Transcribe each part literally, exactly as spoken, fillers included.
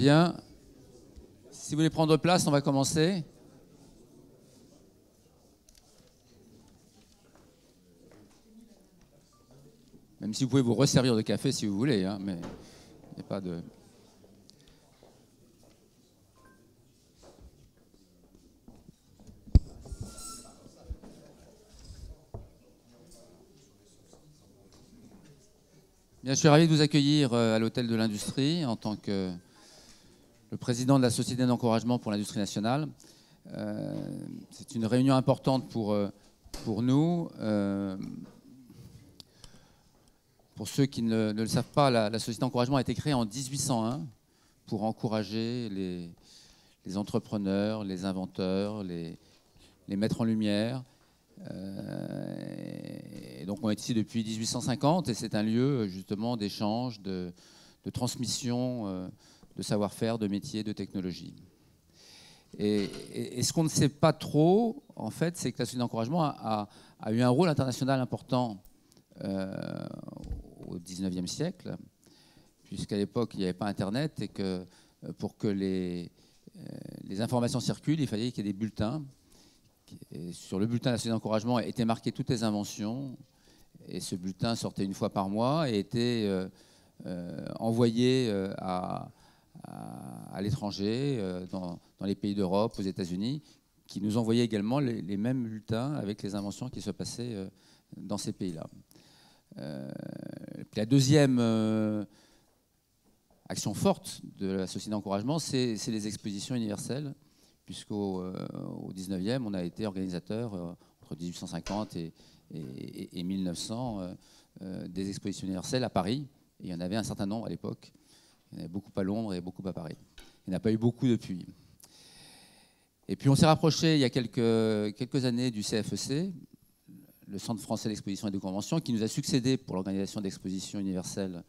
Bien. Si vous voulez prendre place, on va commencer. Même si vous pouvez vous resservir de café si vous voulez, hein, mais il n'y a pas de... Bien, je suis ravi de vous accueillir à l'Hôtel de l'Industrie en tant que le président de la Société d'encouragement pour l'industrie nationale. Euh, c'est une réunion importante pour, pour nous. Euh, pour ceux qui ne, ne le savent pas, la, la Société d'encouragement a été créée en mille huit cent un pour encourager les, les entrepreneurs, les inventeurs, les, les mettre en lumière. Euh, et donc on est ici depuis mille huit cent cinquante et c'est un lieu justement d'échange, de, de transmission euh, de savoir-faire, de métiers, de technologie. Et, et, et ce qu'on ne sait pas trop, en fait, c'est que la Société d'encouragement a, a, a eu un rôle international important euh, au dix-neuvième siècle, puisqu'à l'époque il n'y avait pas Internet et que pour que les, les informations circulent, il fallait qu'il y ait des bulletins. Et sur le bulletin de la Société d'encouragement étaient marquées toutes les inventions, et ce bulletin sortait une fois par mois et était euh, euh, envoyé euh, à, à, à l'étranger, euh, dans, dans les pays d'Europe, aux États-Unis, qui nous envoyaient également les, les mêmes bulletins avec les inventions qui se passaient euh, dans ces pays-là. Euh, la deuxième euh, action forte de la Société d'encouragement, c'est les expositions universelles, puisqu'au euh, au dix-neuvième, on a été organisateur euh, entre mille huit cent cinquante et, et, et mille neuf cents euh, euh, des expositions universelles à Paris. Et il y en avait un certain nombre à l'époque. Il y en avait beaucoup à Londres et beaucoup à Paris. Il n'y en a pas eu beaucoup depuis. Et puis on s'est rapproché il y a quelques, quelques années du C F E C, le Centre français d'exposition et de convention, qui nous a succédé pour l'organisation d'expositions universelles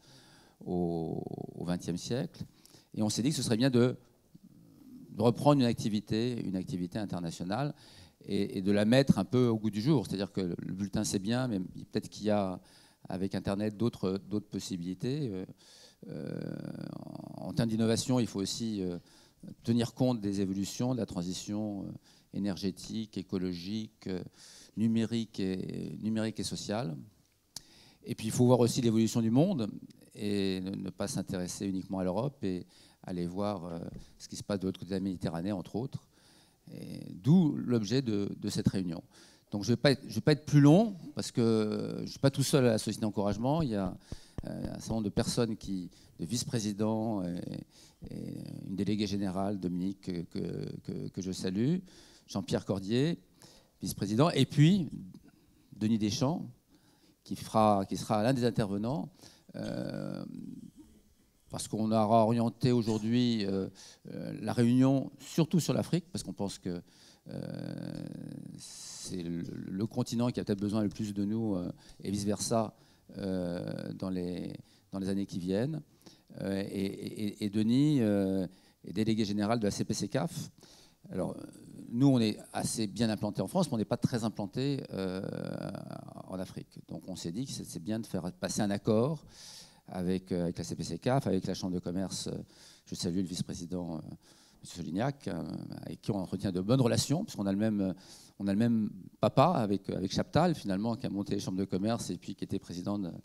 au vingtième siècle. Et on s'est dit que ce serait bien de de reprendre une activité, une activité internationale et, et de la mettre un peu au goût du jour. C'est-à-dire que le bulletin, c'est bien, mais peut-être qu'il y a, avec Internet, d'autres d'autres possibilités. Euh, euh, en termes d'innovation, il faut aussi euh, tenir compte des évolutions, de la transition énergétique, écologique, euh, numérique, et, numérique et sociale. Et puis, il faut voir aussi l'évolution du monde et ne, ne pas s'intéresser uniquement à l'Europe et aller voir euh, ce qui se passe de l'autre côté de la Méditerranée, entre autres. D'où l'objet de, de cette réunion. Donc je ne vais, vais pas être plus long, parce que je ne suis pas tout seul à la Société d'encouragement. Il y a euh, un certain nombre de personnes, qui, de vice-présidents et, et une déléguée générale, Dominique, que, que, que, que je salue, Jean-Pierre Cordier, vice-président, et puis Denis Deschamps, qui, fera, qui sera l'un des intervenants, euh, parce qu'on aura orienté aujourd'hui euh, euh, la réunion surtout sur l'Afrique, parce qu'on pense que euh, c'est le, le continent qui a peut-être besoin le plus de nous, euh, et vice-versa, euh, dans, les, dans les années qui viennent. Euh, et, et, et Denis euh, est délégué général de la C P C C A F. Alors, nous, on est assez bien implantés en France, mais on n'est pas très implantés euh, en Afrique. Donc on s'est dit que c'est bien de faire passer un accord Avec, avec la C P C C A F, avec la Chambre de commerce. Je salue le vice-président, euh, M. Solignac, euh, avec qui on entretient de bonnes relations, puisqu'on a le même, on a le même papa avec, avec Chaptal, finalement, qui a monté les chambres de commerce et puis qui était président de,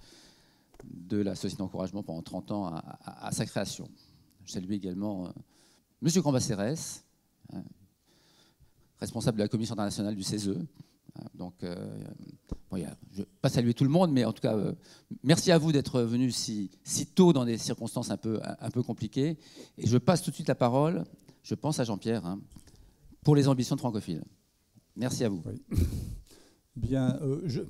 de la Société d'encouragement pendant trente ans à, à, à sa création. Je salue également euh, M. Cambacérès, euh, responsable de la Commission internationale du C E S E. Donc, euh, bon, je ne vais pas saluer tout le monde, mais en tout cas, euh, merci à vous d'être venus si, si tôt dans des circonstances un peu, un peu compliquées. Et je passe tout de suite la parole, je pense à Jean-Pierre, hein, pour les ambitions de Francophile. Merci à vous. Oui. Bien, euh, je,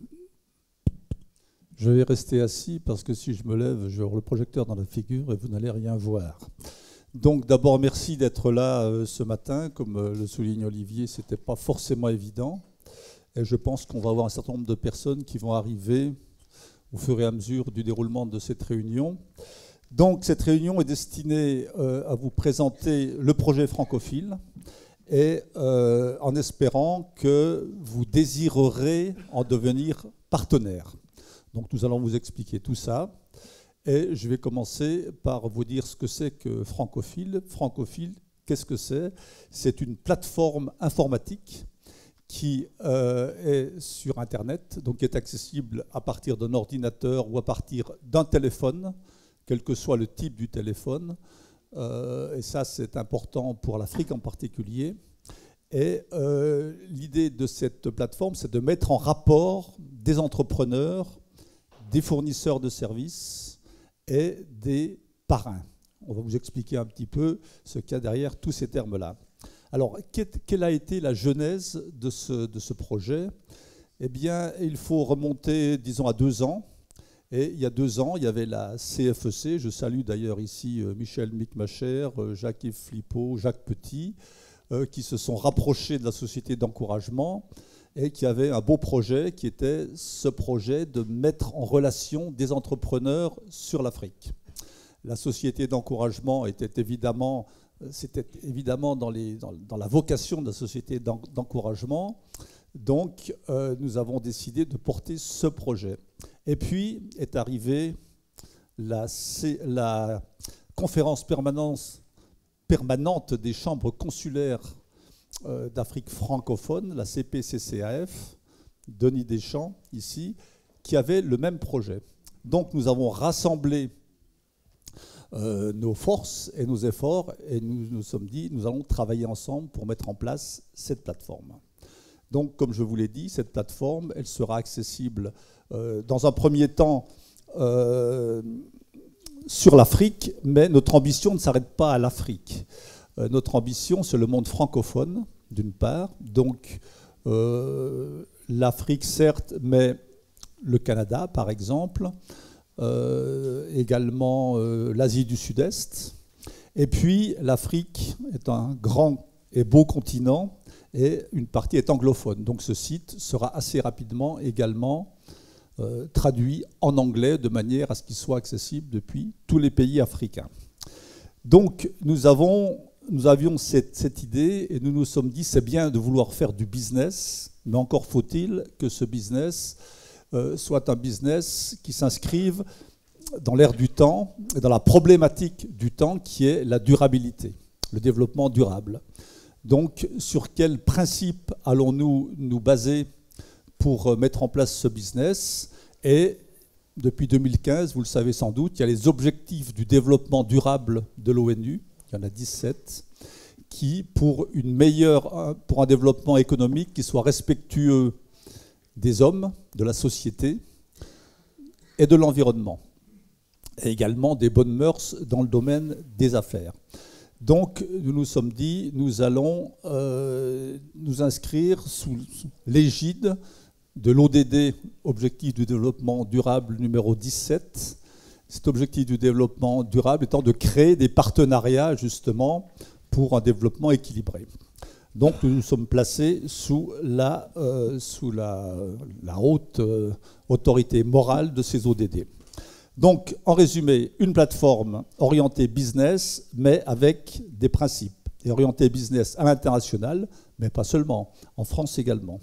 je vais rester assis parce que si je me lève, je vais avoir le projecteur dans la figure et vous n'allez rien voir. Donc d'abord, merci d'être là euh, ce matin. Comme euh, le souligne Olivier, ce n'était pas forcément évident. Et je pense qu'on va avoir un certain nombre de personnes qui vont arriver au fur et à mesure du déroulement de cette réunion. Donc cette réunion est destinée euh, à vous présenter le projet Francophile et euh, en espérant que vous désirerez en devenir partenaire. Donc nous allons vous expliquer tout ça. Et je vais commencer par vous dire ce que c'est que Francophile. Francophile, qu'est-ce que c'est? C'est une plateforme informatique qui euh, est sur Internet, donc qui est accessible à partir d'un ordinateur ou à partir d'un téléphone, quel que soit le type du téléphone. Euh, et ça, c'est important pour l'Afrique en particulier. Et euh, l'idée de cette plateforme, c'est de mettre en rapport des entrepreneurs, des fournisseurs de services et des parrains. On va vous expliquer un petit peu ce qu'il y a derrière tous ces termes-là. Alors, quelle a été la genèse de ce, de ce projet? Eh bien, il faut remonter, disons, à deux ans. Et il y a deux ans, il y avait la C F E C. Je salue d'ailleurs ici Michel Micmacher, Jacques-Yves Flippo, Jacques Petit, euh, qui se sont rapprochés de la société d'encouragement et qui avaient un beau projet qui était ce projet de mettre en relation des entrepreneurs sur l'Afrique. La société d'encouragement était évidemment, c'était évidemment dans, les, dans, dans la vocation de la société d'encouragement. Donc, euh, nous avons décidé de porter ce projet. Et puis est arrivée la, la conférence permanente, permanente des chambres consulaires euh, d'Afrique francophone, la C P C C A F, Denis Deschamps, ici, qui avait le même projet. Donc nous avons rassemblé euh, nos forces et nos efforts et nous nous sommes dit, nous allons travailler ensemble pour mettre en place cette plateforme. Donc, comme je vous l'ai dit, cette plateforme, elle sera accessible euh, dans un premier temps euh, sur l'Afrique, mais notre ambition ne s'arrête pas à l'Afrique. Euh, notre ambition, c'est le monde francophone, d'une part. Donc, euh, l'Afrique, certes, mais le Canada, par exemple, euh, également euh, l'Asie du Sud-Est. Et puis, l'Afrique est un grand et beau continent, et une partie est anglophone. Donc ce site sera assez rapidement également euh, traduit en anglais de manière à ce qu'il soit accessible depuis tous les pays africains. Donc nous, avons, nous avions cette, cette idée et nous nous sommes dit c'est bien de vouloir faire du business, mais encore faut-il que ce business euh, soit un business qui s'inscrive dans l'ère du temps et dans la problématique du temps qui est la durabilité, le développement durable. Donc, sur quels principes allons-nous nous baser pour mettre en place ce business? Et depuis deux mille quinze, vous le savez sans doute, il y a les objectifs du développement durable de l'ONU, il y en a dix-sept, qui, pour, une meilleure, pour un développement économique qui soit respectueux des hommes, de la société et de l'environnement, et également des bonnes mœurs dans le domaine des affaires. Donc, nous nous sommes dit, nous allons euh, nous inscrire sous l'égide de l'O D D, Objectif du développement durable numéro dix-sept. Cet objectif du développement durable étant de créer des partenariats, justement, pour un développement équilibré. Donc, nous nous sommes placés sous la, euh, sous la, la haute euh, autorité morale de ces O D D. Donc, en résumé, une plateforme orientée business, mais avec des principes. Et orientée business à l'international, mais pas seulement, en France également.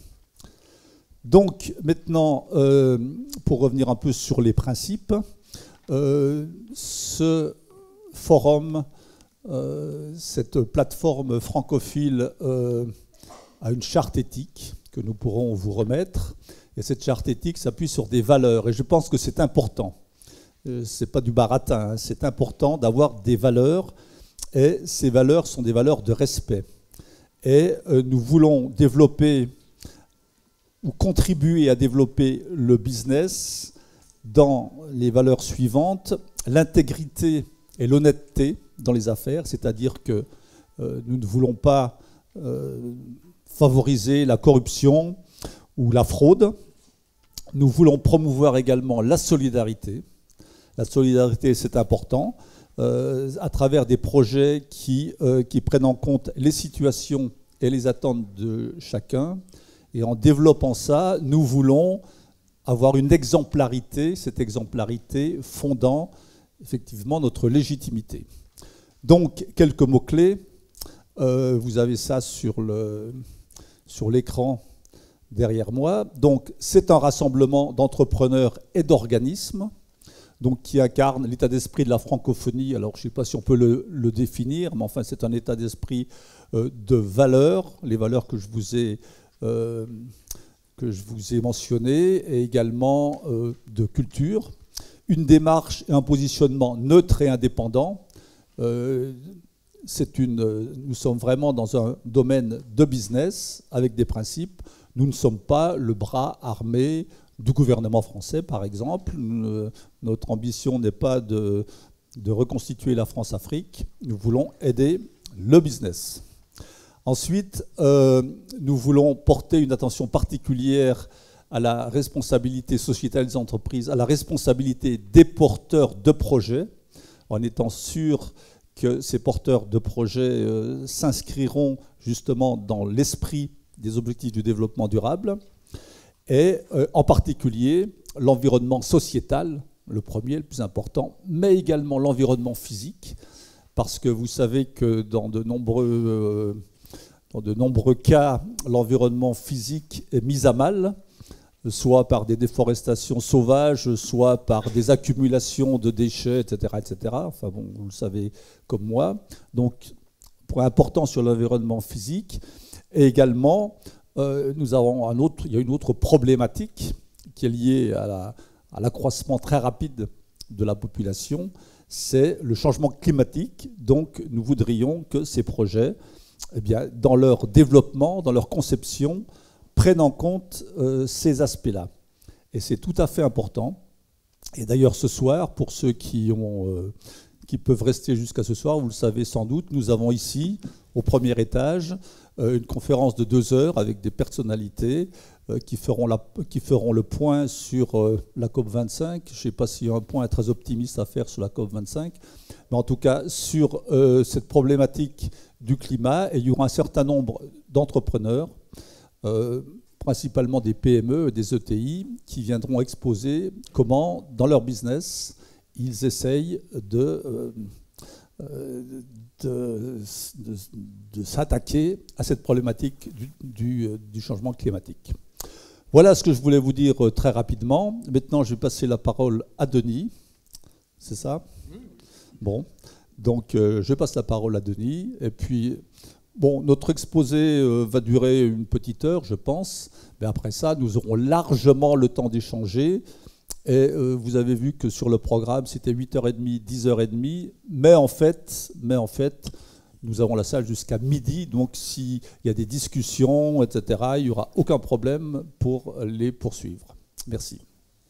Donc, maintenant, euh, pour revenir un peu sur les principes, euh, ce forum, euh, cette plateforme francophile euh, a une charte éthique que nous pourrons vous remettre. Et cette charte éthique s'appuie sur des valeurs. Et je pense que c'est important. Ce n'est pas du baratin, hein. C'est important d'avoir des valeurs, et ces valeurs sont des valeurs de respect. Et euh, nous voulons développer ou contribuer à développer le business dans les valeurs suivantes: l'intégrité et l'honnêteté dans les affaires, c'est-à-dire que euh, nous ne voulons pas euh, favoriser la corruption ou la fraude. Nous voulons promouvoir également la solidarité. La solidarité, c'est important, euh, à travers des projets qui, euh, qui prennent en compte les situations et les attentes de chacun. Et en développant ça, nous voulons avoir une exemplarité, cette exemplarité fondant effectivement notre légitimité. Donc, quelques mots-clés. Euh, vous avez ça sur le, sur l'écran derrière moi. Donc, c'est un rassemblement d'entrepreneurs et d'organismes. donc qui incarne l'état d'esprit de la francophonie. Alors je ne sais pas si on peut le, le définir, mais enfin c'est un état d'esprit euh, de valeurs, les valeurs que je vous ai, euh, que je vous ai mentionnées, et également euh, de culture. Une démarche et un positionnement neutre et indépendant. Euh, c'est une, nous sommes vraiment dans un domaine de business avec des principes. Nous ne sommes pas le bras armé du gouvernement français, par exemple. Nous, notre ambition n'est pas de, de reconstituer la France-Afrique. Nous voulons aider le business. Ensuite, euh, nous voulons porter une attention particulière à la responsabilité sociétale des entreprises, à la responsabilité des porteurs de projets, en étant sûr que ces porteurs de projets euh, s'inscriront justement dans l'esprit des objectifs du développement durable, et euh, en particulier l'environnement sociétal, le premier, le plus important, mais également l'environnement physique, parce que vous savez que dans de nombreux, euh, dans de nombreux cas, l'environnement physique est mis à mal, soit par des déforestations sauvages, soit par des accumulations de déchets, et cetera, et cetera. Enfin bon, vous le savez comme moi. Donc, point important sur l'environnement physique. Et également, euh, nous avons un autre, il y a une autre problématique qui est liée à, la, à l'accroissement très rapide de la population, c'est le changement climatique. Donc, nous voudrions que ces projets, eh bien, dans leur développement, dans leur conception, prennent en compte euh, ces aspects-là. Et c'est tout à fait important. Et d'ailleurs, ce soir, pour ceux qui, ont, euh, qui peuvent rester jusqu'à ce soir, vous le savez sans doute, nous avons ici, au premier étage, euh, une conférence de deux heures avec des personnalités euh, qui, feront la, qui feront le point sur euh, la COP vingt-cinq. Je ne sais pas s'il y a un point très optimiste à faire sur la COP vingt-cinq, mais en tout cas, sur euh, cette problématique du climat, et il y aura un certain nombre d'entrepreneurs, Euh, principalement des P M E et des E T I, qui viendront exposer comment, dans leur business, ils essayent de, euh, de, de, de s'attaquer à cette problématique du, du, du changement climatique. Voilà ce que je voulais vous dire très rapidement. Maintenant, je vais passer la parole à Denis. C'est ça ? Bon. Donc, euh, je passe la parole à Denis. Et puis... Bon, notre exposé euh, va durer une petite heure, je pense, mais après ça, nous aurons largement le temps d'échanger. Et euh, vous avez vu que sur le programme, c'était huit heures trente, dix heures trente, mais en fait, mais en fait nous avons la salle jusqu'à midi, donc s'il y a des discussions, et cetera, il n'y aura aucun problème pour les poursuivre. Merci.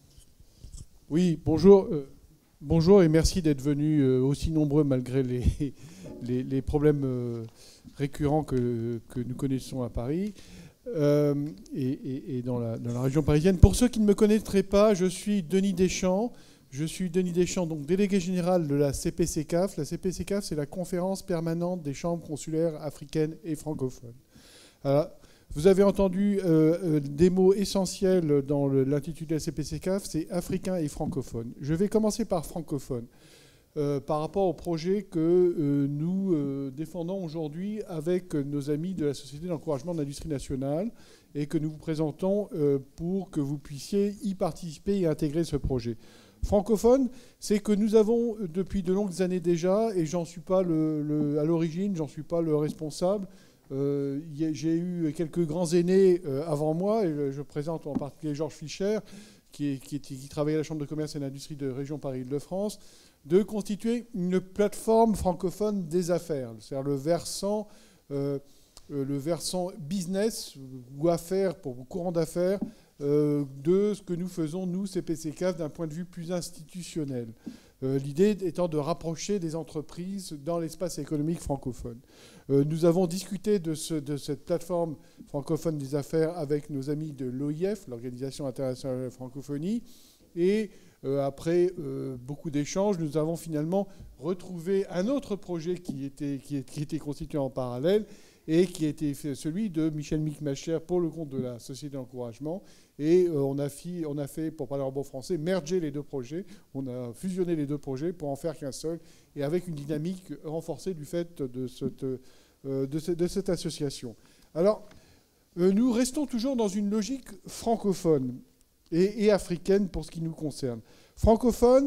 Oui, bonjour. Euh, bonjour et merci d'être venus euh, aussi nombreux malgré les, les, les problèmes... Euh, récurrents que, que nous connaissons à Paris euh, et, et, et dans, la, dans la région parisienne. Pour ceux qui ne me connaîtraient pas, je suis Denis Deschamps. Je suis Denis Deschamps, donc délégué général de la C P C C A F. La C P C C A F, c'est la conférence permanente des chambres consulaires africaines et francophones. Alors, vous avez entendu euh, des mots essentiels dans le, l'intitulé de la C P C C A F, c'est africain et francophone. Je vais commencer par francophone. Euh, par rapport au projet que euh, nous euh, défendons aujourd'hui avec nos amis de la Société d'encouragement de l'industrie nationale et que nous vous présentons euh, pour que vous puissiez y participer et intégrer ce projet. Francophone, c'est que nous avons depuis de longues années déjà, et j'en suis pas le, le, à l'origine, j'en suis pas le responsable, euh, j'ai eu quelques grands aînés euh, avant moi, et je présente en particulier Georges Fischer, qui, est, qui, est, qui travaille à la Chambre de commerce et d'industrie de région Paris-Île-de-France, de constituer une plateforme francophone des affaires, c'est-à-dire le versant, euh, le versant business ou affaires pour courant d'affaires euh, de ce que nous faisons, nous, C P C C A F, d'un point de vue plus institutionnel. Euh, l'idée étant de rapprocher des entreprises dans l'espace économique francophone. Euh, nous avons discuté de, ce, de cette plateforme francophone des affaires avec nos amis de l'O I F, l'Organisation internationale de la francophonie, et Euh, après euh, beaucoup d'échanges, nous avons finalement retrouvé un autre projet qui était, qui, qui était constitué en parallèle et qui était celui de Michel Micmacher pour le compte de la Société d'encouragement. Et euh, on, a fi, on a fait, pour parler en bon français, merger les deux projets. On a fusionné les deux projets pour en faire qu'un seul et avec une dynamique renforcée du fait de cette, euh, de cette, de cette association. Alors, euh, nous restons toujours dans une logique francophone. Et, et africaine pour ce qui nous concerne. Francophone,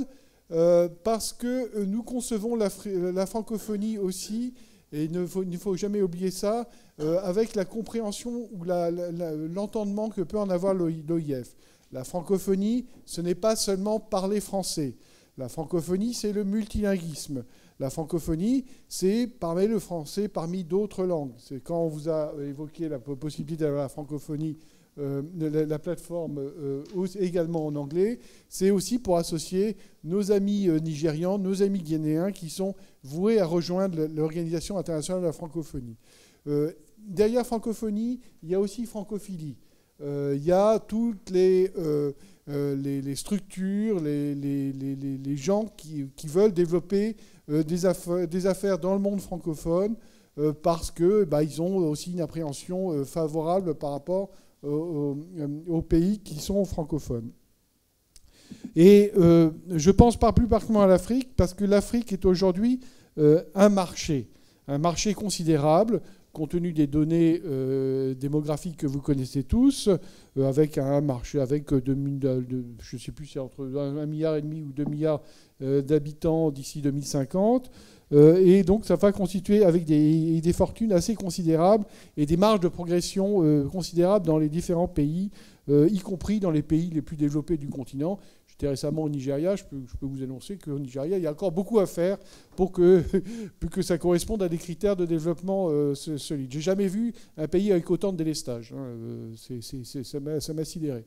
euh, parce que nous concevons la, la francophonie aussi, et il ne faut, il ne faut jamais oublier ça, euh, avec la compréhension ou l'entendement la, la, que peut en avoir l'O I F. La francophonie, ce n'est pas seulement parler français. La francophonie, c'est le multilinguisme. La francophonie, c'est parler le français parmi d'autres langues. C'est quand on vous a évoqué la possibilité d'avoir la francophonie, euh, la, la plateforme euh, également en anglais, c'est aussi pour associer nos amis euh, nigérians, nos amis guinéens qui sont voués à rejoindre l'Organisation internationale de la francophonie. Euh, derrière francophonie, il y a aussi francophilie. Euh, il y a toutes les... Euh, Euh, les, les structures, les, les, les, les gens qui, qui veulent développer euh, des, affaires, des affaires dans le monde francophone euh, parce qu'ils bah, ont aussi une appréhension euh, favorable par rapport aux, aux, aux pays qui sont francophones. Et euh, je pense pas plus particulièrement à l'Afrique parce que l'Afrique est aujourd'hui euh, un marché, un marché considérable, compte tenu des données euh, démographiques que vous connaissez tous, euh, avec un marché avec deux mille, de, je ne sais plus si c'est entre un milliard et demi ou deux milliards euh, d'habitants d'ici deux mille cinquante, euh, et donc ça va constituer avec des, des fortunes assez considérables et des marges de progression euh, considérables dans les différents pays, euh, y compris dans les pays les plus développés du continent. J'étais récemment au Nigeria, je peux, je peux vous annoncer qu'au Nigeria, il y a encore beaucoup à faire pour que, pour que ça corresponde à des critères de développement euh, solides. J'ai jamais vu un pays avec autant de délestage. Hein. C'est, c'est, c'est, ça m'a sidéré.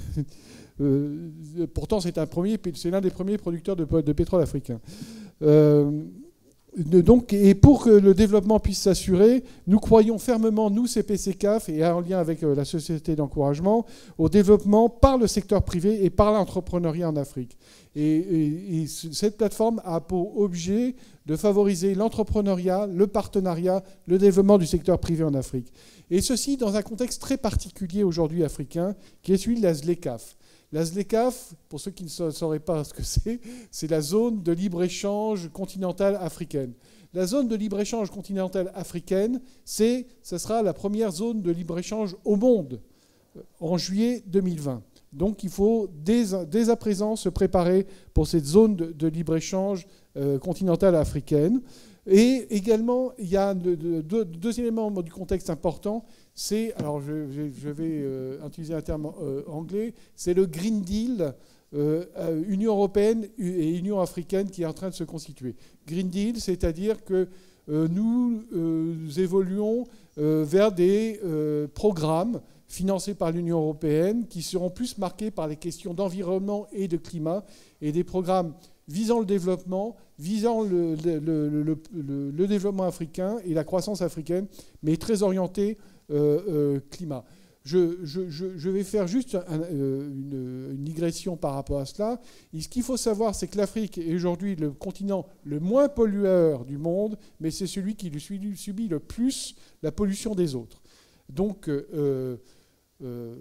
euh, pourtant, c'est un premier, c'est l'un des premiers producteurs de, de pétrole africain. Euh, Donc, et pour que le développement puisse s'assurer, nous croyons fermement, nous, C P C C A F, et en lien avec la société d'encouragement, au développement par le secteur privé et par l'entrepreneuriat en Afrique. Et, et, et cette plateforme a pour objet de favoriser l'entrepreneuriat, le partenariat, le développement du secteur privé en Afrique. Et ceci dans un contexte très particulier aujourd'hui africain, qui est celui de la Z L E C A F. La Z L E C A F, pour ceux qui ne sauraient pas ce que c'est, c'est la zone de libre-échange continentale africaine. La zone de libre-échange continentale africaine, c'est, ce sera la première zone de libre-échange au monde en juillet deux mille vingt. Donc il faut dès, dès à présent se préparer pour cette zone de, de libre-échange euh, continentale africaine. Et également, il y a deux, deux, deux éléments du contexte important. C'est, alors je, je vais euh, utiliser un terme euh, anglais, c'est le Green Deal, euh, Union européenne et Union africaine qui est en train de se constituer. Green Deal, c'est-à-dire que euh, nous euh, évoluons euh, vers des euh, programmes financés par l'Union européenne qui seront plus marqués par les questions d'environnement et de climat, et des programmes visant le développement, visant le, le, le, le, le, le développement africain et la croissance africaine, mais très orientés euh, euh, climat. Je, je, je vais faire juste un, une, une digression par rapport à cela. Et ce qu'il faut savoir, c'est que l'Afrique est aujourd'hui le continent le moins pollueur du monde, mais c'est celui qui subit le plus la pollution des autres. Donc, euh, euh,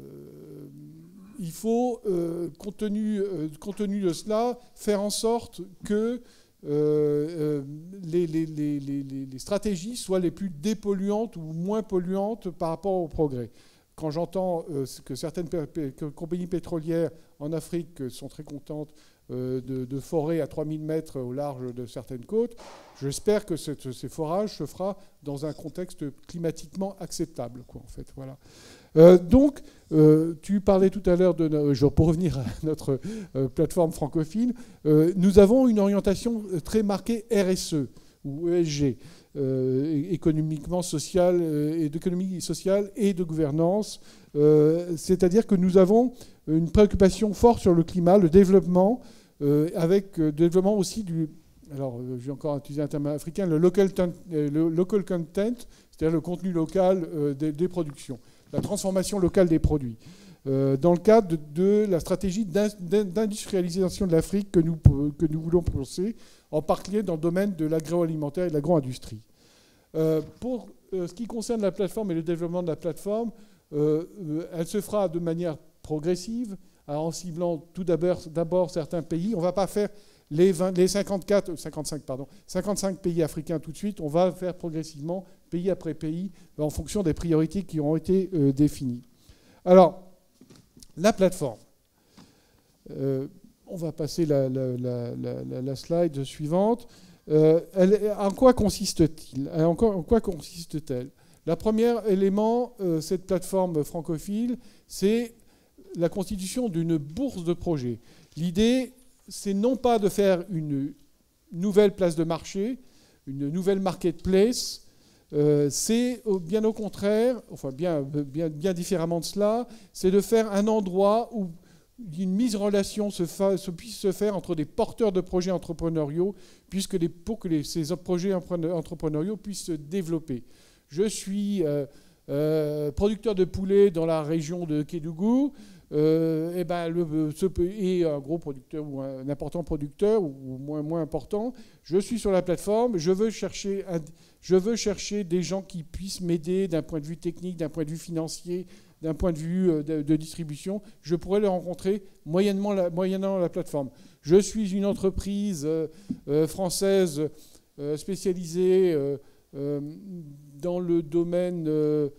il faut, euh, compte tenu, euh, compte tenu de cela, faire en sorte que euh, euh, les, les, les, les, les stratégies soient les plus dépolluantes ou moins polluantes par rapport au progrès. Quand j'entends euh, que certaines que compagnies pétrolières en Afrique sont très contentes euh, de, de forer à trois mille mètres au large de certaines côtes, j'espère que cette, ces forages se fera dans un contexte climatiquement acceptable, quoi, en fait, voilà. Euh, donc, euh, tu parlais tout à l'heure, de, genre pour revenir à notre euh, plateforme francophile, euh, nous avons une orientation très marquée R S E ou E S G. Euh, économiquement social euh, et d'économie sociale et de gouvernance. Euh, c'est-à-dire que nous avons une préoccupation forte sur le climat, le développement, euh, avec euh, le développement aussi du... Alors, euh, j'ai encore utilisé un terme africain, le local, euh, le local content, c'est-à-dire le contenu local euh, des, des productions, la transformation locale des produits. Euh, dans le cadre de, de la stratégie d'industrialisation de l'Afrique que nous, que nous voulons penser, en particulier dans le domaine de l'agroalimentaire et de l'agro-industrie. Euh, pour euh, ce qui concerne la plateforme et le développement de la plateforme, euh, euh, elle se fera de manière progressive, en ciblant tout d'abord certains pays. On ne va pas faire les, vingt, les cinquante-quatre, cinquante-cinq, pardon, cinquante-cinq pays africains tout de suite. On va faire progressivement, pays après pays, en fonction des priorités qui auront été euh, définies. Alors, la plateforme. Euh, On va passer la, la, la, la, la slide suivante. Euh, elle, en quoi consiste-t-il ? En quoi, en quoi consiste-t-elle ? Le premier élément, euh, cette plateforme francophile, c'est la constitution d'une bourse de projet. L'idée, c'est non pas de faire une nouvelle place de marché, une nouvelle marketplace, euh, c'est bien au contraire, enfin bien, bien, bien différemment de cela, c'est de faire un endroit où une mise en relation se, fa, se puisse se faire entre des porteurs de projets entrepreneuriaux, puisque les, pour que les, ces projets entrepreneuriaux puissent se développer. Je suis euh, euh, producteur de poulet dans la région de Kédougou, euh, et, ben le, ce, et un gros producteur ou un, un important producteur ou moins, moins important. Je suis sur la plateforme, je veux chercher, un, je veux chercher des gens qui puissent m'aider d'un point de vue technique, d'un point de vue financier, d'un point de vue de, de distribution. Je pourrais les rencontrer moyennement la, moyennant la plateforme. Je suis une entreprise euh, euh, française euh, spécialisée euh, euh, dans le domaine euh,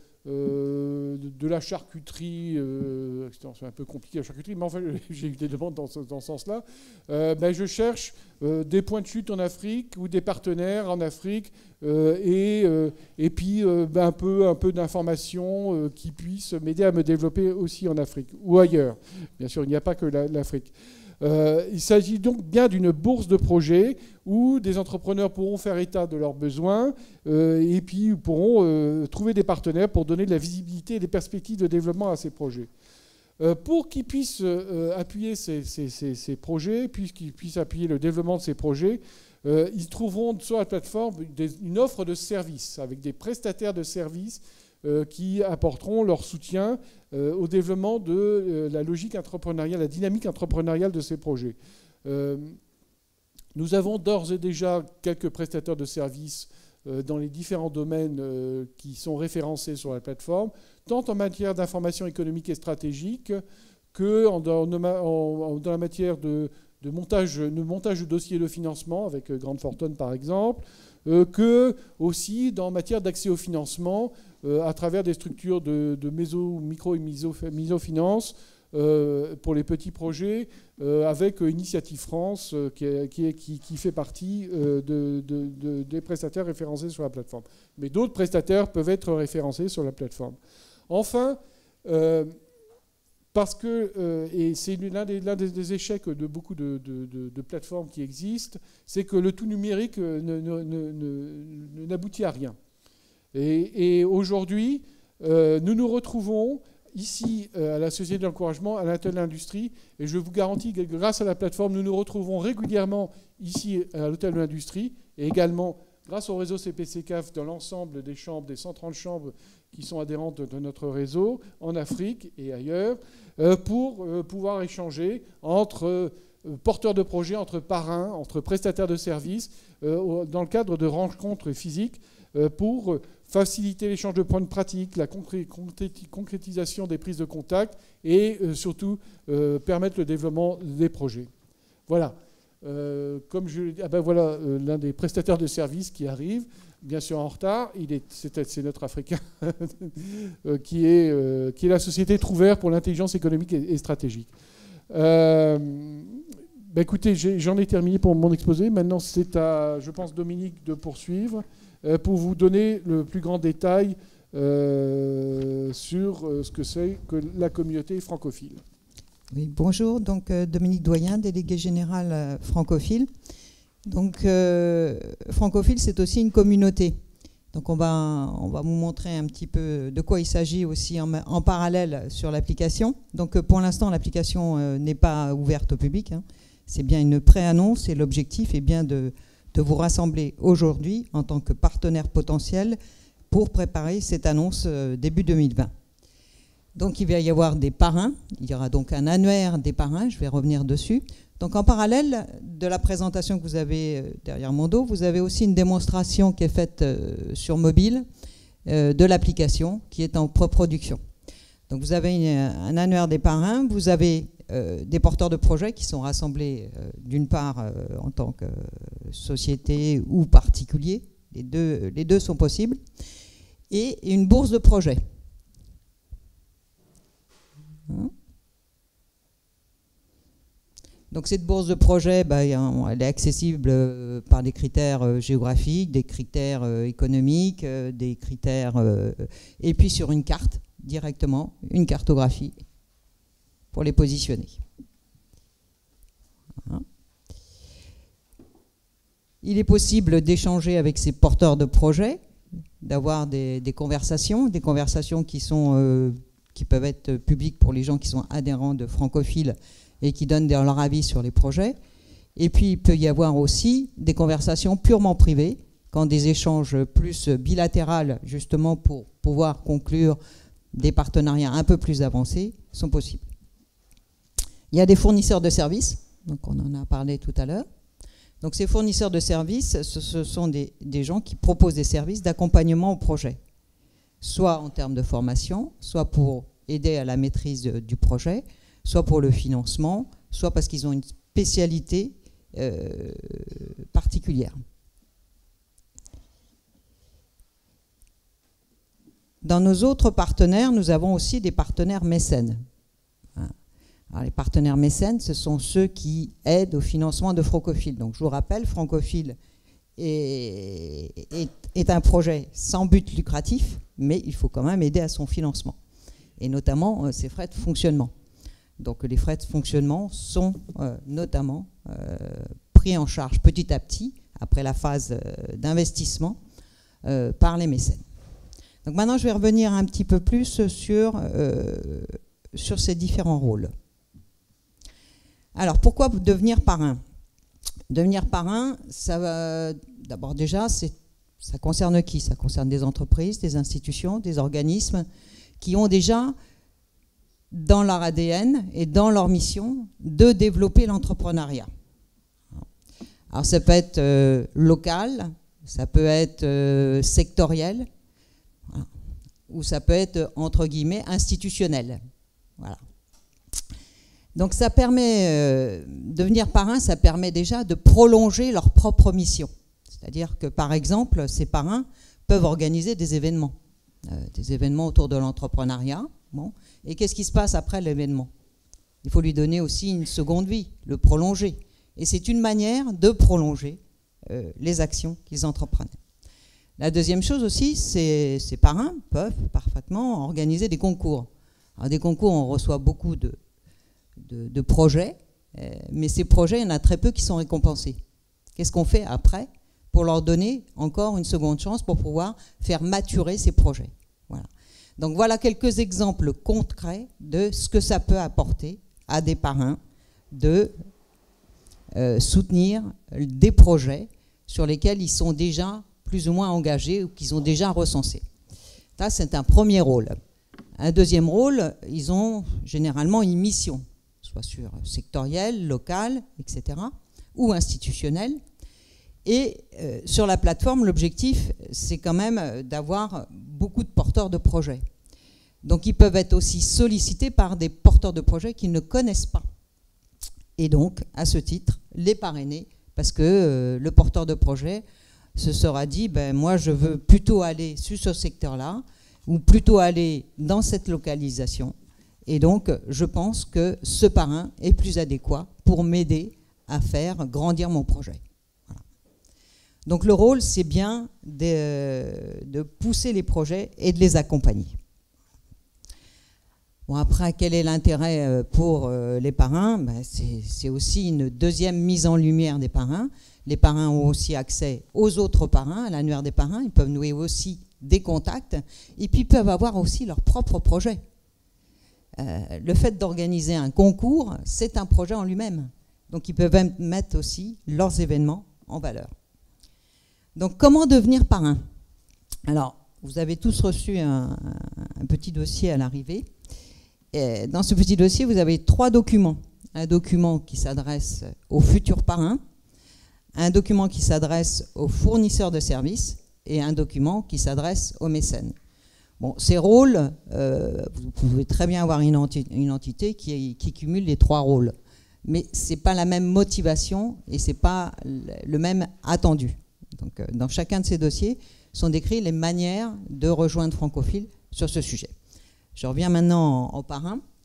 euh, de la charcuterie. Euh, c'est un peu compliqué la charcuterie, mais enfin j'ai eu des demandes dans ce, dans ce sens-là. Euh, ben, je cherche euh, des points de chute en Afrique ou des partenaires en Afrique euh, et, euh, et puis euh, ben, un peu, un peu d'informations euh, qui puissent m'aider à me développer aussi en Afrique ou ailleurs. Bien sûr, il n'y a pas que la, l'Afrique. Euh, il s'agit donc bien d'une bourse de projet où des entrepreneurs pourront faire état de leurs besoins euh, et puis pourront euh, trouver des partenaires pour donner de la visibilité et des perspectives de développement à ces projets. Euh, pour qu'ils puissent euh, appuyer ces, ces, ces, ces projets, puisqu'ils puissent appuyer le développement de ces projets, euh, ils trouveront sur la plateforme des, une offre de services avec des prestataires de services euh, qui apporteront leur soutien euh, au développement de euh, la logique entrepreneuriale, la dynamique entrepreneuriale de ces projets. Euh, nous avons d'ores et déjà quelques prestataires de services euh, dans les différents domaines euh, qui sont référencés sur la plateforme, tant en matière d'information économique et stratégique que en, en, en, dans la matière de, de, montage, de montage de dossiers de financement, avec Grant Thornton par exemple, euh, que aussi dans matière d'accès au financement euh, à travers des structures de, de méso, micro et miso-finance euh, pour les petits projets, euh, avec Initiative France euh, qui, est, qui, est, qui, qui fait partie euh, de, de, de, des prestataires référencés sur la plateforme. Mais d'autres prestataires peuvent être référencés sur la plateforme. Enfin, euh, parce que, euh, et c'est l'un des, l'un des échecs de beaucoup de, de, de, de plateformes qui existent, c'est que le tout numérique ne, ne, ne, ne, n'aboutit à rien. Et, et aujourd'hui, euh, nous nous retrouvons ici euh, à la Société de l'Encouragement, à l'Atelier Industrie, et je vous garantis que grâce à la plateforme, nous nous retrouvons régulièrement ici à l'Hôtel de l'Industrie, et également grâce au réseau C P C C A F dans l'ensemble des chambres, des cent trente chambres qui sont adhérentes de notre réseau, en Afrique et ailleurs, euh, pour euh, pouvoir échanger entre euh, porteurs de projets, entre parrains, entre prestataires de services, euh, dans le cadre de rencontres physiques, euh, pour faciliter l'échange de points de pratique, la concrétisation des prises de contact et euh, surtout euh, permettre le développement des projets. Voilà. Euh, comme je l'ai dit, ah ben voilà euh, l'un des prestataires de services qui arrive, bien sûr en retard, il est, c'est, c'est notre Africain, euh, qui, est, euh, qui est la société Trouvert pour l'intelligence économique et, et stratégique. Euh, ben écoutez, j'ai, j'en ai terminé pour mon exposé. Maintenant, c'est à, je pense, Dominique de poursuivre euh, pour vous donner le plus grand détail euh, sur euh, ce que c'est que la communauté francophile. Oui, bonjour, donc euh, Dominique Doyen, délégué général euh, francophile. Donc euh, francophile, c'est aussi une communauté. Donc on va, on va vous montrer un petit peu de quoi il s'agit aussi en, en parallèle sur l'application. Donc euh, pour l'instant, l'application euh, n'est pas ouverte au public. Hein. C'est bien une pré-annonce et l'objectif est bien de, de vous rassembler aujourd'hui en tant que partenaire potentiel pour préparer cette annonce euh, début deux mille vingt. Donc il va y avoir des parrains, il y aura donc un annuaire des parrains, je vais revenir dessus. Donc en parallèle de la présentation que vous avez derrière mon dos, vous avez aussi une démonstration qui est faite sur mobile de l'application qui est en pré-production. Donc vous avez une, un annuaire des parrains, vous avez euh, des porteurs de projets qui sont rassemblés euh, d'une part euh, en tant que société ou particulier, les deux, les deux sont possibles, et une bourse de projet. Donc cette bourse de projet, bah, elle est accessible par des critères géographiques, des critères économiques, des critères... et puis sur une carte, directement, une cartographie pour les positionner. Voilà. Il est possible d'échanger avec ces porteurs de projets, d'avoir des, des conversations, des conversations qui, sont, euh, qui peuvent être publiques pour les gens qui sont adhérents de Francophile et qui donnent leur avis sur les projets. Et puis, il peut y avoir aussi des conversations purement privées, quand des échanges plus bilatéraux, justement pour pouvoir conclure des partenariats un peu plus avancés, sont possibles. Il y a des fournisseurs de services, donc on en a parlé tout à l'heure. Donc ces fournisseurs de services, ce, ce sont des, des gens qui proposent des services d'accompagnement au projet, soit en termes de formation, soit pour aider à la maîtrise du projet, soit pour le financement, soit parce qu'ils ont une spécialité euh, particulière. Dans nos autres partenaires, nous avons aussi des partenaires mécènes. Alors, les partenaires mécènes, ce sont ceux qui aident au financement de Francophile. Donc je vous rappelle, Francophile est, est, est un projet sans but lucratif, mais il faut quand même aider à son financement, et notamment euh, ses frais de fonctionnement. Donc les frais de fonctionnement sont euh, notamment euh, pris en charge petit à petit, après la phase euh, d'investissement, euh, par les mécènes. Donc maintenant, je vais revenir un petit peu plus sur, euh, sur ces différents rôles. Alors, pourquoi devenir parrain? Devenir parrain, ça va, d'abord déjà, ça concerne qui? Ça concerne des entreprises, des institutions, des organismes qui ont déjà dans leur A D N et dans leur mission de développer l'entrepreneuriat. Alors, ça peut être euh, local, ça peut être euh, sectoriel, voilà, ou ça peut être, entre guillemets, institutionnel. Voilà. Donc ça permet, euh, devenir parrain, ça permet déjà de prolonger leur propre mission. C'est-à-dire que, par exemple, ces parrains peuvent organiser des événements, euh, des événements autour de l'entrepreneuriat. Bon. Et qu'est-ce qui se passe après l'événement? Il faut lui donner aussi une seconde vie, le prolonger. Et c'est une manière de prolonger euh, les actions qu'ils entreprennent. La deuxième chose aussi, c'est ces parrains peuvent parfaitement organiser des concours. Alors des concours, on reçoit beaucoup de De, de projets, euh, mais ces projets, il y en a très peu qui sont récompensés. Qu'est-ce qu'on fait après pour leur donner encore une seconde chance pour pouvoir faire maturer ces projets? Voilà. Donc voilà quelques exemples concrets de ce que ça peut apporter à des parrains de euh, soutenir des projets sur lesquels ils sont déjà plus ou moins engagés ou qu'ils ont déjà recensés. Ça, c'est un premier rôle. Un deuxième rôle, ils ont généralement une mission, soit sur sectoriel, local, et cetera, ou institutionnel. Et euh, sur la plateforme, l'objectif, c'est quand même d'avoir beaucoup de porteurs de projets. Donc ils peuvent être aussi sollicités par des porteurs de projets qu'ils ne connaissent pas. Et donc, à ce titre, les parrainer, parce que euh, le porteur de projet se sera dit, ben, moi je veux plutôt aller sur ce secteur-là, ou plutôt aller dans cette localisation. Et donc, je pense que ce parrain est plus adéquat pour m'aider à faire grandir mon projet. Voilà. Donc, le rôle, c'est bien de, de pousser les projets et de les accompagner. Bon, après, quel est l'intérêt pour les parrains? Ben, c'est aussi une deuxième mise en lumière des parrains. Les parrains ont aussi accès aux autres parrains, à l'annuaire des parrains. Ils peuvent nouer aussi des contacts. Et puis, ils peuvent avoir aussi leur propre projet. Euh, le fait d'organiser un concours, c'est un projet en lui-même. Donc, ils peuvent mettre aussi leurs événements en valeur. Donc, comment devenir parrain? Alors, vous avez tous reçu un, un petit dossier à l'arrivée. Dans ce petit dossier, vous avez trois documents. Un document qui s'adresse aux futurs parrains, un document qui s'adresse aux fournisseurs de services et un document qui s'adresse aux mécènes. Bon, ces rôles, euh, vous pouvez très bien avoir une entité, une entité qui, qui cumule les trois rôles. Mais ce n'est pas la même motivation et ce n'est pas le même attendu. Donc, euh, dans chacun de ces dossiers sont décrites les manières de rejoindre Francophile sur ce sujet. Je reviens maintenant aux parrains.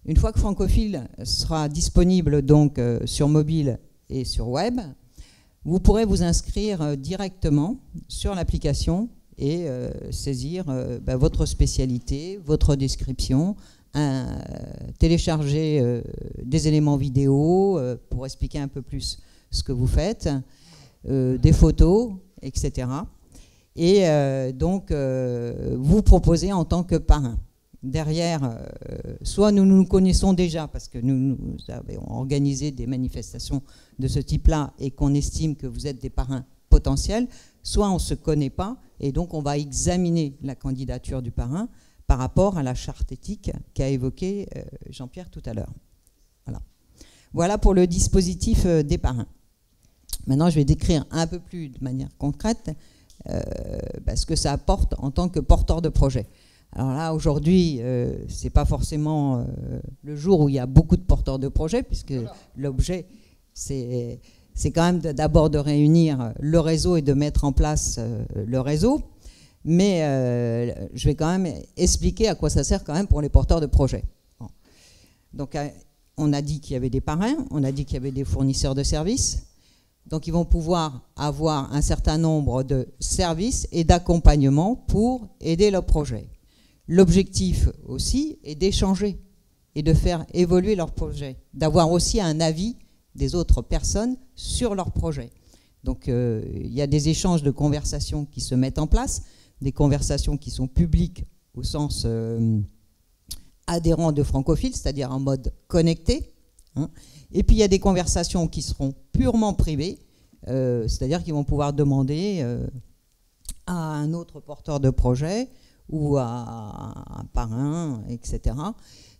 Une fois que Francophile sera disponible donc euh, sur mobile et sur web, vous pourrez vous inscrire euh, directement sur l'application et euh, saisir euh, bah, votre spécialité, votre description, un, euh, télécharger euh, des éléments vidéo euh, pour expliquer un peu plus ce que vous faites, euh, des photos, et cetera. Et euh, donc, euh, vous proposer en tant que parrain. Derrière, euh, soit nous nous connaissons déjà parce que nous, nous avons organisé des manifestations de ce type-là et qu'on estime que vous êtes des parrains potentiels, soit on ne se connaît pas et donc on va examiner la candidature du parrain par rapport à la charte éthique qu'a évoqué euh, Jean-Pierre tout à l'heure. Voilà. Voilà pour le dispositif euh, des parrains. Maintenant, je vais décrire un peu plus de manière concrète euh, bah, ce que ça apporte en tant que porteur de projet. Alors là, aujourd'hui, euh, ce n'est pas forcément euh, le jour où il y a beaucoup de porteurs de projets, puisque l'objet, c'est quand même d'abord de réunir le réseau et de mettre en place euh, le réseau. Mais euh, je vais quand même expliquer à quoi ça sert quand même pour les porteurs de projets. Bon. Donc, euh, on a dit qu'il y avait des parrains, on a dit qu'il y avait des fournisseurs de services. Donc, ils vont pouvoir avoir un certain nombre de services et d'accompagnement pour aider leur projet. L'objectif aussi est d'échanger et de faire évoluer leur projet, d'avoir aussi un avis des autres personnes sur leur projet. Donc euh, il y a des échanges de conversations qui se mettent en place, des conversations qui sont publiques au sens euh, adhérent de Francophile, c'est-à-dire en mode connecté. Hein. Et puis il y a des conversations qui seront purement privées, euh, c'est-à-dire qu'ils vont pouvoir demander euh, à un autre porteur de projet ou à un parrain, et cetera,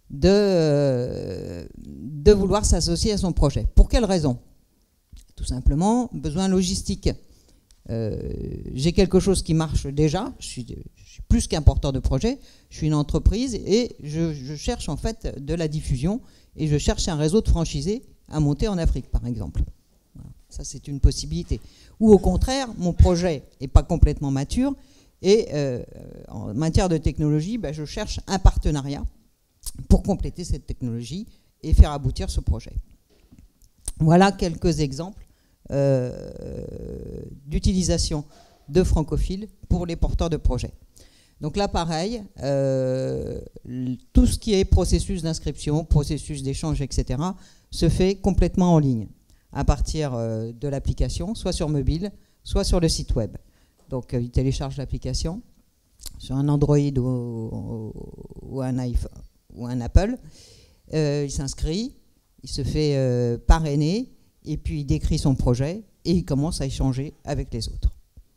de, de vouloir s'associer à son projet. Pour quelle raison? Tout simplement, besoin logistique. Euh, j'ai quelque chose qui marche déjà, je suis, je suis plus qu'un porteur de projet, je suis une entreprise et je, je cherche en fait de la diffusion et je cherche un réseau de franchisés à monter en Afrique, par exemple. Voilà. Ça, c'est une possibilité. Ou au contraire, mon projet n'est pas complètement mature. Et euh, en matière de technologie, ben, je cherche un partenariat pour compléter cette technologie et faire aboutir ce projet. Voilà quelques exemples euh, d'utilisation de Francophile pour les porteurs de projets. Donc là, pareil, euh, tout ce qui est processus d'inscription, processus d'échange, et cetera, se fait complètement en ligne, à partir euh, de l'application, soit sur mobile, soit sur le site web. Donc, euh, il télécharge l'application sur un Android ou, ou, ou, un, iPhone, ou un Apple. Euh, il s'inscrit, il se fait euh, parrainer, et puis il décrit son projet, et il commence à échanger avec les autres.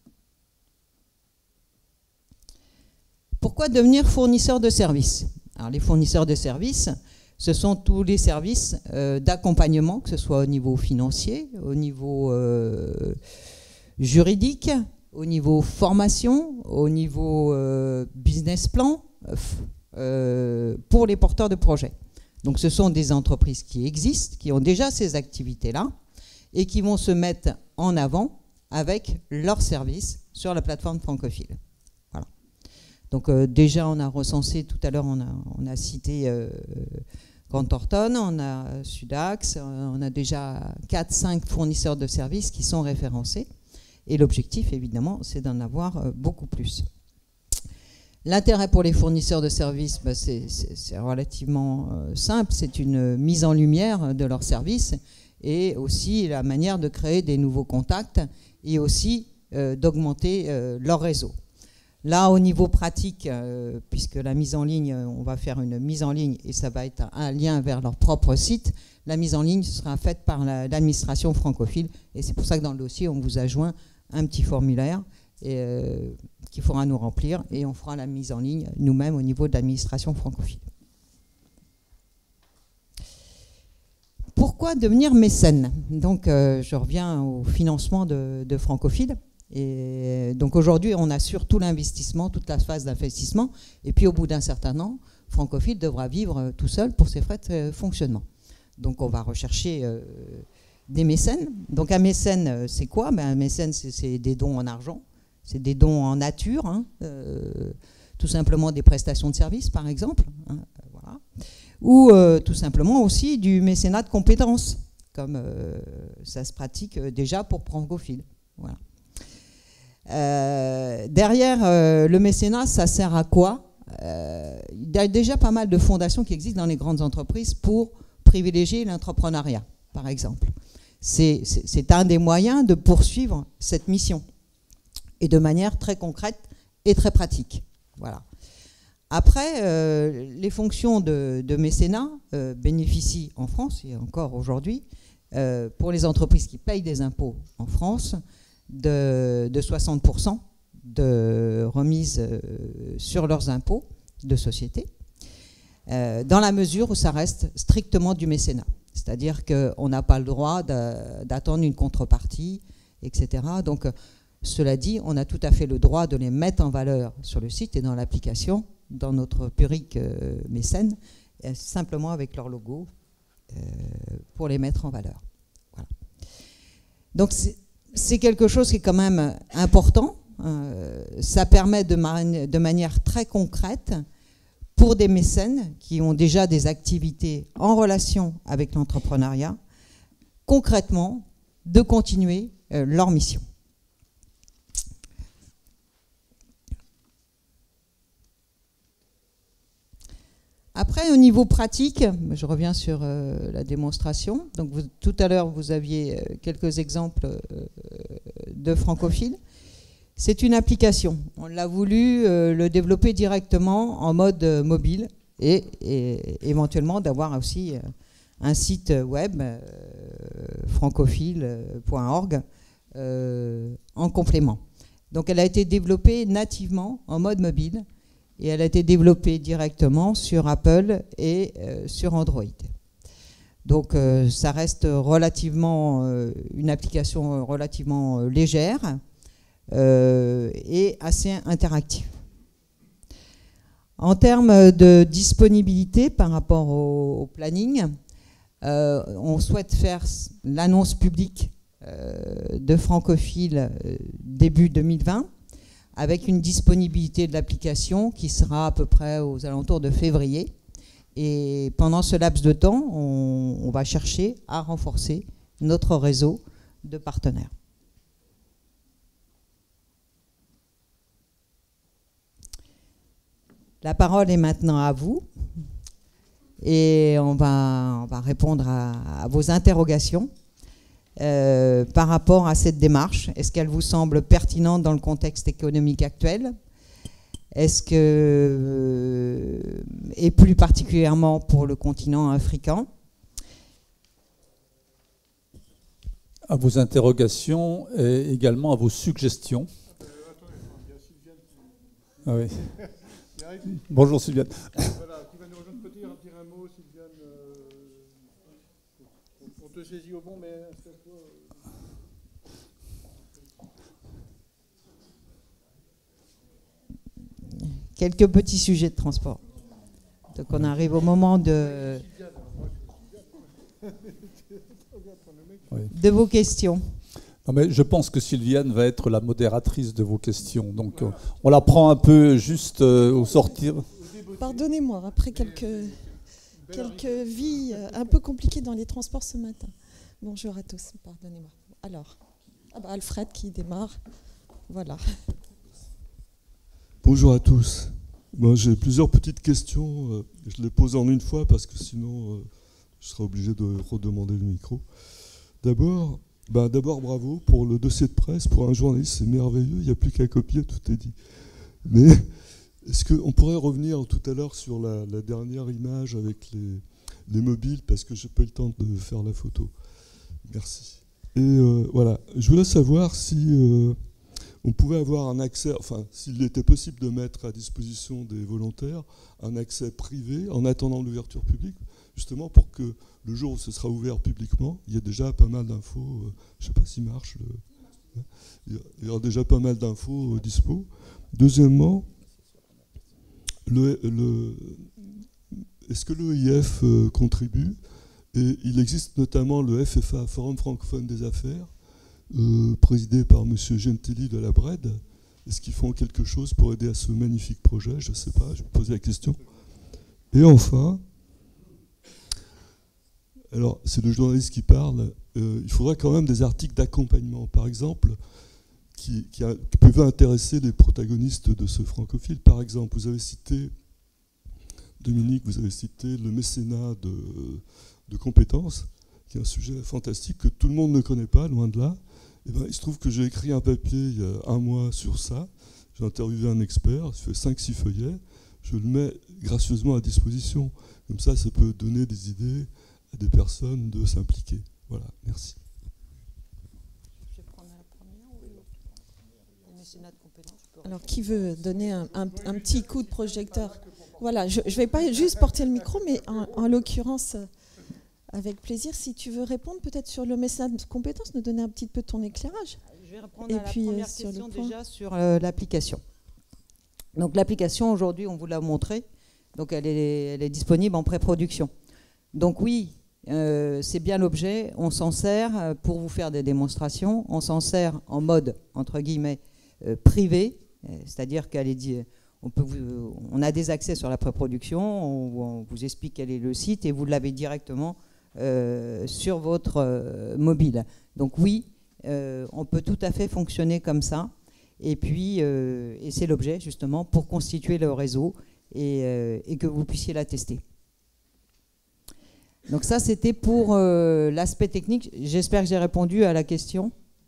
Pourquoi devenir fournisseur de services? Alors, les fournisseurs de services, ce sont tous les services euh, d'accompagnement, que ce soit au niveau financier, au niveau euh, juridique, au niveau formation, au niveau euh, business plan, euh, pour les porteurs de projets. Donc ce sont des entreprises qui existent, qui ont déjà ces activités-là, et qui vont se mettre en avant avec leurs services sur la plateforme Francophile. Voilà. Donc euh, déjà, on a recensé, tout à l'heure, on a, on a cité euh, Cantorton, on a Sudax, on a déjà quatre cinq fournisseurs de services qui sont référencés. Et l'objectif, évidemment, c'est d'en avoir beaucoup plus. L'intérêt pour les fournisseurs de services, ben c'est relativement simple. C'est une mise en lumière de leurs services et aussi la manière de créer des nouveaux contacts et aussi euh, d'augmenter euh, leur réseau. Là, au niveau pratique, euh, puisque la mise en ligne, on va faire une mise en ligne et ça va être un lien vers leur propre site, la mise en ligne sera faite par l'administration Francophile et c'est pour ça que dans le dossier, on vous a joint un petit formulaire euh, qu'il faudra nous remplir et on fera la mise en ligne nous-mêmes au niveau de l'administration Francophile. Pourquoi devenir mécène? Donc, euh, je reviens au financement de, de Francophile. Et donc aujourd'hui, on assure tout l'investissement, toute la phase d'investissement. Et puis au bout d'un certain temps, Francophile devra vivre tout seul pour ses frais de fonctionnement. Donc on va rechercher euh, des mécènes. Donc un mécène, c'est quoi? Ben, un mécène, c'est des dons en argent, c'est des dons en nature, hein, euh, tout simplement des prestations de services, par exemple. Hein, voilà. ou euh, tout simplement aussi du mécénat de compétences, comme euh, ça se pratique déjà pour francophiles. Voilà. Euh, derrière euh, le mécénat, ça sert à quoi? euh, Il y a déjà pas mal de fondations qui existent dans les grandes entreprises pour privilégier l'entrepreneuriat, par exemple. C'est un des moyens de poursuivre cette mission, et de manière très concrète et très pratique. Voilà. Après, euh, les fonctions de, de mécénat euh, bénéficient en France, et encore aujourd'hui, euh, pour les entreprises qui payent des impôts en France, de, de soixante pour cent de remise euh, sur leurs impôts de société, euh, dans la mesure où ça reste strictement du mécénat. C'est-à-dire qu'on n'a pas le droit d'attendre une contrepartie, et cetera. Donc, cela dit, on a tout à fait le droit de les mettre en valeur sur le site et dans l'application, dans notre purique euh, mécène, simplement avec leur logo, euh, pour les mettre en valeur. Voilà. Donc, c'est quelque chose qui est quand même important. Euh, ça permet de, man de manière très concrète, pour des mécènes qui ont déjà des activités en relation avec l'entrepreneuriat, concrètement, de continuer euh, leur mission. Après, au niveau pratique, je reviens sur euh, la démonstration. Donc, vous, tout à l'heure, vous aviez euh, quelques exemples euh, de francophiles. C'est une application. On l'a voulu euh, le développer directement en mode euh, mobile et, et éventuellement d'avoir aussi euh, un site web, euh, francophile point org, euh, en complément. Donc, elle a été développée nativement en mode mobile. Et elle a été développée directement sur Apple et euh, sur Android. Donc euh, ça reste relativement euh, une application relativement euh, légère euh, et assez interactive. En termes de disponibilité par rapport au, au planning, euh, on souhaite faire l'annonce publique euh, de Francophile euh, début deux mille vingt. Avec une disponibilité de l'application qui sera à peu près aux alentours de février. Et pendant ce laps de temps, on, on va chercher à renforcer notre réseau de partenaires. La parole est maintenant à vous. Et on va, on va répondre à, à vos interrogations. Euh, par rapport à cette démarche. Est-ce qu'elle vous semble pertinente dans le contexte économique actuel? Est-ce que, euh, et plus particulièrement pour le continent africain? À vos interrogations et également à vos suggestions. Ah oui. Bonjour Sylviane. Voilà, qui va nous rejoindre, peut dire, dire un mot, Sylviane. Euh, on te saisit au bon, mais quelques petits sujets de transport. Donc on arrive au moment de, de vos questions. Non, mais je pense que Sylviane va être la modératrice de vos questions. Donc voilà. On la prend un peu juste euh, au sortir. Pardonnez-moi, après quelques, quelques vies un peu compliquées dans les transports ce matin. Bonjour à tous, pardonnez-moi. Alors, ah bah Alfred qui démarre. Voilà. Bonjour à tous. Moi, j'ai plusieurs petites questions. Je les pose en une fois parce que sinon, je serai obligé de redemander le micro. D'abord, ben d'abord bravo pour le dossier de presse. Pour un journaliste, c'est merveilleux. Il n'y a plus qu'à copier, tout est dit. Mais est-ce qu'on pourrait revenir tout à l'heure sur la, la dernière image avec les, les mobiles, parce que je n'ai pas eu le temps de faire la photo. Merci. Et euh, voilà, je voulais savoir si... Euh, on pouvait avoir un accès, enfin, s'il était possible de mettre à disposition des volontaires un accès privé en attendant l'ouverture publique, justement pour que le jour où ce sera ouvert publiquement, il y ait déjà pas mal d'infos, euh, je ne sais pas s'il marche, le, il y aura déjà pas mal d'infos euh, dispo. Deuxièmement, le, le, est-ce que l'E I F euh, contribue? Et il existe notamment le F F A, Forum francophone des affaires, Euh, présidé par M. Gentili de la Brède. Est-ce qu'ils font quelque chose pour aider à ce magnifique projet? Je ne sais pas, je me pose la question. Et enfin, Alors, c'est le journaliste qui parle. Euh, il faudrait quand même des articles d'accompagnement, par exemple, qui, qui, a, qui peuvent intéresser les protagonistes de ce francophile. Par exemple, vous avez cité, Dominique, vous avez cité le mécénat de, de compétences, qui est un sujet fantastique que tout le monde ne connaît pas, loin de là. Et ben, il se trouve que j'ai écrit un papier il y a un mois sur ça. J'ai interviewé un expert, il fait cinq six feuillets. Je le mets gracieusement à disposition. Comme ça, ça peut donner des idées à des personnes de s'impliquer. Voilà, merci. Je vais prendre la première ou le mécénat de compétences. Alors, qui veut donner un, un, un petit coup de projecteur? Voilà, je ne vais pas juste porter le micro, mais en, en l'occurrence, avec plaisir, si tu veux répondre peut-être sur le mécénat de compétences, nous donner un petit peu ton éclairage. Je vais répondre Et à puis, la première euh, sur question le point. déjà sur euh, l'application. Donc l'application, aujourd'hui, on vous l'a montré, donc elle est, elle est disponible en pré-production. Donc oui, euh, c'est bien l'objet, on s'en sert pour vous faire des démonstrations, on s'en sert en mode, entre guillemets, euh, privé, c'est-à-dire qu'elle est dit, on, peut vous, on a des accès sur la pré-production, on, on vous explique quel est le site et vous l'avez directement euh, sur votre euh, mobile. Donc oui, euh, on peut tout à fait fonctionner comme ça. Et puis, euh, et c'est l'objet justement pour constituer le réseau et, euh, et que vous puissiez la tester. Donc ça, c'était pour euh, l'aspect technique. J'espère que j'ai répondu à la question.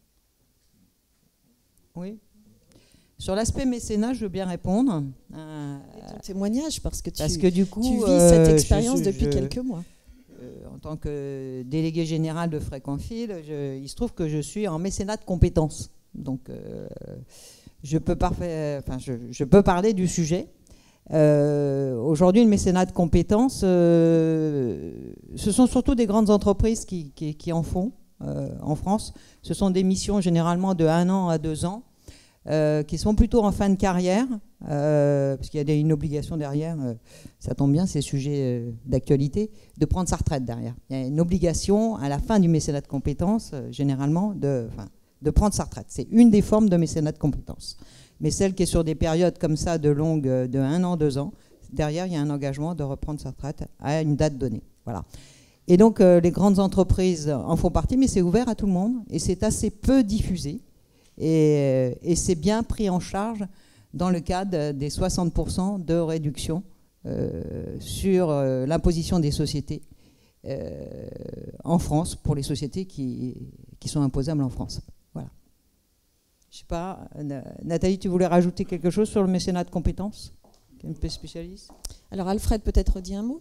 Oui. Sur l'aspect mécénat, je veux bien répondre. Euh, Et ton témoignage, parce que tu, parce que du coup, tu vis euh, cette expérience je, depuis je, quelques mois. Euh, en tant que délégué général de Fréquenfil, je, il se trouve que je suis en mécénat de compétences. Donc, euh, je, peux parfait, enfin, je, je peux parler du sujet. Euh, Aujourd'hui, le mécénat de compétences, euh, ce sont surtout des grandes entreprises qui, qui, qui en font euh, en France. Ce sont des missions généralement de un an à deux ans, euh, qui sont plutôt en fin de carrière, euh, parce qu'il y a des, une obligation derrière, euh, ça tombe bien, c'est sujet euh, d'actualité, de prendre sa retraite derrière. Il y a une obligation à la fin du mécénat de compétences, euh, généralement, de... Enfin, de prendre sa retraite. C'est une des formes de mécénat de compétences. Mais celle qui est sur des périodes comme ça de longue, de un an, deux ans, derrière, il y a un engagement de reprendre sa retraite à une date donnée. Voilà. Et donc, euh, les grandes entreprises en font partie, mais c'est ouvert à tout le monde et c'est assez peu diffusé. Et, et c'est bien pris en charge dans le cadre des soixante pour cent de réduction euh, sur euh, l'imposition des sociétés euh, en France, pour les sociétés qui, qui sont imposables en France. Voilà. Je ne sais pas, Nathalie, tu voulais rajouter quelque chose sur le mécénat de compétences? Un peu spécialiste. Alors Alfred, peut-être dit un mot?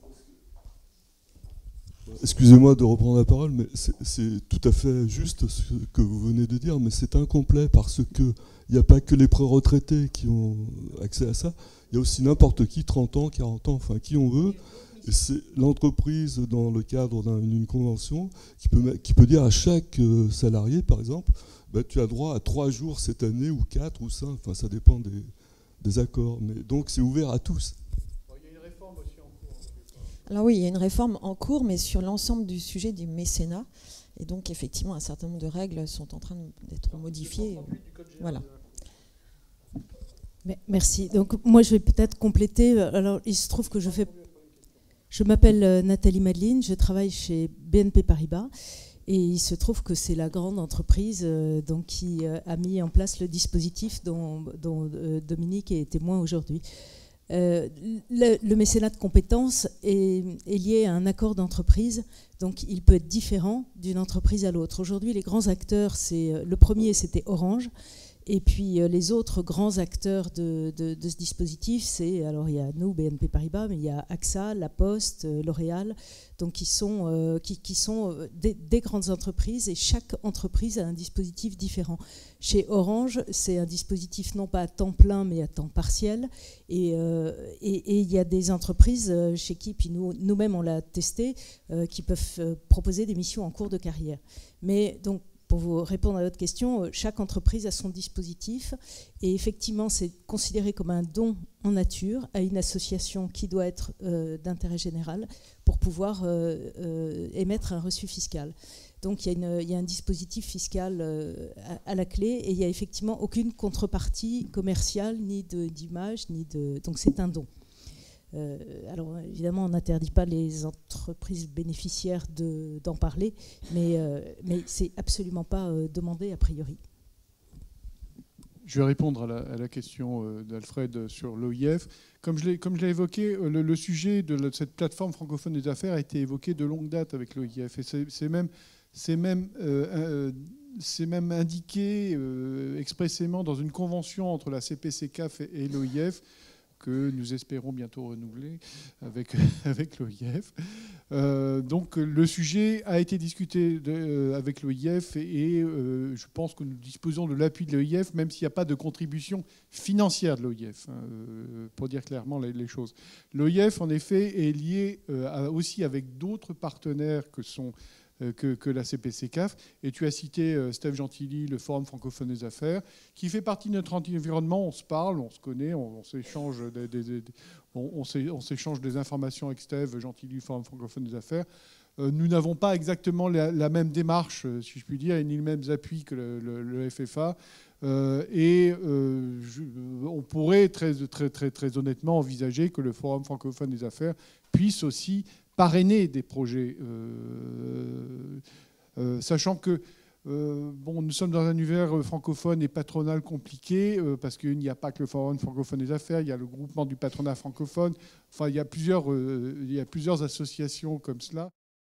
Excusez-moi de reprendre la parole, mais c'est tout à fait juste ce que vous venez de dire, mais c'est incomplet parce qu'il n'y a pas que les pré-retraités qui ont accès à ça, il y a aussi n'importe qui, trente ans, quarante ans, enfin qui on veut. Et c'est l'entreprise, dans le cadre d'une convention, qui peut, qui peut dire à chaque salarié, par exemple, bah, tu as droit à trois jours cette année, ou quatre, ou cinq, enfin ça dépend des, des accords. Mais donc c'est ouvert à tous. Il y a une réforme aussi en cours. Alors oui, il y a une réforme en cours, mais sur l'ensemble du sujet du mécénat. Et donc effectivement, un certain nombre de règles sont en train d'être modifiées. Voilà. Merci. Donc moi je vais peut-être compléter. Alors il se trouve que je fais... Je m'appelle Nathalie Madeline, je travaille chez B N P Paribas et il se trouve que c'est la grande entreprise euh, donc, qui euh, a mis en place le dispositif dont, dont euh, Dominique est témoin aujourd'hui. Euh, le, le mécénat de compétences est, est lié à un accord d'entreprise, donc il peut être différent d'une entreprise à l'autre. Aujourd'hui, les grands acteurs, c'est, le premier c'était Orange. Et puis euh, les autres grands acteurs de, de, de ce dispositif, c'est, alors il y a nous, B N P Paribas, mais il y a AXA, La Poste, euh, L'Oréal, donc qui sont, euh, qui, qui sont euh, des, des grandes entreprises et chaque entreprise a un dispositif différent. Chez Orange, c'est un dispositif non pas à temps plein mais à temps partiel et, euh, et, et il y a des entreprises euh, chez qui, puis nous, nous-mêmes on l'a testé, euh, qui peuvent euh, proposer des missions en cours de carrière. Mais donc, pour vous répondre à votre question, chaque entreprise a son dispositif et effectivement c'est considéré comme un don en nature à une association qui doit être euh, d'intérêt général pour pouvoir euh, euh, émettre un reçu fiscal. Donc il y a, une, il y a un dispositif fiscal euh, à, à la clé et il n'y a effectivement aucune contrepartie commerciale ni de, d'image, ni de, donc c'est un don. Euh, alors évidemment, on n'interdit pas les entreprises bénéficiaires de, d'en parler, mais, euh, mais c'est absolument pas euh, demandé a priori. Je vais répondre à la, à la question d'Alfred sur l'O I F. Comme je l'ai, comme je l'ai évoqué, le, le sujet de, la, de cette plateforme francophone des affaires a été évoqué de longue date avec l'O I F. Et c'est, c'est, même, c'est, même, euh, c'est même indiqué euh, expressément dans une convention entre la C P C C A F et, et l'O I F, que nous espérons bientôt renouveler avec, avec l'O I F. Euh, donc le sujet a été discuté de, euh, avec l'O I F et, et euh, je pense que nous disposons de l'appui de l'O I F, même s'il n'y a pas de contribution financière de l'O I F, hein, euh, pour dire clairement les, les choses. L'O I F, en effet, est lié euh, à, aussi avec d'autres partenaires que sont Que, que la C P C C A F. Et tu as cité euh, Steph Gentilly, le Forum francophone des affaires, qui fait partie de notre environnement. On se parle, on se connaît, on, on s'échange des, des, des, on, on s'échange des informations avec Steph Gentilly, Forum francophone des affaires. Euh, nous n'avons pas exactement la, la même démarche, si je puis dire, ni les mêmes appuis que le, le, le F F A. Euh, et euh, je, on pourrait très, très, très, très honnêtement envisager que le Forum francophone des affaires puisse aussi parrainer des projets, euh, euh, sachant que euh, bon, nous sommes dans un univers francophone et patronal compliqué, euh, parce qu'il n'y a pas que le Forum francophone des affaires, il y a le groupement du patronat francophone, enfin il y a plusieurs, euh, il y a plusieurs associations comme cela.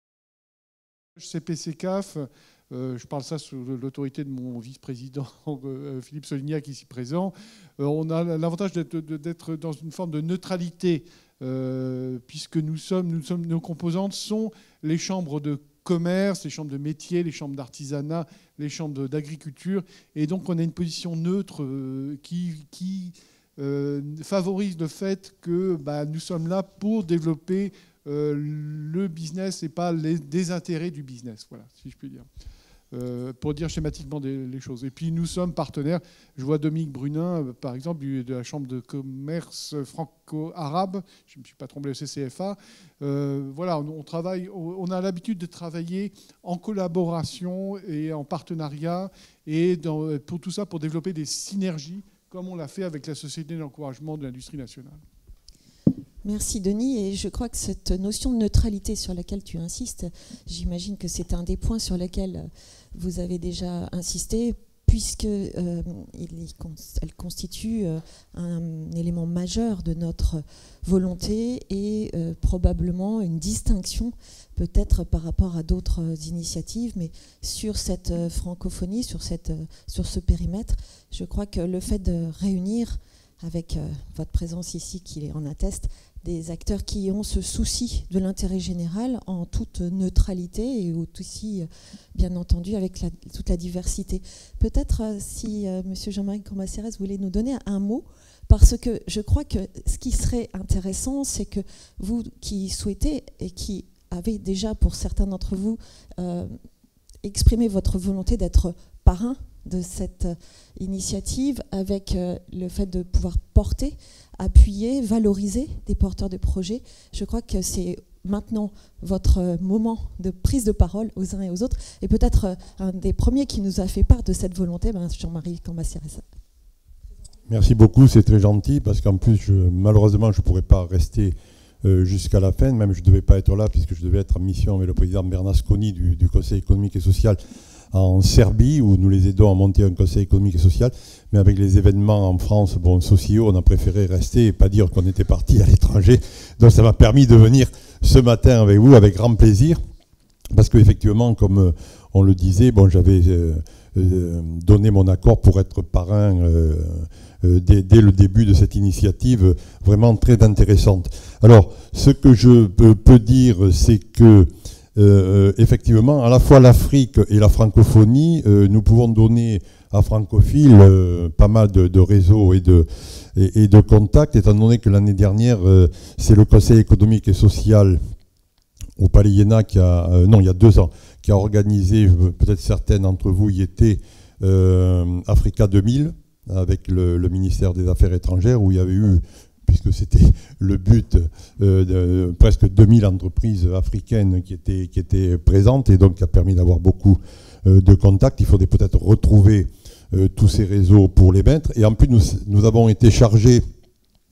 C P C C A F, euh, je parle ça sous l'autorité de mon vice-président euh, Philippe Solignac ici présent, euh, on a l'avantage d'être, d'être dans une forme de neutralité. Euh, puisque nous sommes, nous sommes, nos composantes sont les chambres de commerce, les chambres de métiers, les chambres d'artisanat, les chambres d'agriculture, et donc on a une position neutre euh, qui, qui euh, favorise le fait que bah, nous sommes là pour développer euh, le business et pas les désintérêts du business, voilà, si je puis dire. Euh, pour dire schématiquement des, les choses. Et puis nous sommes partenaires. Je vois Dominique Brunin, euh, par exemple, du, de la Chambre de commerce franco-arabe. Je ne me suis pas trompé, le C C F A. Euh, voilà, on, on travaille. On a l'habitude de travailler en collaboration et en partenariat, et dans, pour tout ça, pour développer des synergies, comme on l'a fait avec la Société d'encouragement de l'industrie nationale. Merci Denis, et je crois que cette notion de neutralité sur laquelle tu insistes, j'imagine que c'est un des points sur lesquels vous avez déjà insisté, puisque euh, elle constitue un élément majeur de notre volonté et euh, probablement une distinction peut-être par rapport à d'autres initiatives, mais sur cette francophonie, sur, cette, sur ce périmètre, je crois que le fait de réunir, avec euh, votre présence ici qui en atteste, des acteurs qui ont ce souci de l'intérêt général en toute neutralité et aussi, bien entendu, avec la, toute la diversité. Peut-être euh, si euh, M. Jean-Marie Cambacérès voulait nous donner un mot, parce que je crois que ce qui serait intéressant, c'est que vous qui souhaitez et qui avez déjà, pour certains d'entre vous, euh, exprimé votre volonté d'être parrain de cette initiative, avec euh, le fait de pouvoir porter, appuyer, valoriser des porteurs de projets. Je crois que c'est maintenant votre moment de prise de parole aux uns et aux autres. Et peut-être un des premiers qui nous a fait part de cette volonté, ben Jean-Marie Cambacérès. Merci beaucoup, c'est très gentil, parce qu'en plus, je, malheureusement, je ne pourrais pas rester euh, jusqu'à la fin. Même je ne devais pas être là, puisque je devais être en mission avec le président Bernasconi du, du Conseil économique et social en Serbie, où nous les aidons à monter un conseil économique et social. Mais avec les événements en France, bon, sociaux, on a préféré rester et pas dire qu'on était parti à l'étranger. Donc ça m'a permis de venir ce matin avec vous, avec grand plaisir. Parce qu'effectivement, comme on le disait, bon, j'avais euh, euh, donné mon accord pour être parrain euh, euh, dès, dès le début de cette initiative, vraiment très intéressante. Alors, ce que je peux, peux dire, c'est que Euh, effectivement, à la fois l'Afrique et la francophonie, euh, nous pouvons donner à Francophile euh, pas mal de, de réseaux et de, et, et de contacts, étant donné que l'année dernière, euh, c'est le Conseil économique et social au Palais Iéna qui a, euh, non, il y a deux ans, qui a organisé, peut-être certains d'entre vous y étaient, euh, Africa deux mille, avec le, le ministère des Affaires étrangères, où il y avait eu, puisque c'était le but, euh, de presque deux mille entreprises africaines qui étaient, qui étaient présentes, et donc qui a permis d'avoir beaucoup euh, de contacts. Il faudrait peut-être retrouver euh, tous ces réseaux pour les mettre. Et en plus, nous, nous avons été chargés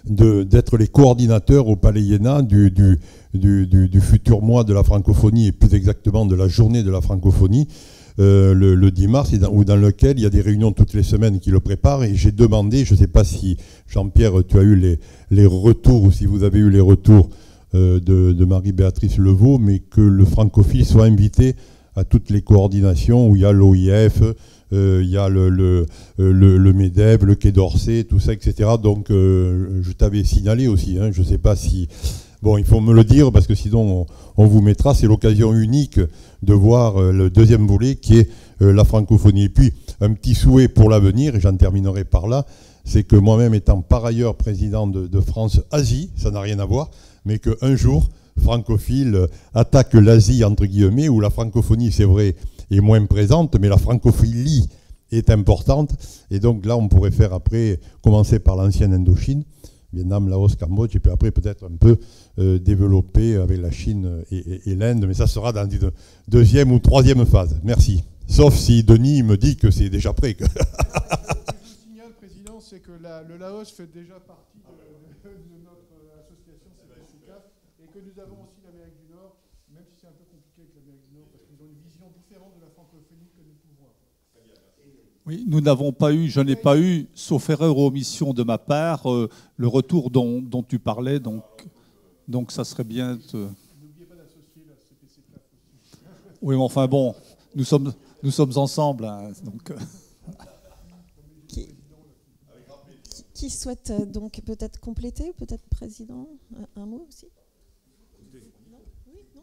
d'être les coordinateurs au Palais Iéna du, du, du, du, du futur mois de la francophonie, et plus exactement de la journée de la francophonie, euh, le, le dix mars, et dans, ou dans lequel il y a des réunions toutes les semaines qui le préparent. Et j'ai demandé, je ne sais pas si Jean-Pierre, tu as eu les, les retours, ou si vous avez eu les retours euh, de, de Marie-Béatrice Levaux, mais que le francophile soit invité à toutes les coordinations où il y a l'O I F, euh, il y a le, le, le, le MEDEF, le Quai d'Orsay, tout ça, et cetera. Donc euh, je t'avais signalé aussi, hein, je ne sais pas si... Bon, il faut me le dire parce que sinon on, on vous mettra, c'est l'occasion unique de voir euh, le deuxième volet qui est euh, la francophonie. Et puis un petit souhait pour l'avenir, et j'en terminerai par là, c'est que moi-même étant par ailleurs président de, de France Asie, ça n'a rien à voir, mais qu'un jour, francophile attaque l'Asie, entre guillemets, où la francophonie, c'est vrai, est moins présente, mais la francophilie est importante. Et donc là, on pourrait faire après, commencer par l'ancienne Indochine, Vietnam, Laos, Cambodge, et puis après peut-être un peu euh, développer avec la Chine et, et, et l'Inde, mais ça sera dans une deuxième ou troisième phase. Merci. Sauf si Denis me dit que c'est déjà prêt. Ce que je signale, Président, c'est que la, le Laos fait déjà partie de, de, de notre association C P C C A F, et que nous avons aussi l'Amérique du Nord, même si c'est un peu compliqué avec l'Amérique du Nord, parce qu'ils ont une vision différente de la francophonie que nous pouvons avoir. Oui, nous n'avons pas eu, je n'ai pas eu, sauf erreur ou omission de ma part, euh, le retour dont, dont tu parlais, donc, donc ça serait bien... De... N'oubliez pas d'associer la C P C C A F aussi. Oui, mais enfin bon, nous sommes, nous sommes ensemble, hein, donc... Qui, qui souhaite euh, donc peut-être compléter, peut-être Président, un, un mot aussi? Non, oui, non.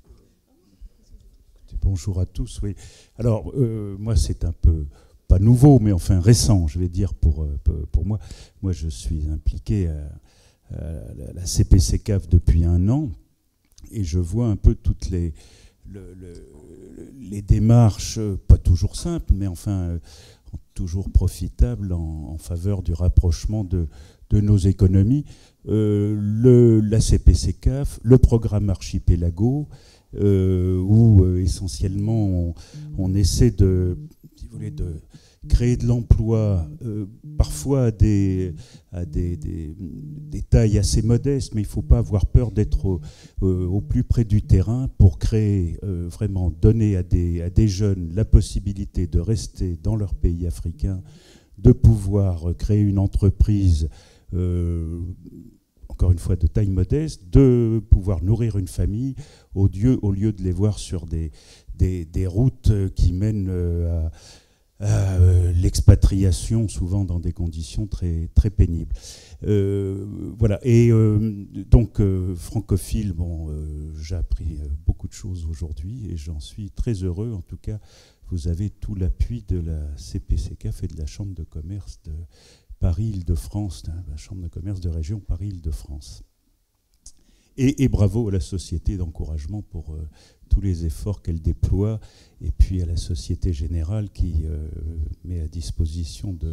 Bonjour à tous, oui. Alors, euh, moi, c'est un peu... pas nouveau, mais enfin récent, je vais dire, pour, pour moi. Moi, je suis impliqué à, à la C P C C A F depuis un an, et je vois un peu toutes les, le, le, les démarches, pas toujours simples, mais enfin toujours profitables en, en faveur du rapprochement de, de nos économies. Euh, le, la C P C C A F, le programme Archipelago, euh, où euh, essentiellement on, on essaie de, si vous voulez, de créer de l'emploi, euh, parfois à, des, à des, des, des tailles assez modestes, mais il ne faut pas avoir peur d'être au, euh, au plus près du terrain pour créer, euh, vraiment donner à des, à des jeunes la possibilité de rester dans leur pays africain, de pouvoir créer une entreprise, euh, encore une fois de taille modeste, de pouvoir nourrir une famille au lieu, au lieu de les voir sur des, des, des routes qui mènent à... Euh, l'expatriation, souvent dans des conditions très, très pénibles. Euh, voilà. Et euh, donc, euh, francophile, bon, euh, j'ai appris beaucoup de choses aujourd'hui et j'en suis très heureux. En tout cas, vous avez tout l'appui de la C P C C A F et de la Chambre de commerce de Paris-Île-de-France, la Chambre de commerce de région Paris-Île-de-France. Et, et bravo à la Société d'encouragement pour euh, tous les efforts qu'elle déploie, et puis à la Société Générale qui euh, met à disposition de...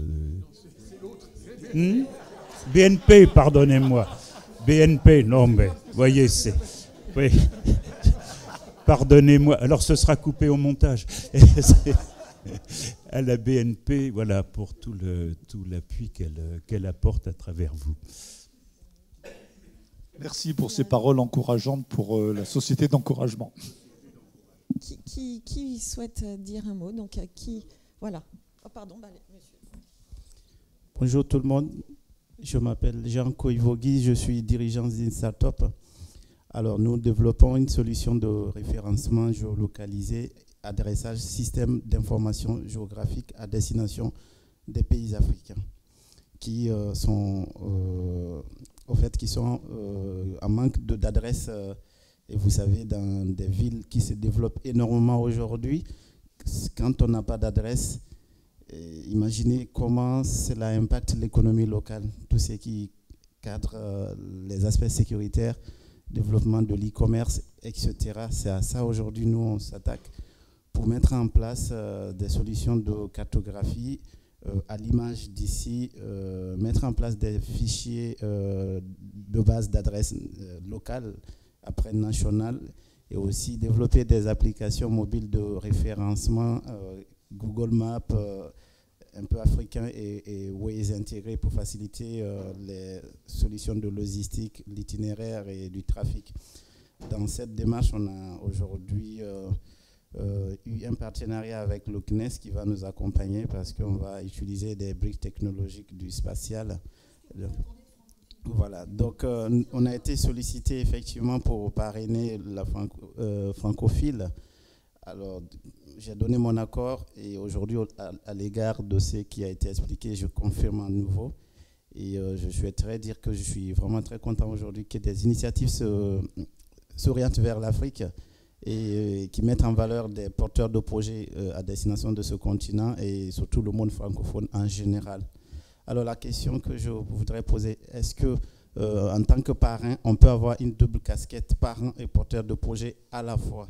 Hmm B N P, pardonnez-moi. B N P, non mais, voyez, c'est... Oui. Pardonnez-moi, alors ce sera coupé au montage. À la B N P, voilà, pour tout le, tout l'appui qu'elle, qu'elle apporte à travers vous. Merci pour ces paroles encourageantes pour euh, la Société d'encouragement. Qui, qui, qui souhaite dire un mot? Donc, qui... Voilà. Oh, pardon, bah, allez, monsieur. Bonjour tout le monde. Je m'appelle Jean Koivogui, je suis dirigeant d'une start-up. Alors, nous développons une solution de référencement géolocalisé, adressage, système d'information géographique à destination des pays africains qui euh, sont... Euh, au fait, qui sont euh, en manque d'adresses. Euh, et vous savez, dans des villes qui se développent énormément aujourd'hui, quand on n'a pas d'adresse, imaginez comment cela impacte l'économie locale, tout ce qui cadre euh, les aspects sécuritaires, développement de l'e-commerce, et cetera. C'est à ça aujourd'hui, nous, on s'attaque pour mettre en place euh, des solutions de cartographie, Euh, à l'image d'ici, euh, mettre en place des fichiers euh, de base d'adresses euh, locales, après nationales, et aussi développer des applications mobiles de référencement, euh, Google Maps, euh, un peu africains et, et Waze intégrés pour faciliter euh, les solutions de logistique, l'itinéraire et du trafic. Dans cette démarche, on a aujourd'hui euh, euh, eu un partenariat avec l'O C N E S qui va nous accompagner parce qu'on va utiliser des briques technologiques du spatial. Voilà, donc euh, on a été sollicité effectivement pour parrainer la franco, euh, francophile. Alors, j'ai donné mon accord et aujourd'hui, à, à l'égard de ce qui a été expliqué, je confirme à nouveau. Et euh, je souhaiterais dire que je suis vraiment très content aujourd'hui que des initiatives se, s'orientent vers l'Afrique et euh, qui mettent en valeur des porteurs de projets euh, à destination de ce continent et surtout le monde francophone en général. Alors la question que je voudrais poser, est-ce que euh, en tant que parrain, on peut avoir une double casquette, parrain et porteur de projet à la fois?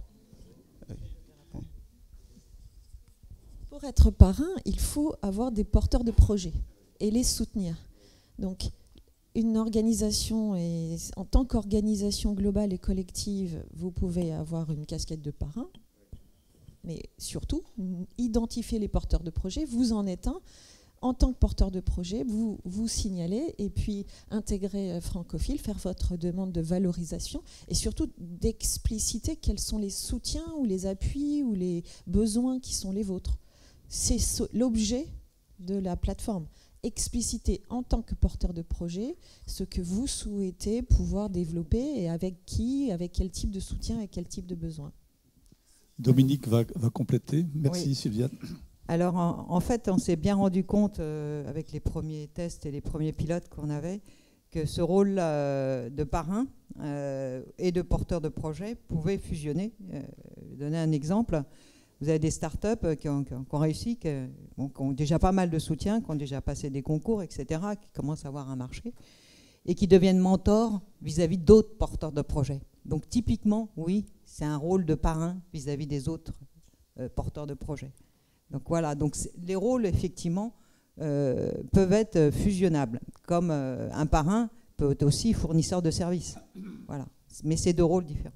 Pour être parrain, il faut avoir des porteurs de projets et les soutenir. Donc, une organisation, et en tant qu'organisation globale et collective, vous pouvez avoir une casquette de parrain, mais surtout, identifier les porteurs de projets, vous en êtes un. En tant que porteur de projet, vous vous signalez et puis intégrer Francophile, faire votre demande de valorisation et surtout d'expliciter quels sont les soutiens ou les appuis ou les besoins qui sont les vôtres. C'est l'objet de la plateforme. Expliciter en tant que porteur de projet ce que vous souhaitez pouvoir développer et avec qui, avec quel type de soutien et quel type de besoin. Dominique va, va compléter. Merci, oui. Sylviane. Alors, en, en fait, on s'est bien rendu compte euh, avec les premiers tests et les premiers pilotes qu'on avait que ce rôle euh, de parrain euh, et de porteur de projet pouvait fusionner. Euh, je vais donner un exemple. Vous avez des startups qui ont, qui ont, qui ont réussi, qui, bon, qui ont déjà pas mal de soutien, qui ont déjà passé des concours, et cetera, qui commencent à avoir un marché et qui deviennent mentors vis-à-vis d'autres porteurs de projets. Donc, typiquement, oui, c'est un rôle de parrain vis-à-vis des autres euh, porteurs de projets. Donc voilà, donc les rôles, effectivement, euh, peuvent être fusionnables, comme euh, un parrain peut être aussi fournisseur de services. Voilà. Mais c'est deux rôles différents.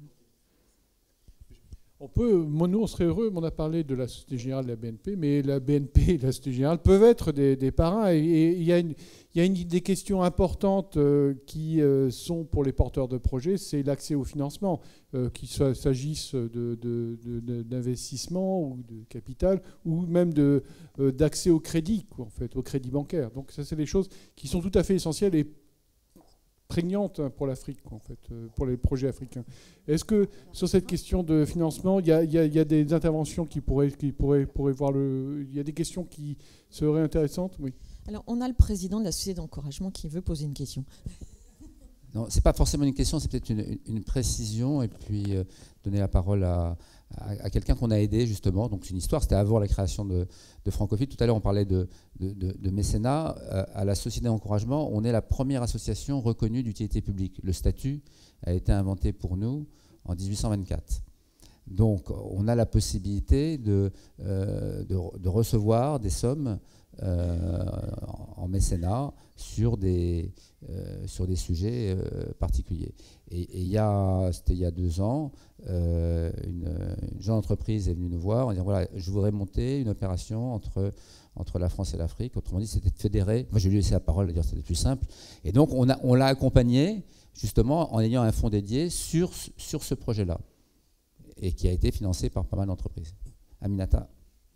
On peut, nous, on serait heureux, on a parlé de la Société Générale de la B N P, mais la B N P et la Société Générale peuvent être des, des parrains. Et il y a, une, il y a une, des questions importantes euh, qui euh, sont pour les porteurs de projets, c'est l'accès au financement, euh, qu'il s'agisse de, de, de, d'investissement ou de capital, ou même de, euh, d'accès au crédit, quoi, en fait, au crédit bancaire. Donc ça, c'est des choses qui sont tout à fait essentielles et prégnante pour l'Afrique, en fait, pour les projets africains. Est-ce que sur cette question de financement, il y a, il y a, il y a des interventions qui pourraient, qui pourraient, pourraient voir le... Il y a des questions qui seraient intéressantes? Oui. Alors, on a le président de la société d'encouragement qui veut poser une question. Non, ce n'est pas forcément une question, c'est peut-être une, une précision, et puis euh, donner la parole à, à, à quelqu'un qu'on a aidé, justement. Donc, c'est une histoire, c'était avant la création de, de Francophile. Tout à l'heure, on parlait de, de, de, de mécénat. Euh, à la Société d'encouragement, on est la première association reconnue d'utilité publique. Le statut a été inventé pour nous en dix-huit cent vingt-quatre. Donc, on a la possibilité de, euh, de, de recevoir des sommes euh, en mécénat sur des, euh, sur des sujets euh, particuliers. Et il y a, c'était il y a deux ans, euh, une, une jeune entreprise est venue nous voir en disant voilà, je voudrais monter une opération entre, entre la France et l'Afrique. Autrement dit, c'était de fédérer. Moi, je lui ai laissé la parole, dire c'était plus simple. Et donc, on, a, on l'a accompagné justement en ayant un fonds dédié sur, sur ce projet-là, et qui a été financé par pas mal d'entreprises. Aminata.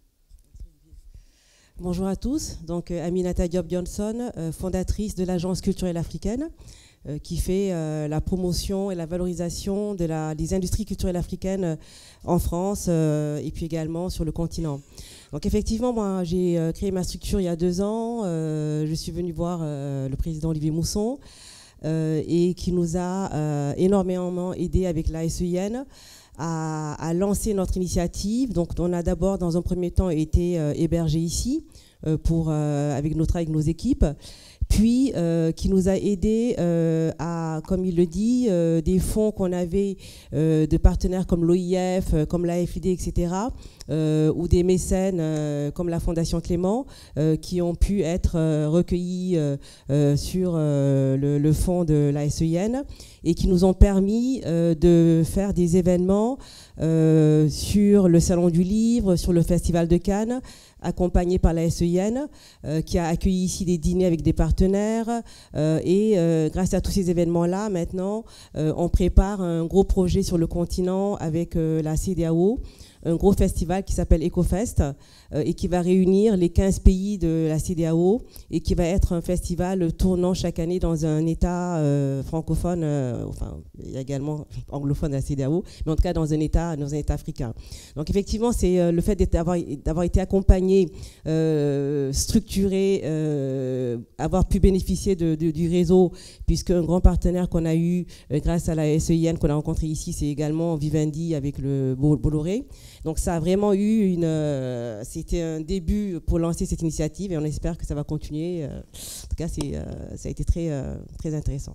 Bonjour à tous, donc euh, Aminata Diop Johnson, euh, fondatrice de l'Agence culturelle africaine, euh, qui fait euh, la promotion et la valorisation de la, des industries culturelles africaines euh, en France euh, et puis également sur le continent. Donc effectivement, moi j'ai euh, créé ma structure il y a deux ans, euh, je suis venue voir euh, le président Olivier Mousson euh, et qui nous a euh, énormément aidé avec la S E I N À, à lancer notre initiative. Donc, on a d'abord, dans un premier temps, été euh, hébergé ici euh, pour, euh, avec, notre, avec nos équipes, puis euh, qui nous a aidé euh, à, comme il le dit, euh, des fonds qu'on avait euh, de partenaires comme l'O I F, euh, comme l'A F I D, et cetera, euh, ou des mécènes euh, comme la Fondation Clément, euh, qui ont pu être euh, recueillis euh, euh, sur euh, le, le fonds de la S E I N. et qui nous ont permis euh, de faire des événements euh, sur le Salon du Livre, sur le Festival de Cannes, accompagné par la S E I N, euh, qui a accueilli ici des dîners avec des partenaires. Euh, et euh, grâce à tous ces événements-là, maintenant, euh, on prépare un gros projet sur le continent avec euh, la C E D E A O, un gros festival qui s'appelle EcoFest euh, et qui va réunir les quinze pays de la C E D E A O et qui va être un festival tournant chaque année dans un État euh, francophone, euh, enfin il y a également anglophone à la C E D E A O, mais en tout cas dans un État, dans un État africain. Donc effectivement, c'est euh, le fait d'avoir, d'avoir été accompagné, euh, structuré, euh, avoir pu bénéficier de, de, du réseau, puisque un grand partenaire qu'on a eu euh, grâce à la S E I N qu'on a rencontré ici, c'est également Vivendi avec le Bolloré. Donc ça a vraiment eu une... Euh, c'était un début pour lancer cette initiative et on espère que ça va continuer. Euh, en tout cas, c'est, euh, ça a été très, euh, très intéressant.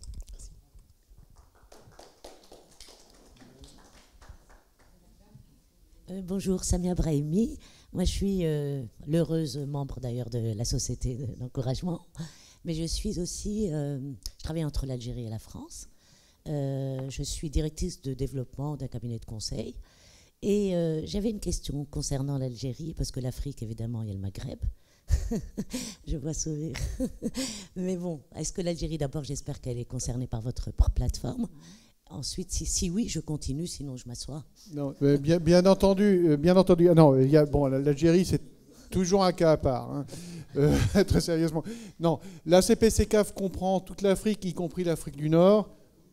Euh, bonjour, Samia Brahimi. Moi, je suis euh, l'heureuse membre d'ailleurs de la société d'encouragement. Mais je suis aussi... Euh, je travaille entre l'Algérie et la France. Euh, je suis directrice de développement d'un cabinet de conseil. Et euh, j'avais une question concernant l'Algérie, parce que l'Afrique, évidemment, il y a le Maghreb. Je vois sourire. Mais bon, est-ce que l'Algérie, d'abord, j'espère qu'elle est concernée par votre plateforme. Ensuite, si, si oui, je continue, sinon je m'assois. Non, euh, bien, bien entendu, euh, bien entendu. Ah non, il y a, bon, l'Algérie, c'est toujours un cas à part, hein. euh, très sérieusement. Non, la C P C C A F comprend toute l'Afrique, y compris l'Afrique du Nord,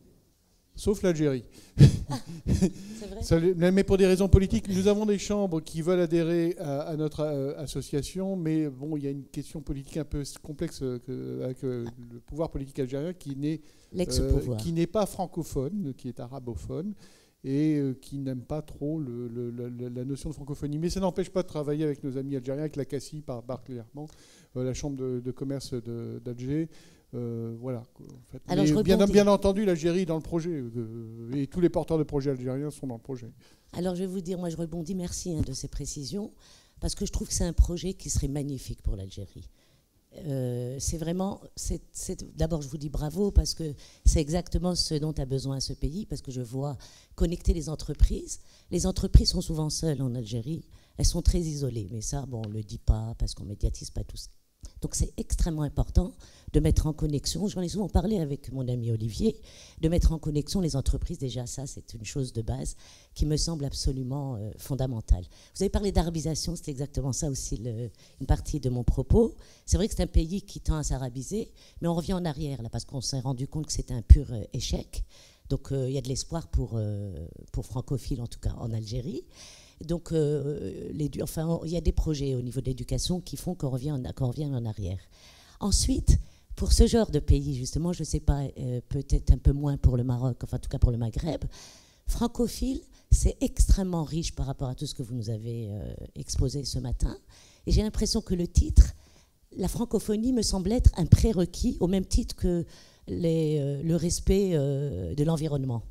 sauf l'Algérie. Ah, c'est vrai. Mais pour des raisons politiques, nous avons des chambres qui veulent adhérer à, à notre euh, association, mais bon, il y a une question politique un peu complexe que, avec euh, le pouvoir politique algérien qui n'est euh, qui n'est pas francophone, qui est arabophone et euh, qui n'aime pas trop le, le, le, la notion de francophonie. Mais ça n'empêche pas de travailler avec nos amis algériens, avec la C A C I particulièrement, euh, la chambre de, de commerce d'Alger. Euh, voilà. En fait. Alors, je bien, bien entendu, l'Algérie est dans le projet euh, et tous les porteurs de projets algériens sont dans le projet. Alors je vais vous dire, moi je rebondis, merci hein, de ces précisions, parce que je trouve que c'est un projet qui serait magnifique pour l'Algérie. Euh, c'est vraiment, c'est, c'est, d'abord je vous dis bravo, parce que c'est exactement ce dont a besoin ce pays, parce que je vois connecter les entreprises. Les entreprises sont souvent seules en Algérie, elles sont très isolées, mais ça, bon, on ne le dit pas, parce qu'on ne médiatise pas tout ça. Donc c'est extrêmement important de mettre en connexion, j'en ai souvent parlé avec mon ami Olivier, de mettre en connexion les entreprises. Déjà ça, c'est une chose de base qui me semble absolument euh, fondamentale. Vous avez parlé d'arabisation, c'est exactement ça aussi le, une partie de mon propos. C'est vrai que c'est un pays qui tend à s'arabiser, mais on revient en arrière là, parce qu'on s'est rendu compte que c'était un pur euh, échec. Donc il euh, y a de l'espoir pour, euh, pour francophiles, en tout cas en Algérie. Donc, euh, les, enfin, il y a des projets au niveau de l'éducation qui font qu'on revient, qu'on revient en arrière. Ensuite, pour ce genre de pays, justement, je ne sais pas, euh, peut-être un peu moins pour le Maroc, enfin en tout cas pour le Maghreb, francophile, c'est extrêmement riche par rapport à tout ce que vous nous avez euh, exposé ce matin. Et j'ai l'impression que le titre, la francophonie, me semble être un prérequis, au même titre que les, euh, le respect euh, de l'environnement.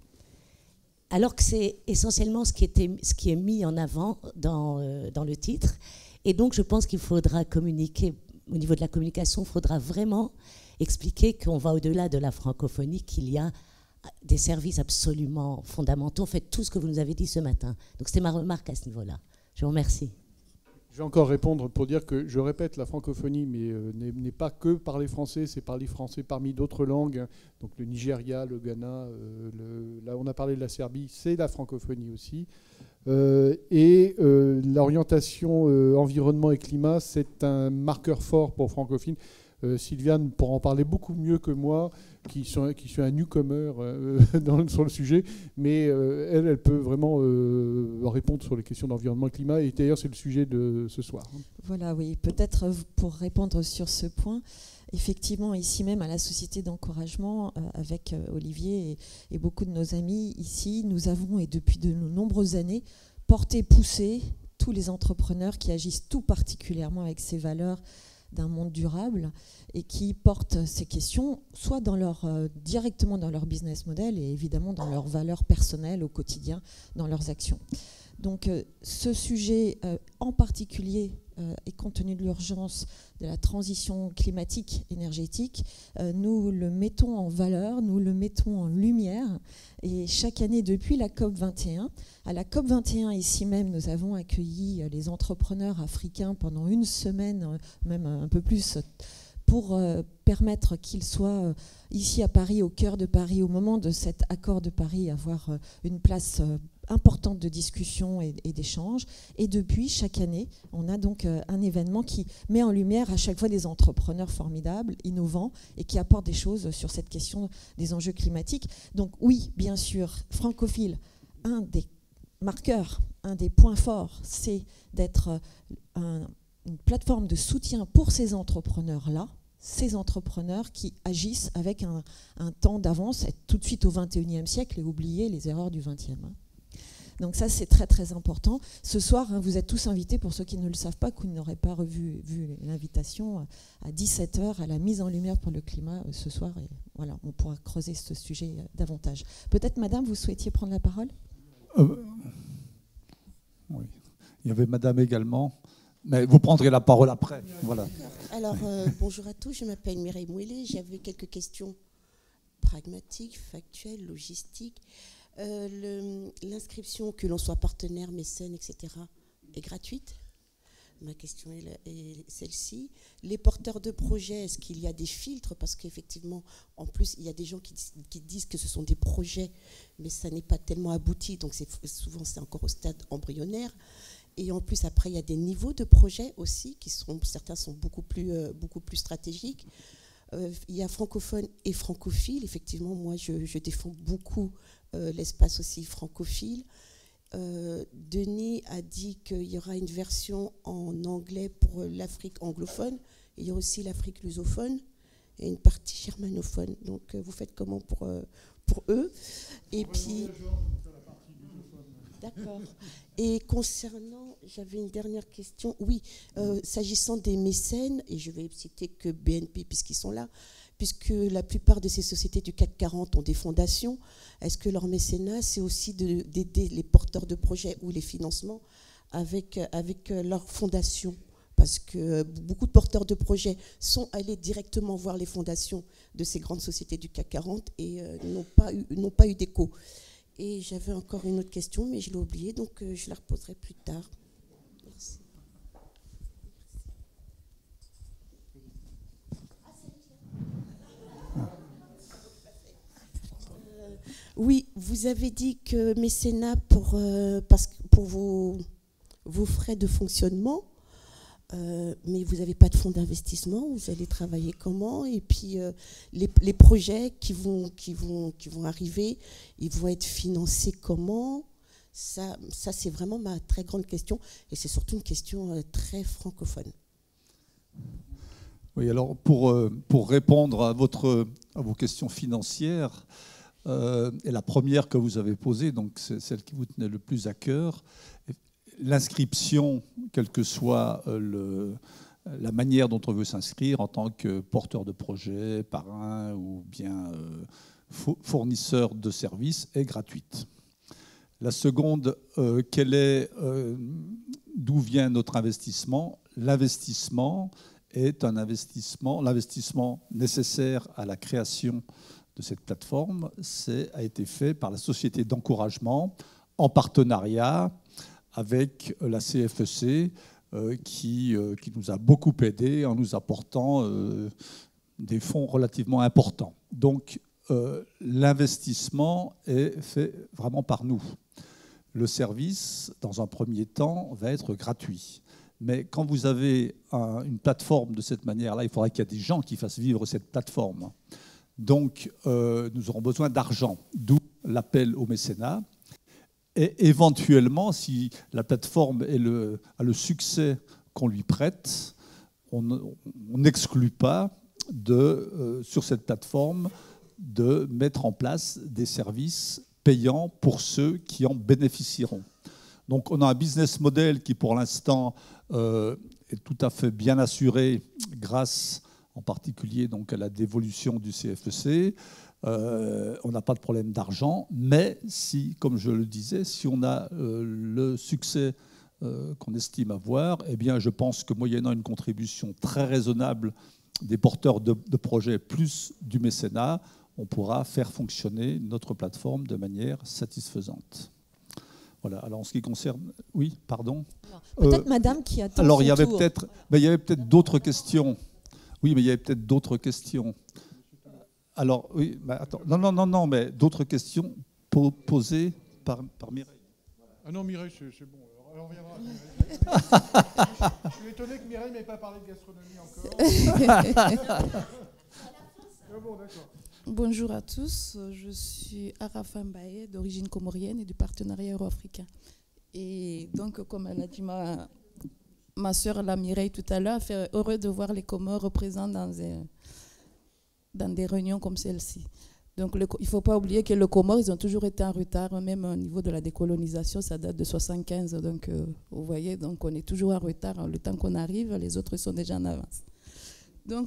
Alors que c'est essentiellement ce qui, était, ce qui est mis en avant dans, euh, dans le titre. Et donc, je pense qu'il faudra communiquer, au niveau de la communication, il faudra vraiment expliquer qu'on va au-delà de la francophonie, qu'il y a des services absolument fondamentaux. Faites tout ce que vous nous avez dit ce matin. Donc, c'était ma remarque à ce niveau-là. Je vous remercie. Je vais encore répondre pour dire que, je répète, la francophonie mais, euh, n'est, n'est pas que parler français, c'est parler français parmi d'autres langues. Hein. Donc le Nigeria, le Ghana, euh, le, là on a parlé de la Serbie, c'est la francophonie aussi. Euh, et euh, l'orientation euh, environnement et climat, c'est un marqueur fort pour francophonie. Euh, Sylviane pourra en parler beaucoup mieux que moi, qui, sont, qui suis un newcomer euh, dans, sur le sujet, mais euh, elle, elle peut vraiment euh, répondre sur les questions d'environnement et climat, et d'ailleurs c'est le sujet de ce soir. Voilà, oui, peut-être pour répondre sur ce point, effectivement, ici même à la Société d'encouragement, euh, avec euh, Olivier et, et beaucoup de nos amis ici, nous avons, et depuis de nombreuses années, porté, poussé tous les entrepreneurs qui agissent tout particulièrement avec ces valeurs d'un monde durable et qui portent ces questions soit dans leur, euh, directement dans leur business model et évidemment dans leurs valeurs personnelles au quotidien, dans leurs actions. Donc euh, ce sujet euh, en particulier, euh, et compte tenu de l'urgence de la transition climatique énergétique, euh, nous le mettons en valeur, nous le mettons en lumière. Et chaque année, depuis la COP vingt et un, à la COP vingt et un, ici même, nous avons accueilli les entrepreneurs africains pendant une semaine, même un peu plus, pour euh, permettre qu'ils soient euh, ici à Paris, au cœur de Paris, au moment de cet accord de Paris, avoir euh, une place euh, importante de discussion et, et d'échange. Et depuis, chaque année, on a donc euh, un événement qui met en lumière à chaque fois des entrepreneurs formidables, innovants, et qui apportent des choses sur cette question des enjeux climatiques. Donc oui, bien sûr, Francophile, un des marqueurs, un des points forts, c'est d'être un, une plateforme de soutien pour ces entrepreneurs-là, ces entrepreneurs qui agissent avec un, un temps d'avance, être tout de suite au vingt et unième siècle et oublier les erreurs du vingtième. Donc ça, c'est très très important. Ce soir, hein, vous êtes tous invités, pour ceux qui ne le savent pas, qui n'auraient pas revu vu l'invitation, à dix-sept heures à la mise en lumière pour le climat euh, ce soir. Et voilà, on pourra creuser ce sujet euh, davantage. Peut-être, madame, vous souhaitiez prendre la parole ? euh, Oui. Il y avait madame également. Mais vous prendrez la parole après. Voilà. Alors, euh, bonjour à tous, je m'appelle Mireille Mouelet. J'avais quelques questions pragmatiques, factuelles, logistiques. Euh, L'inscription, que l'on soit partenaire, mécène, et cetera, est gratuite. Ma question est, est celle-ci. Les porteurs de projets, est-ce qu'il y a des filtres? Parce qu'effectivement, en plus, il y a des gens qui, qui disent que ce sont des projets, mais ça n'est pas tellement abouti, donc souvent c'est encore au stade embryonnaire. Et en plus, après, il y a des niveaux de projets aussi, qui sont, certains sont beaucoup plus, euh, beaucoup plus stratégiques. Euh, il y a francophone et francophile. Effectivement, moi, je, je défends beaucoup euh, l'espace aussi francophile. Euh, Denis a dit qu'il y aura une version en anglais pour l'Afrique anglophone. Et il y a aussi l'Afrique lusophone et une partie germanophone. Donc, euh, vous faites comment pour, euh, pour eux? Et puis... D'accord. Et concernant, j'avais une dernière question. Oui, euh, s'agissant des mécènes, et je vais citer que B N P puisqu'ils sont là, puisque la plupart de ces sociétés du C A C quarante ont des fondations, est-ce que leur mécénat, c'est aussi d'aider les porteurs de projets ou les financements avec, avec leurs fondations? Parce que beaucoup de porteurs de projets sont allés directement voir les fondations de ces grandes sociétés du C A C quarante et euh, n'ont pas eu, n'ont pas eu d'écho. Et j'avais encore une autre question, mais je l'ai oubliée, donc euh, je la reposerai plus tard. Merci. Euh, oui, vous avez dit que mécénat pour, euh, parce que pour vos, vos frais de fonctionnement, Euh, mais vous n'avez pas de fonds d'investissement, vous allez travailler comment? Et puis euh, les, les projets qui vont, qui, vont, qui vont arriver, ils vont être financés comment? Ça, ça c'est vraiment ma très grande question, et c'est surtout une question euh, très francophone. Oui, alors pour, euh, pour répondre à, votre, à vos questions financières, euh, et la première que vous avez posée, donc c'est celle qui vous tenait le plus à cœur, l'inscription, quelle que soit le, la manière dont on veut s'inscrire en tant que porteur de projet, parrain ou bien euh, fournisseur de services, est gratuite. La seconde, euh, quelle est, euh, d'où vient notre investissement? L'investissement est un investissement, l'investissement nécessaire à la création de cette plateforme, c'est, a été fait par la société d'encouragement en partenariat avec la C F E C euh, qui, euh, qui nous a beaucoup aidés en nous apportant euh, des fonds relativement importants. Donc euh, l'investissement est fait vraiment par nous. Le service, dans un premier temps, va être gratuit. Mais quand vous avez un, une plateforme de cette manière-là, il faudra qu'il y ait des gens qui fassent vivre cette plateforme. Donc euh, nous aurons besoin d'argent, d'où l'appel au mécénat. Et éventuellement, si la plateforme est le, a le succès qu'on lui prête, on n'exclut pas de, euh, sur cette plateforme de mettre en place des services payants pour ceux qui en bénéficieront. Donc on a un business model qui pour l'instant euh, est tout à fait bien assurée grâce en particulier donc, à la dévolution du C F E C. Euh, on n'a pas de problème d'argent, mais si, comme je le disais, si on a euh, le succès euh, qu'on estime avoir, eh bien, je pense que moyennant une contribution très raisonnable des porteurs de, de projets plus du mécénat, on pourra faire fonctionner notre plateforme de manière satisfaisante. Voilà. Alors en ce qui concerne, oui, pardon. Peut-être euh, Madame qui attend Alors son il y avait tour. peut-être, ben, il y avait peut-être d'autres questions. Oui, mais il y avait peut-être d'autres questions. Alors, oui, bah, attends. Non, non, non, non, mais d'autres questions po posées par, par Mireille. Ah non, Mireille, c'est bon. Alors, on reviendra. Je suis étonné que Mireille n'ait pas parlé de gastronomie encore. Bon, d'accord. Bonjour à tous, je suis Arafa Mbaye, d'origine comorienne et du partenariat euro-africain. Et donc, comme elle a dit ma, ma soeur la Mireille tout à l'heure, fait heureux de voir les Comores présents dans, un, dans des réunions comme celle-ci. Donc, le, il ne faut pas oublier que les Comores, ils ont toujours été en retard, même au niveau de la décolonisation, ça date de soixante-quinze. Donc, euh, vous voyez, donc on est toujours en retard. Le temps qu'on arrive, les autres sont déjà en avance. Donc,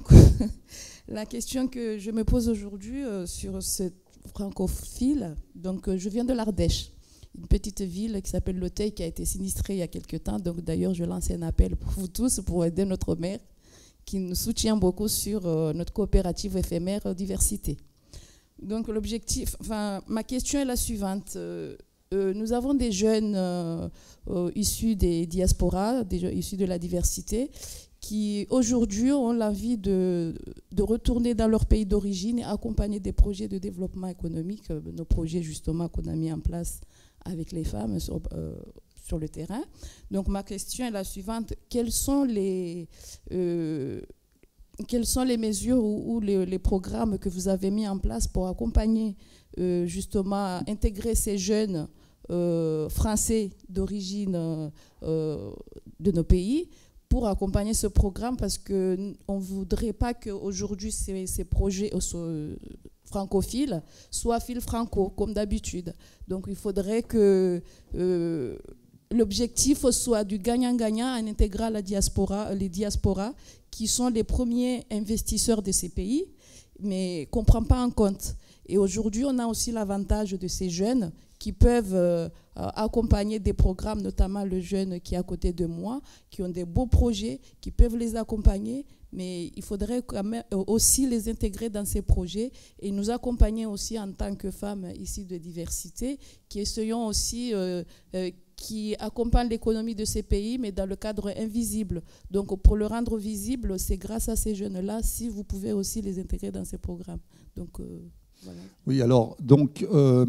la question que je me pose aujourd'hui euh, sur ce francophile, donc euh, je viens de l'Ardèche, une petite ville qui s'appelle Lotey, qui a été sinistrée il y a quelques temps. Donc, d'ailleurs, je lance un appel pour vous tous pour aider notre maire, qui nous soutient beaucoup sur euh, notre coopérative éphémère diversité. Donc, l'objectif, enfin, ma question est la suivante. Euh, euh, nous avons des jeunes euh, euh, issus des diasporas, des jeunes issus de la diversité, qui aujourd'hui ont l'envie de, de retourner dans leur pays d'origine et accompagner des projets de développement économique, nos projets justement qu'on a mis en place avec les femmes sur, euh, sur le terrain. Donc ma question est la suivante, quelles sont les, euh, quelles sont les mesures ou, ou les, les programmes que vous avez mis en place pour accompagner euh, justement, intégrer ces jeunes euh, français d'origine euh, de nos pays, pour accompagner ce programme, parce qu'on ne voudrait pas qu'aujourd'hui ces, ces projets euh, francophiles soient fil franco, comme d'habitude. Donc il faudrait que euh, l'objectif soit du gagnant-gagnant en intégrant la diaspora, les diasporas, qui sont les premiers investisseurs de ces pays, mais qu'on ne prend pas en compte. Et aujourd'hui, on a aussi l'avantage de ces jeunes qui peuvent euh, accompagner des programmes, notamment le jeune qui est à côté de moi, qui ont des beaux projets, qui peuvent les accompagner, mais il faudrait quand même aussi les intégrer dans ces projets et nous accompagner aussi en tant que femmes ici de diversité, qui essayons aussi, euh, euh, qui accompagnent l'économie de ces pays, mais dans le cadre invisible. Donc pour le rendre visible, c'est grâce à ces jeunes-là, si vous pouvez aussi les intégrer dans ces programmes. Donc, euh, voilà. Oui, alors, donc, euh,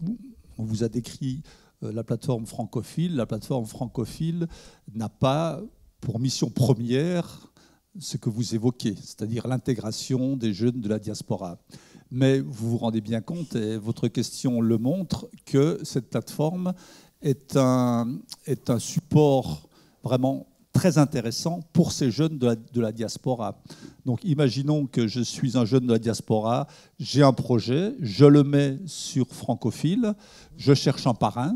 on vous a décrit euh, la plateforme francophile. La plateforme francophile n'a pas pour mission première ce que vous évoquez, c'est-à-dire l'intégration des jeunes de la diaspora. Mais vous vous rendez bien compte, et votre question le montre, que cette plateforme est un, est un support vraiment très intéressant pour ces jeunes de la, de la diaspora. Donc imaginons que je suis un jeune de la diaspora, j'ai un projet, je le mets sur Francophile, je cherche un parrain,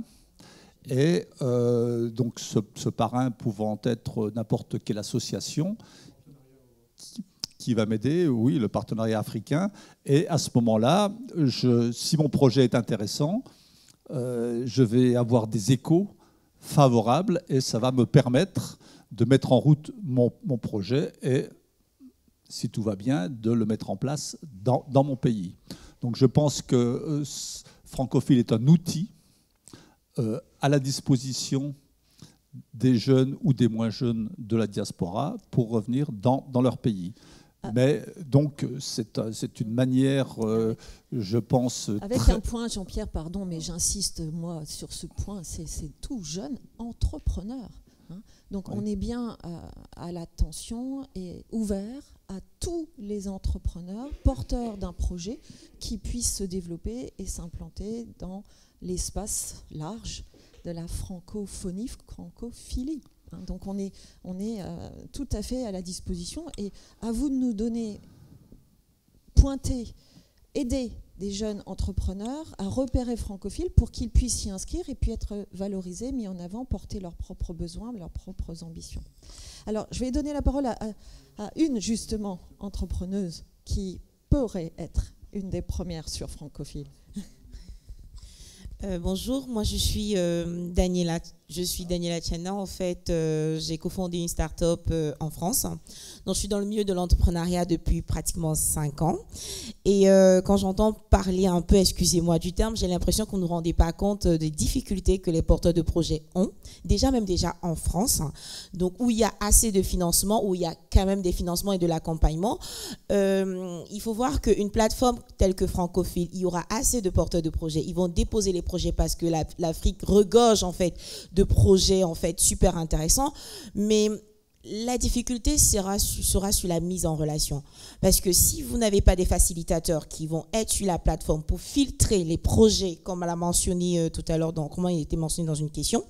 et euh, donc ce, ce parrain pouvant être n'importe quelle association qui, qui va m'aider, oui, le partenariat africain, et à ce moment-là, je, si mon projet est intéressant, euh, je vais avoir des échos favorables et ça va me permettre de mettre en route mon, mon projet et, si tout va bien, de le mettre en place dans, dans mon pays. Donc je pense que euh, Francophile est un outil euh, à la disposition des jeunes ou des moins jeunes de la diaspora pour revenir dans, dans leur pays. Mais donc, c'est c'est une manière, euh, je pense... Avec très... un point, Jean-Pierre, pardon, mais j'insiste, moi, sur ce point, c'est tout jeune entrepreneur. Hein. Donc, oui. On est bien à, à l'attention et ouvert à tous les entrepreneurs porteurs d'un projet qui puissent se développer et s'implanter dans l'espace large de la francophonie, francophilie. Donc on est, on est euh, tout à fait à la disposition et à vous de nous donner, pointer aider des jeunes entrepreneurs à repérer Francophile pour qu'ils puissent s'y inscrire et puis être valorisés, mis en avant, porter leurs propres besoins, leurs propres ambitions. Alors, je vais donner la parole à, à, à une, justement, entrepreneuse qui pourrait être une des premières sur Francophile. Euh, bonjour, moi je suis euh, Daniela, je suis Daniela Tiana. En fait, euh, j'ai cofondé une start-up euh, en France. Donc, je suis dans le milieu de l'entrepreneuriat depuis pratiquement cinq ans. Et euh, quand j'entends parler un peu, excusez-moi du terme, j'ai l'impression qu'on ne nous rendait pas compte des difficultés que les porteurs de projets ont. Déjà, même déjà en France, donc où il y a assez de financement, où il y a quand même des financements et de l'accompagnement. Euh, il faut voir qu'une plateforme telle que Francophile, il y aura assez de porteurs de projets. Ils vont déposer les projets parce que la, l'Afrique regorge en fait de projets en fait super intéressants, mais la difficulté sera, sera sur la mise en relation. Parce que si vous n'avez pas des facilitateurs qui vont être sur la plateforme pour filtrer les projets, comme elle a mentionné euh, tout à l'heure, dans, comment il était mentionné dans une question,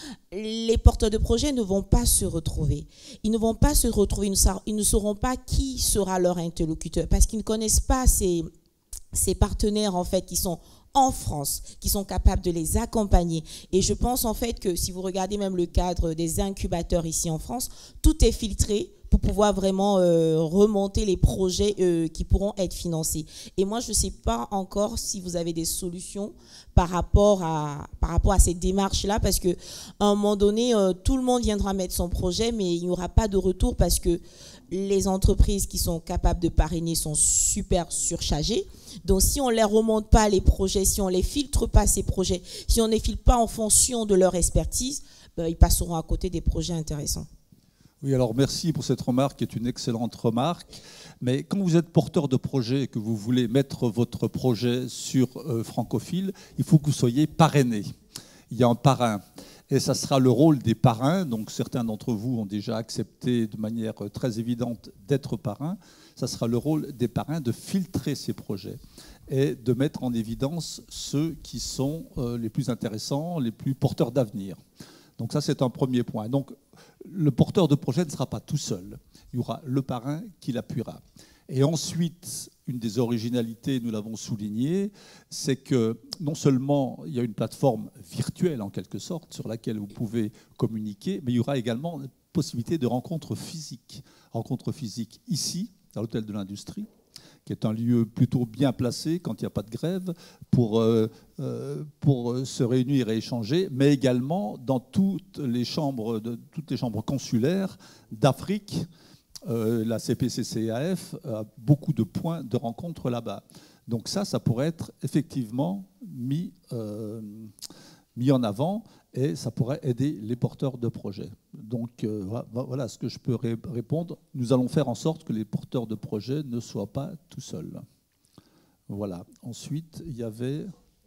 les porteurs de projets ne vont pas se retrouver. Ils ne vont pas se retrouver, ils ne, sa, ils ne sauront pas qui sera leur interlocuteur, parce qu'ils ne connaissent pas ces, ces partenaires en fait qui sont en France, qui sont capables de les accompagner. Et je pense en fait que si vous regardez même le cadre des incubateurs ici en France, tout est filtré pour pouvoir vraiment euh, remonter les projets euh, qui pourront être financés. Et moi, je ne sais pas encore si vous avez des solutions par rapport à, par rapport à ces démarches-là, parce qu'à un moment donné, euh, tout le monde viendra mettre son projet, mais il n'y aura pas de retour parce que les entreprises qui sont capables de parrainer sont super surchargées. Donc, si on ne les remonte pas, les projets, si on ne les filtre pas, ces projets, si on ne les filtre pas en fonction de leur expertise, ben, ils passeront à côté des projets intéressants. Oui, alors merci pour cette remarque, qui est une excellente remarque. Mais quand vous êtes porteur de projet et que vous voulez mettre votre projet sur euh, Francophile, il faut que vous soyez parrainé. Il y a un parrain. Et ça sera le rôle des parrains. Donc certains d'entre vous ont déjà accepté de manière très évidente d'être parrains. Ça sera le rôle des parrains de filtrer ces projets et de mettre en évidence ceux qui sont euh, les plus intéressants, les plus porteurs d'avenir. Donc ça, c'est un premier point. Donc le porteur de projet ne sera pas tout seul. Il y aura le parrain qui l'appuiera. Et ensuite, une des originalités, nous l'avons souligné, c'est que non seulement il y a une plateforme virtuelle en quelque sorte sur laquelle vous pouvez communiquer, mais il y aura également la possibilité de rencontres physiques. Rencontres physiques ici, à l'Hôtel de l'Industrie, qui est un lieu plutôt bien placé quand il n'y a pas de grève, pour, euh, euh, pour se réunir et échanger, mais également dans toutes les chambres, de, toutes les chambres consulaires d'Afrique. Euh, la C P C C A F a beaucoup de points de rencontre là-bas. Donc ça, ça pourrait être effectivement mis, euh, mis en avant et ça pourrait aider les porteurs de projets. Donc euh, voilà ce que je peux ré répondre. Nous allons faire en sorte que les porteurs de projets ne soient pas tout seuls. Voilà. Ensuite, il y avait...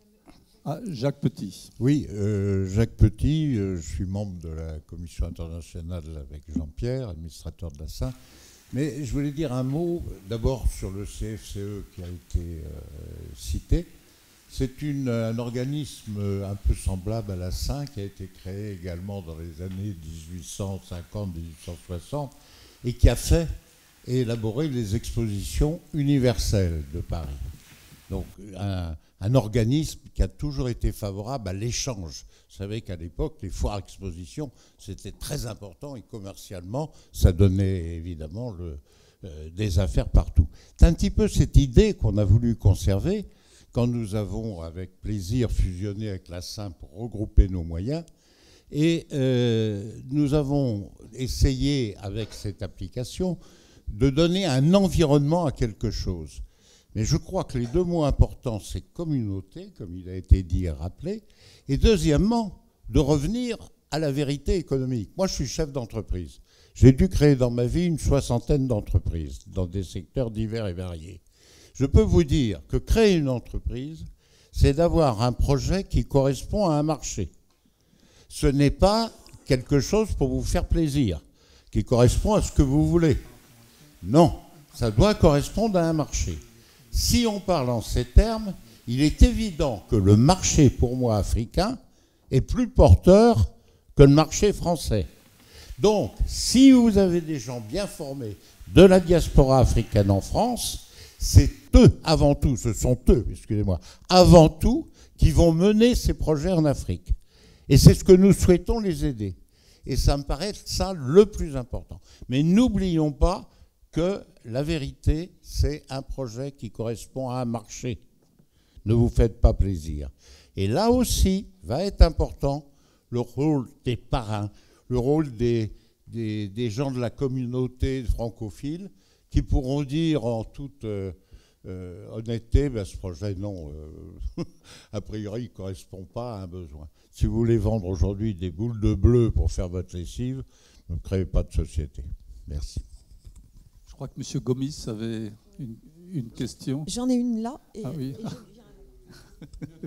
Ah, Jacques Petit. Oui, euh, Jacques Petit, euh, je suis membre de la commission internationale avec Jean-Pierre, administrateur de la S A I. Mais je voulais dire un mot d'abord sur le C F C E qui a été euh, cité. C'est une, un organisme un peu semblable à la S A I qui a été créé également dans les années dix-huit cent cinquante dix-huit cent soixante et qui a fait et élaboré les expositions universelles de Paris. Donc un, un organisme qui a toujours été favorable à l'échange. Vous savez qu'à l'époque, les foires expositions, c'était très important et commercialement, ça donnait évidemment le, euh, des affaires partout. C'est un petit peu cette idée qu'on a voulu conserver quand nous avons avec plaisir fusionné avec la S A I pour regrouper nos moyens. Et euh, nous avons essayé avec cette application de donner un environnement à quelque chose. Mais je crois que les deux mots importants, c'est communauté, comme il a été dit et rappelé, et deuxièmement, de revenir à la vérité économique. Moi, je suis chef d'entreprise. J'ai dû créer dans ma vie une soixantaine d'entreprises dans des secteurs divers et variés. Je peux vous dire que créer une entreprise, c'est d'avoir un projet qui correspond à un marché. Ce n'est pas quelque chose pour vous faire plaisir, qui correspond à ce que vous voulez. Non, ça doit correspondre à un marché. Si on parle en ces termes, il est évident que le marché, pour moi, africain, est plus porteur que le marché français. Donc, si vous avez des gens bien formés de la diaspora africaine en France, c'est eux, avant tout, ce sont eux, excusez-moi, avant tout, qui vont mener ces projets en Afrique. Et c'est ce que nous souhaitons les aider. Et ça me paraît ça le plus important. Mais n'oublions pas que la vérité, c'est un projet qui correspond à un marché. Ne vous faites pas plaisir. Et là aussi, va être important le rôle des parrains, le rôle des, des, des gens de la communauté francophile qui pourront dire en toute euh, euh, honnêteté, ben, ce projet, non, euh, a priori, il ne correspond pas à un besoin. Si vous voulez vendre aujourd'hui des boules de bleu pour faire votre lessive, ne créez pas de société. Merci. Je crois que M. Gomis avait une, une question. J'en ai une là. Et, ah oui. et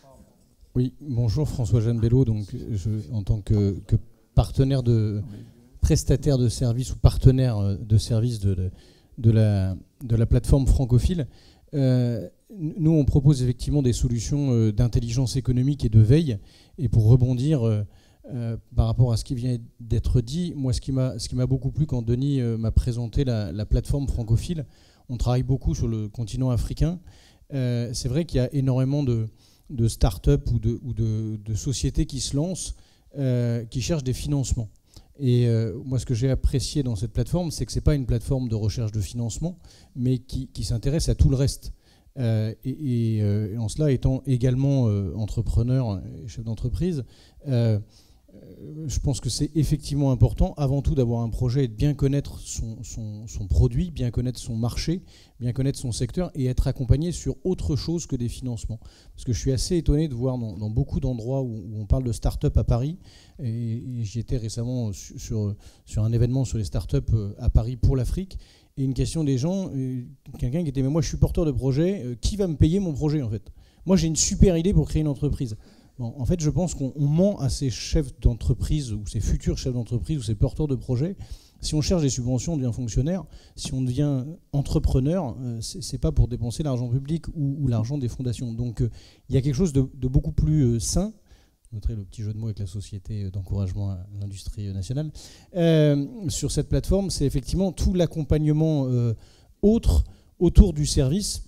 Oui, bonjour, François-Jeanne Bello, donc je, en tant que, que partenaire de prestataire de services ou partenaire de services de, de, de, la, de la plateforme francophile. Euh, nous, on propose effectivement des solutions d'intelligence économique et de veille. Et pour rebondir euh, euh, par rapport à ce qui vient d'être dit, moi, ce qui m'a ce qui m'a beaucoup plu quand Denis euh, m'a présenté la, la plateforme francophile, on travaille beaucoup sur le continent africain. Euh, c'est vrai qu'il y a énormément de de start-up ou, de, ou de, de sociétés qui se lancent, euh, qui cherchent des financements. Et euh, moi, ce que j'ai apprécié dans cette plateforme, c'est que ce n'est pas une plateforme de recherche de financement, mais qui, qui s'intéresse à tout le reste. Euh, et, et, euh, et en cela, étant également euh, entrepreneur et chef d'entreprise, euh, euh, je pense que c'est effectivement important, avant tout, d'avoir un projet et de bien connaître son, son, son produit, bien connaître son marché, bien connaître son secteur et être accompagné sur autre chose que des financements. Parce que je suis assez étonné de voir dans, dans beaucoup d'endroits où, où on parle de start-up à Paris, et, et j'y étais récemment sur, sur, sur un événement sur les start-up à Paris pour l'Afrique, et une question des gens, quelqu'un qui était « mais moi je suis porteur de projet, qui va me payer mon projet en fait ? Moi j'ai une super idée pour créer une entreprise ». Bon, en fait, je pense qu'on ment à ces chefs d'entreprise ou ces futurs chefs d'entreprise ou ces porteurs de projets. Si on cherche des subventions, on devient fonctionnaire. Si on devient entrepreneur, euh, c'est pas pour dépenser l'argent public ou, ou l'argent des fondations. Donc, il euh, y a quelque chose de, de beaucoup plus euh, sain. Je noterai le petit jeu de mots avec la société d'encouragement à l'industrie nationale. Euh, sur cette plateforme, c'est effectivement tout l'accompagnement euh, autre autour du service,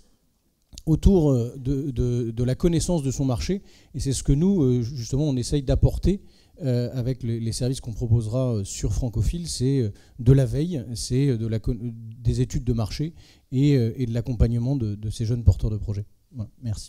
autour de, de, de la connaissance de son marché. Et c'est ce que nous, justement, on essaye d'apporter euh, avec les, les services qu'on proposera sur Francophile. C'est de la veille, c'est de la, des études de marché et, et de l'accompagnement de, de ces jeunes porteurs de projets. Voilà, merci.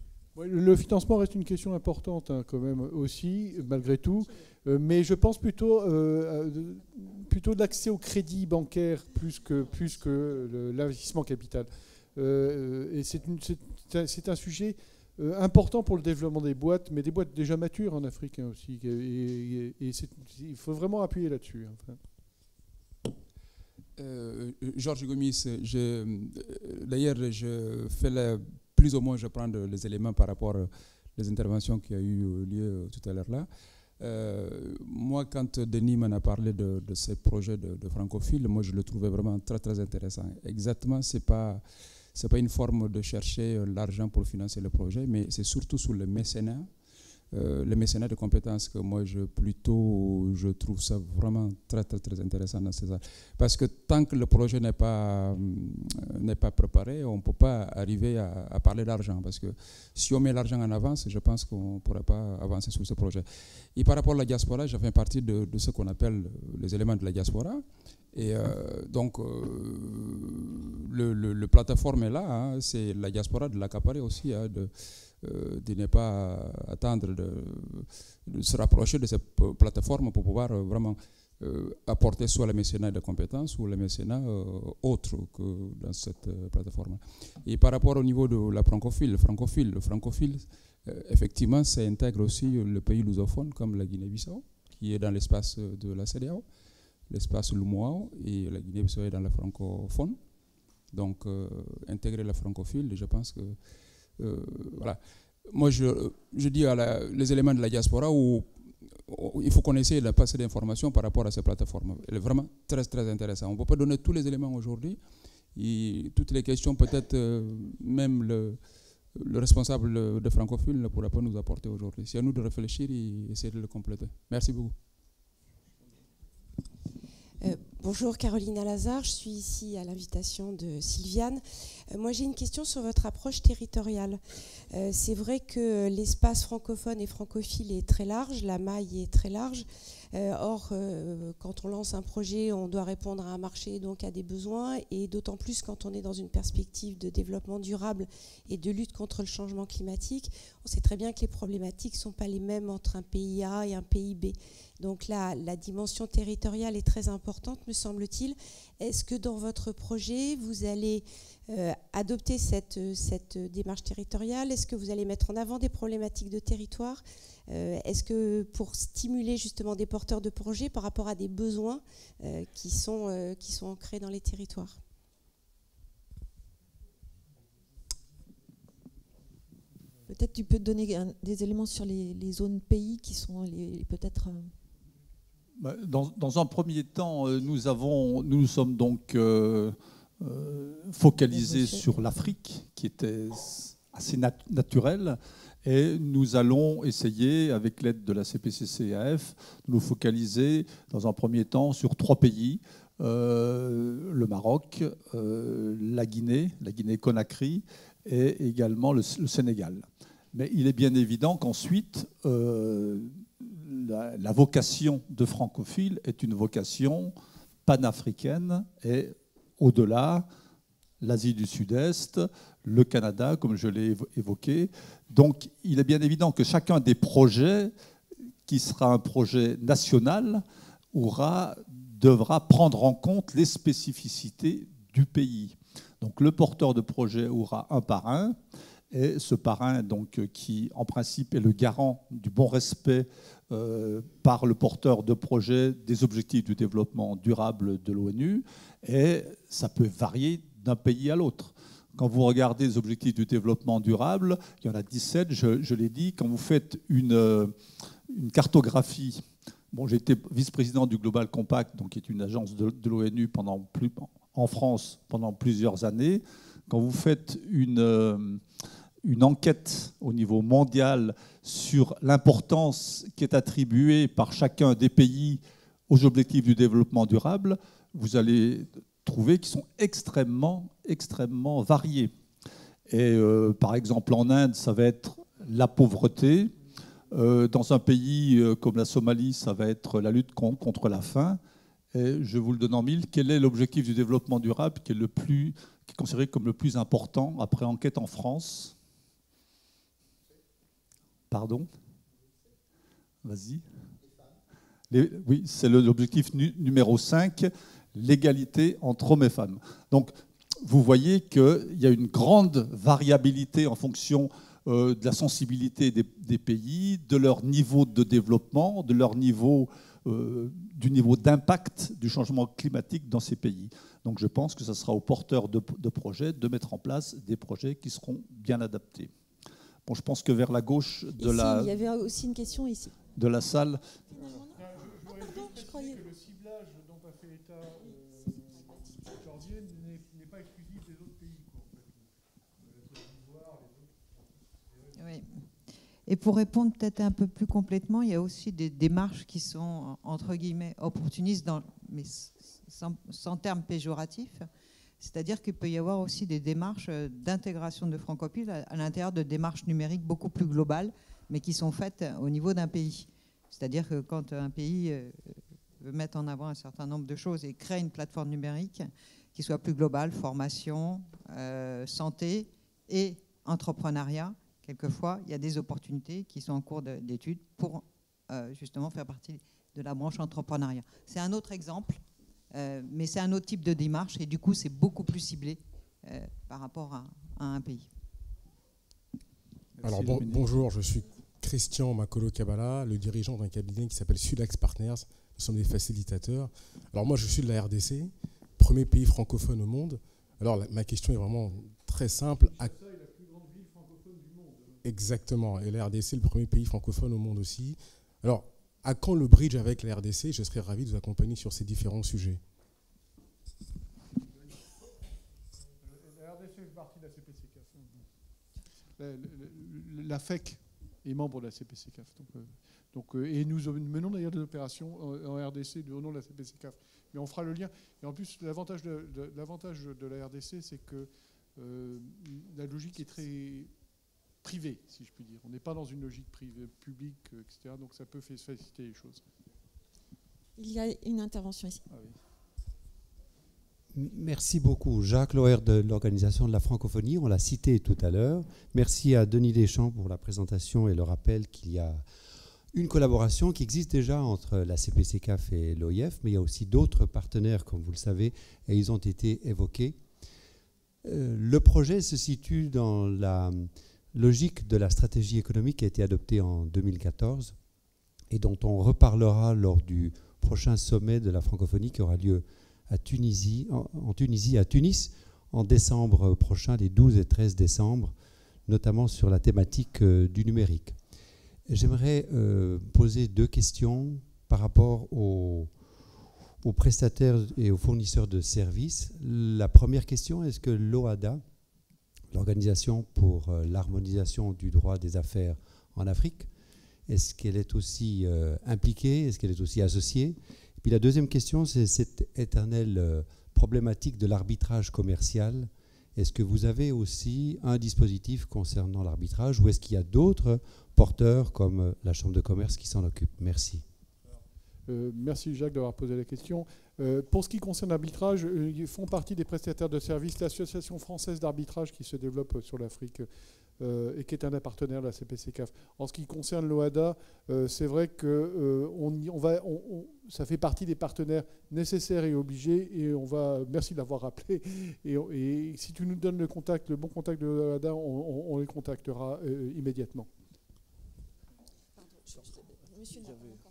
Le financement reste une question importante hein, quand même aussi, malgré tout. Euh, mais je pense plutôt, euh, plutôt d'accès au crédit bancaire plus que, plus que l'investissement capital. Euh, et c'est, une, c'est, un, c'est un sujet euh, important pour le développement des boîtes, mais des boîtes déjà matures en Afrique hein, aussi. Et, et, et c'est, il faut vraiment appuyer là-dessus. Enfin. Euh, Georges Gomis, je, d'ailleurs, je fais la, plus ou moins, je prends les éléments par rapport aux interventions qui ont eu lieu tout à l'heure là. Euh, moi, quand Denis m'en a parlé de, de ces projets de, de francophile, moi, je le trouvais vraiment très, très intéressant. Exactement, c'est pas... Ce n'est pas une forme de chercher l'argent pour financer le projet, mais c'est surtout sur le mécénat, euh, le mécénat de compétences que moi, je, plutôt, je trouve ça vraiment très, très, très intéressant dans ces arts. Parce que tant que le projet n'est pas, euh, n'est pas préparé, on ne peut pas arriver à, à parler d'argent. Parce que si on met l'argent en avance, je pense qu'on ne pourrait pas avancer sur ce projet. Et par rapport à la diaspora, je fais partie de, de ce qu'on appelle les éléments de la diaspora. Et euh, donc, euh, le, le, le plateforme est là, hein, c'est la diaspora de l'accaparer aussi, hein, de, euh, de ne pas attendre de, de se rapprocher de cette plateforme pour pouvoir euh, vraiment euh, apporter soit le mécénat de compétences ou le mécénat euh, autre que dans cette euh, plateforme. Et par rapport au niveau de la francophile, le francophile, le francophile euh, effectivement, ça intègre aussi le pays lusophone comme la Guinée-Bissau, qui est dans l'espace de la C E D E A O. L'espace Lumoao et la Guinée-Bissau est dans la francophone. Donc, euh, intégrer la francophile, je pense que... Euh, voilà. Moi, je, je dis à la, les éléments de la diaspora où, où il faut qu'on essaye de passer d'informations par rapport à ces plateformes. Elle est vraiment très, très intéressante. On ne peut pas donner tous les éléments aujourd'hui. Et toutes les questions, peut-être euh, même le, le responsable de francophile ne pourra pas nous apporter aujourd'hui. C'est à nous de réfléchir et essayer de le compléter. Merci beaucoup. Euh, Bonjour, Caroline Alazard, je suis ici à l'invitation de Sylviane. Euh, moi j'ai une question sur votre approche territoriale. Euh, c'est vrai que l'espace francophone et francophile est très large, la maille est très large. Euh, or, euh, quand on lance un projet, on doit répondre à un marché, donc à des besoins, et d'autant plus quand on est dans une perspective de développement durable et de lutte contre le changement climatique. On sait très bien que les problématiques ne sont pas les mêmes entre un pays A et un pays B. Donc là, la dimension territoriale est très importante, me semble-t-il. Est-ce que dans votre projet, vous allez euh, adopter cette, cette démarche territoriale? Est-ce que vous allez mettre en avant des problématiques de territoire? euh, Est-ce que pour stimuler justement des porteurs de projets par rapport à des besoins euh, qui, sont, euh, qui sont ancrés dans les territoires? Peut-être tu peux donner un, des éléments sur les, les zones pays qui sont les, peut-être... Euh Dans, dans un premier temps, nous, avons, nous nous sommes donc euh, euh, focalisés sur l'Afrique, qui était assez nat- naturelle, et nous allons essayer, avec l'aide de la C P C C A F, de nous focaliser dans un premier temps sur trois pays, euh, le Maroc, euh, la Guinée, la Guinée-Conakry, et également le, le Sénégal. Mais il est bien évident qu'ensuite, euh, La, la vocation de Francophile est une vocation panafricaine et au-delà, l'Asie du Sud-Est, le Canada, comme je l'ai évoqué. Donc il est bien évident que chacun des projets, qui sera un projet national, aura, devra prendre en compte les spécificités du pays. Donc le porteur de projet aura un parrain, et ce parrain, donc, qui en principe est le garant du bon respect euh, par le porteur de projet des objectifs du développement durable de l'ONU, et ça peut varier d'un pays à l'autre. Quand vous regardez les objectifs du développement durable, il y en a dix-sept, je, je l'ai dit, quand vous faites une, une cartographie. Bon, j'ai été vice-président du Global Compact, donc, qui est une agence de, de l'ONU pendant plus, en France pendant plusieurs années. Quand vous faites une... une enquête au niveau mondial sur l'importance qui est attribuée par chacun des pays aux objectifs du développement durable, vous allez trouver qu'ils sont extrêmement, extrêmement variés. Et euh, par exemple, en Inde, ça va être la pauvreté. Euh, dans un pays euh, comme la Somalie, ça va être la lutte con, contre la faim. Et je vous le donne en mille, quel est l'objectif du développement durable qui est, le plus, qui est considéré comme le plus important après enquête en France ? Pardon? Vas-y. Les, oui, c'est l'objectif nu, numéro cinq, l'égalité entre hommes et femmes. Donc, vous voyez qu'il y a une grande variabilité en fonction euh, de la sensibilité des, des pays, de leur niveau de développement, de leur niveau, euh, du niveau d'impact du changement climatique dans ces pays. Donc, je pense que ce sera aux porteurs de, de projets de mettre en place des projets qui seront bien adaptés. Bon, je pense que vers la gauche de ici, la... Il y avait aussi une question ici. De la salle. Pardon, je croyais que le ciblage dont a fait état euh, Jordienne n'est pas exclusif des autres pays. Oui. Et pour répondre peut-être un peu plus complètement, il y a aussi des démarches qui sont, entre guillemets, opportunistes, dans, mais sans, sans terme péjoratif. C'est-à-dire qu'il peut y avoir aussi des démarches d'intégration de Francophile à l'intérieur de démarches numériques beaucoup plus globales, mais qui sont faites au niveau d'un pays. C'est-à-dire que quand un pays veut mettre en avant un certain nombre de choses et crée une plateforme numérique qui soit plus globale, formation, euh, santé et entrepreneuriat, quelquefois, il y a des opportunités qui sont en cours d'étude pour euh, justement faire partie de la branche entrepreneuriat. C'est un autre exemple. Euh, mais c'est un autre type de démarche et du coup c'est beaucoup plus ciblé euh, par rapport à, à un pays. Alors bon, bonjour, je suis Christian Makolo Kabala, le dirigeant d'un cabinet qui s'appelle Sudax Partners. Nous sommes des facilitateurs. Alors moi je suis de la R D C, premier pays francophone au monde. Alors la, ma question est vraiment très simple. À... Exactement, et la R D C est le premier pays francophone au monde aussi. Alors à quand le bridge avec la R D C? Je serais ravi de vous accompagner sur ces différents sujets. La R D C fait partie de la C P C C A F. La, la, la F E C est membre de la C P C C A F. Donc, euh, donc, euh, et nous menons d'ailleurs des opérations en, en R D C au nom de la C P C C A F. Mais on fera le lien. Et en plus, l'avantage de, de, l'avantage de la R D C, c'est que euh, la logique est très privée, si je puis dire. On n'est pas dans une logique privée, publique, et cetera. Donc ça peut faciliter les choses. Il y a une intervention ici. Ah oui. Merci beaucoup. Jacques Loher de l'Organisation de la francophonie, on l'a cité tout à l'heure. Merci à Denis Deschamps pour la présentation et le rappel qu'il y a une collaboration qui existe déjà entre la C P C C A F et l'O I F, mais il y a aussi d'autres partenaires, comme vous le savez, et ils ont été évoqués. Euh, le projet se situe dans la logique de la stratégie économique qui a été adoptée en deux mille quatorze et dont on reparlera lors du prochain sommet de la francophonie qui aura lieu à Tunisie, en, en Tunisie, à Tunis, en décembre prochain, les douze et treize décembre, notamment sur la thématique euh, du numérique. J'aimerais euh, poser deux questions par rapport aux, aux prestataires et aux fournisseurs de services. La première question, est-ce que l'O A D A, l'Organisation pour euh, l'harmonisation du droit des affaires en Afrique, est-ce qu'elle est aussi euh, impliquée, est-ce qu'elle est aussi associée? Et puis la deuxième question, c'est cette éternelle euh, problématique de l'arbitrage commercial. Est-ce que vous avez aussi un dispositif concernant l'arbitrage ou est-ce qu'il y a d'autres porteurs comme euh, la Chambre de commerce qui s'en occupe? Merci. Euh, merci Jacques d'avoir posé la question. Euh, pour ce qui concerne l'arbitrage, euh, ils font partie des prestataires de services l'Association française d'arbitrage qui se développe sur l'Afrique euh, et qui est un des partenaires de la C P C C A F. En ce qui concerne l'O A D A, euh, c'est vrai que euh, on, on va, on, on, ça fait partie des partenaires nécessaires et obligés et on va, merci de l'avoir rappelé, et, et si tu nous donnes le contact, le bon contact de l'O A D A, on, on, on les contactera euh, immédiatement. Monsieur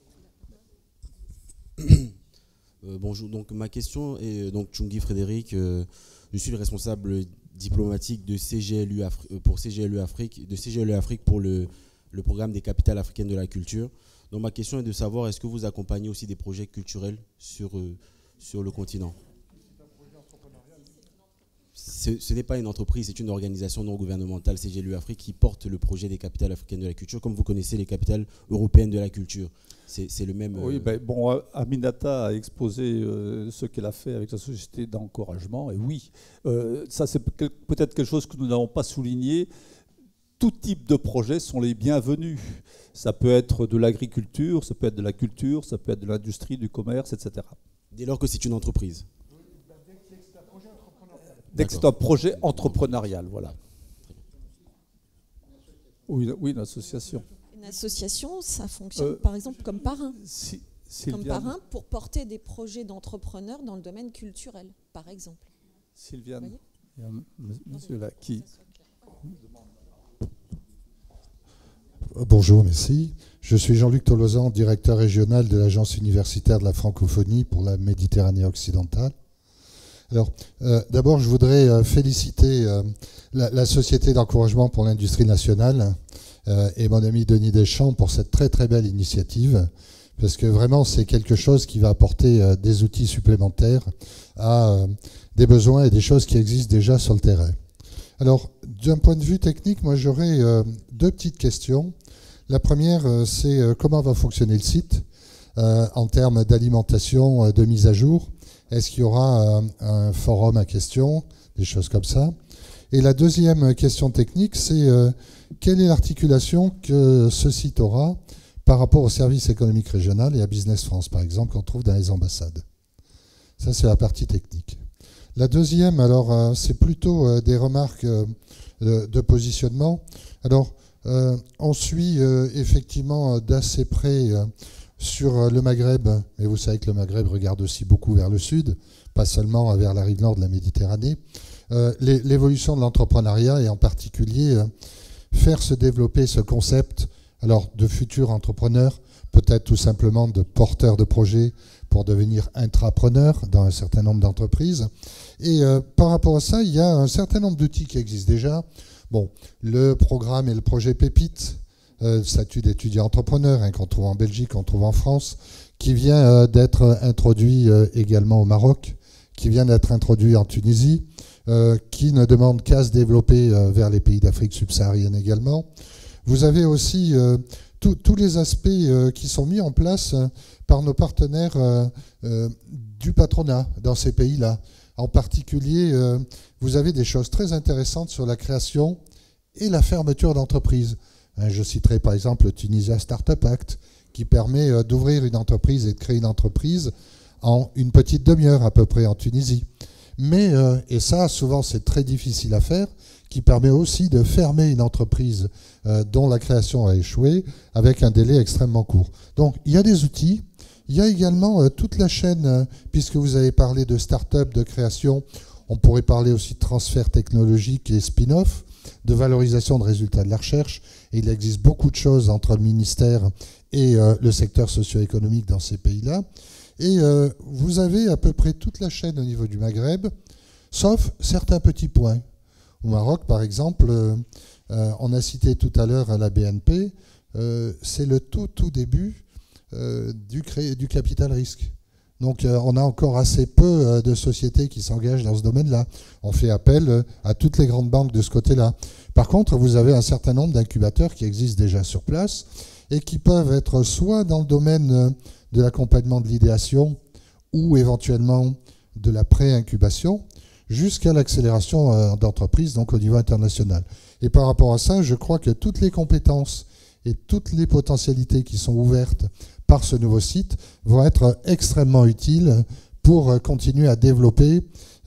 Euh, bonjour, donc ma question est donc Tchungi Frédéric, euh, je suis le responsable diplomatique de C G L U Afri- pour C G L U Afrique, de C G L U Afrique pour le, le programme des capitales africaines de la culture. Donc ma question est de savoir, est-ce que vous accompagnez aussi des projets culturels sur, euh, sur le continent? Ce, ce n'est pas une entreprise, c'est une organisation non gouvernementale, C G L U Afrique, qui porte le projet des capitales africaines de la culture. Comme vous connaissez les capitales européennes de la culture, c'est le même... Oui, euh, ben, bon, Aminata a exposé euh, ce qu'elle a fait avec la société d'encouragement, et oui, euh, ça c'est peut-être quelque chose que nous n'avons pas souligné. Tout type de projets sont les bienvenus. Ça peut être de l'agriculture, ça peut être de la culture, ça peut être de l'industrie, du commerce, et cetera. Dès lors que c'est une entreprise. Dès que c'est un projet entrepreneurial, voilà. Oui, oui, une association. Une association, ça fonctionne Euh, par exemple comme parrain. Si, comme Sylviane. parrain pour porter des projets d'entrepreneurs dans le domaine culturel, par exemple. Sylviane, il y a un monsieur là qui... Bonjour, merci. Je suis Jean-Luc Tolosan, directeur régional de l'Agence universitaire de la francophonie pour la Méditerranée occidentale. Alors, euh, d'abord, je voudrais euh, féliciter euh, la, la Société d'encouragement pour l'industrie nationale euh, et mon ami Denis Deschamps pour cette très très belle initiative, parce que vraiment, c'est quelque chose qui va apporter euh, des outils supplémentaires à euh, des besoins et des choses qui existent déjà sur le terrain. Alors, d'un point de vue technique, moi, j'aurais euh, deux petites questions. La première, euh, c'est euh, comment va fonctionner le site euh, en termes d'alimentation, euh, de mise à jour. Est-ce qu'il y aura un, un forum à questions, des choses comme ça? Et la deuxième question technique, c'est euh, quelle est l'articulation que ce site aura par rapport au service économique régional et à Business France, par exemple, qu'on trouve dans les ambassades? Ça, c'est la partie technique. La deuxième, alors, euh, c'est plutôt euh, des remarques euh, de, de positionnement. Alors, euh, on suit euh, effectivement d'assez près... Euh, sur le Maghreb, et vous savez que le Maghreb regarde aussi beaucoup vers le sud, pas seulement vers la rive nord de la Méditerranée, euh, l'évolution de l'entrepreneuriat et en particulier euh, faire se développer ce concept alors de futurs entrepreneurs, peut-être tout simplement de porteurs de projets pour devenir intrapreneurs dans un certain nombre d'entreprises. Et euh, par rapport à ça, il y a un certain nombre d'outils qui existent déjà. Bon, le programme et le projet Pépite, Euh, statut d'étudiant entrepreneur, hein, qu'on trouve en Belgique, qu'on trouve en France, qui vient euh, d'être introduit euh, également au Maroc, qui vient d'être introduit en Tunisie, euh, qui ne demande qu'à se développer euh, vers les pays d'Afrique subsaharienne également. vous avez aussi euh, tous les aspects euh, qui sont mis en place euh, par nos partenaires euh, euh, du patronat dans ces pays-là. En particulier, euh, vous avez des choses très intéressantes sur la création et la fermeture d'entreprises. Hein, je citerai par exemple le Tunisia Startup Act, qui permet euh, d'ouvrir une entreprise et de créer une entreprise en une petite demi-heure à peu près en Tunisie. Mais, euh, et ça, souvent, c'est très difficile à faire, qui permet aussi de fermer une entreprise euh, dont la création a échoué avec un délai extrêmement court. Donc, il y a des outils. Il y a également euh, toute la chaîne, euh, puisque vous avez parlé de start-up, de création, on pourrait parler aussi de transfert technologique et spin-off, de valorisation de résultats de la recherche. Et il existe beaucoup de choses entre le ministère et euh, le secteur socio-économique dans ces pays-là. Et euh, vous avez à peu près toute la chaîne au niveau du Maghreb, sauf certains petits points. Au Maroc, par exemple, euh, euh, on a cité tout à l'heure la B N P, euh, c'est le tout, tout début euh, du, cré du capital risque. Donc euh, on a encore assez peu euh, de sociétés qui s'engagent dans ce domaine-là. On fait appel euh, à toutes les grandes banques de ce côté-là. Par contre, vous avez un certain nombre d'incubateurs qui existent déjà sur place et qui peuvent être soit dans le domaine euh, de l'accompagnement de l'idéation ou éventuellement de la pré-incubation, jusqu'à l'accélération euh, d'entreprises, donc au niveau international. Et par rapport à ça, je crois que toutes les compétences et toutes les potentialités qui sont ouvertes par ce nouveau site vont être extrêmement utiles pour euh, continuer à développer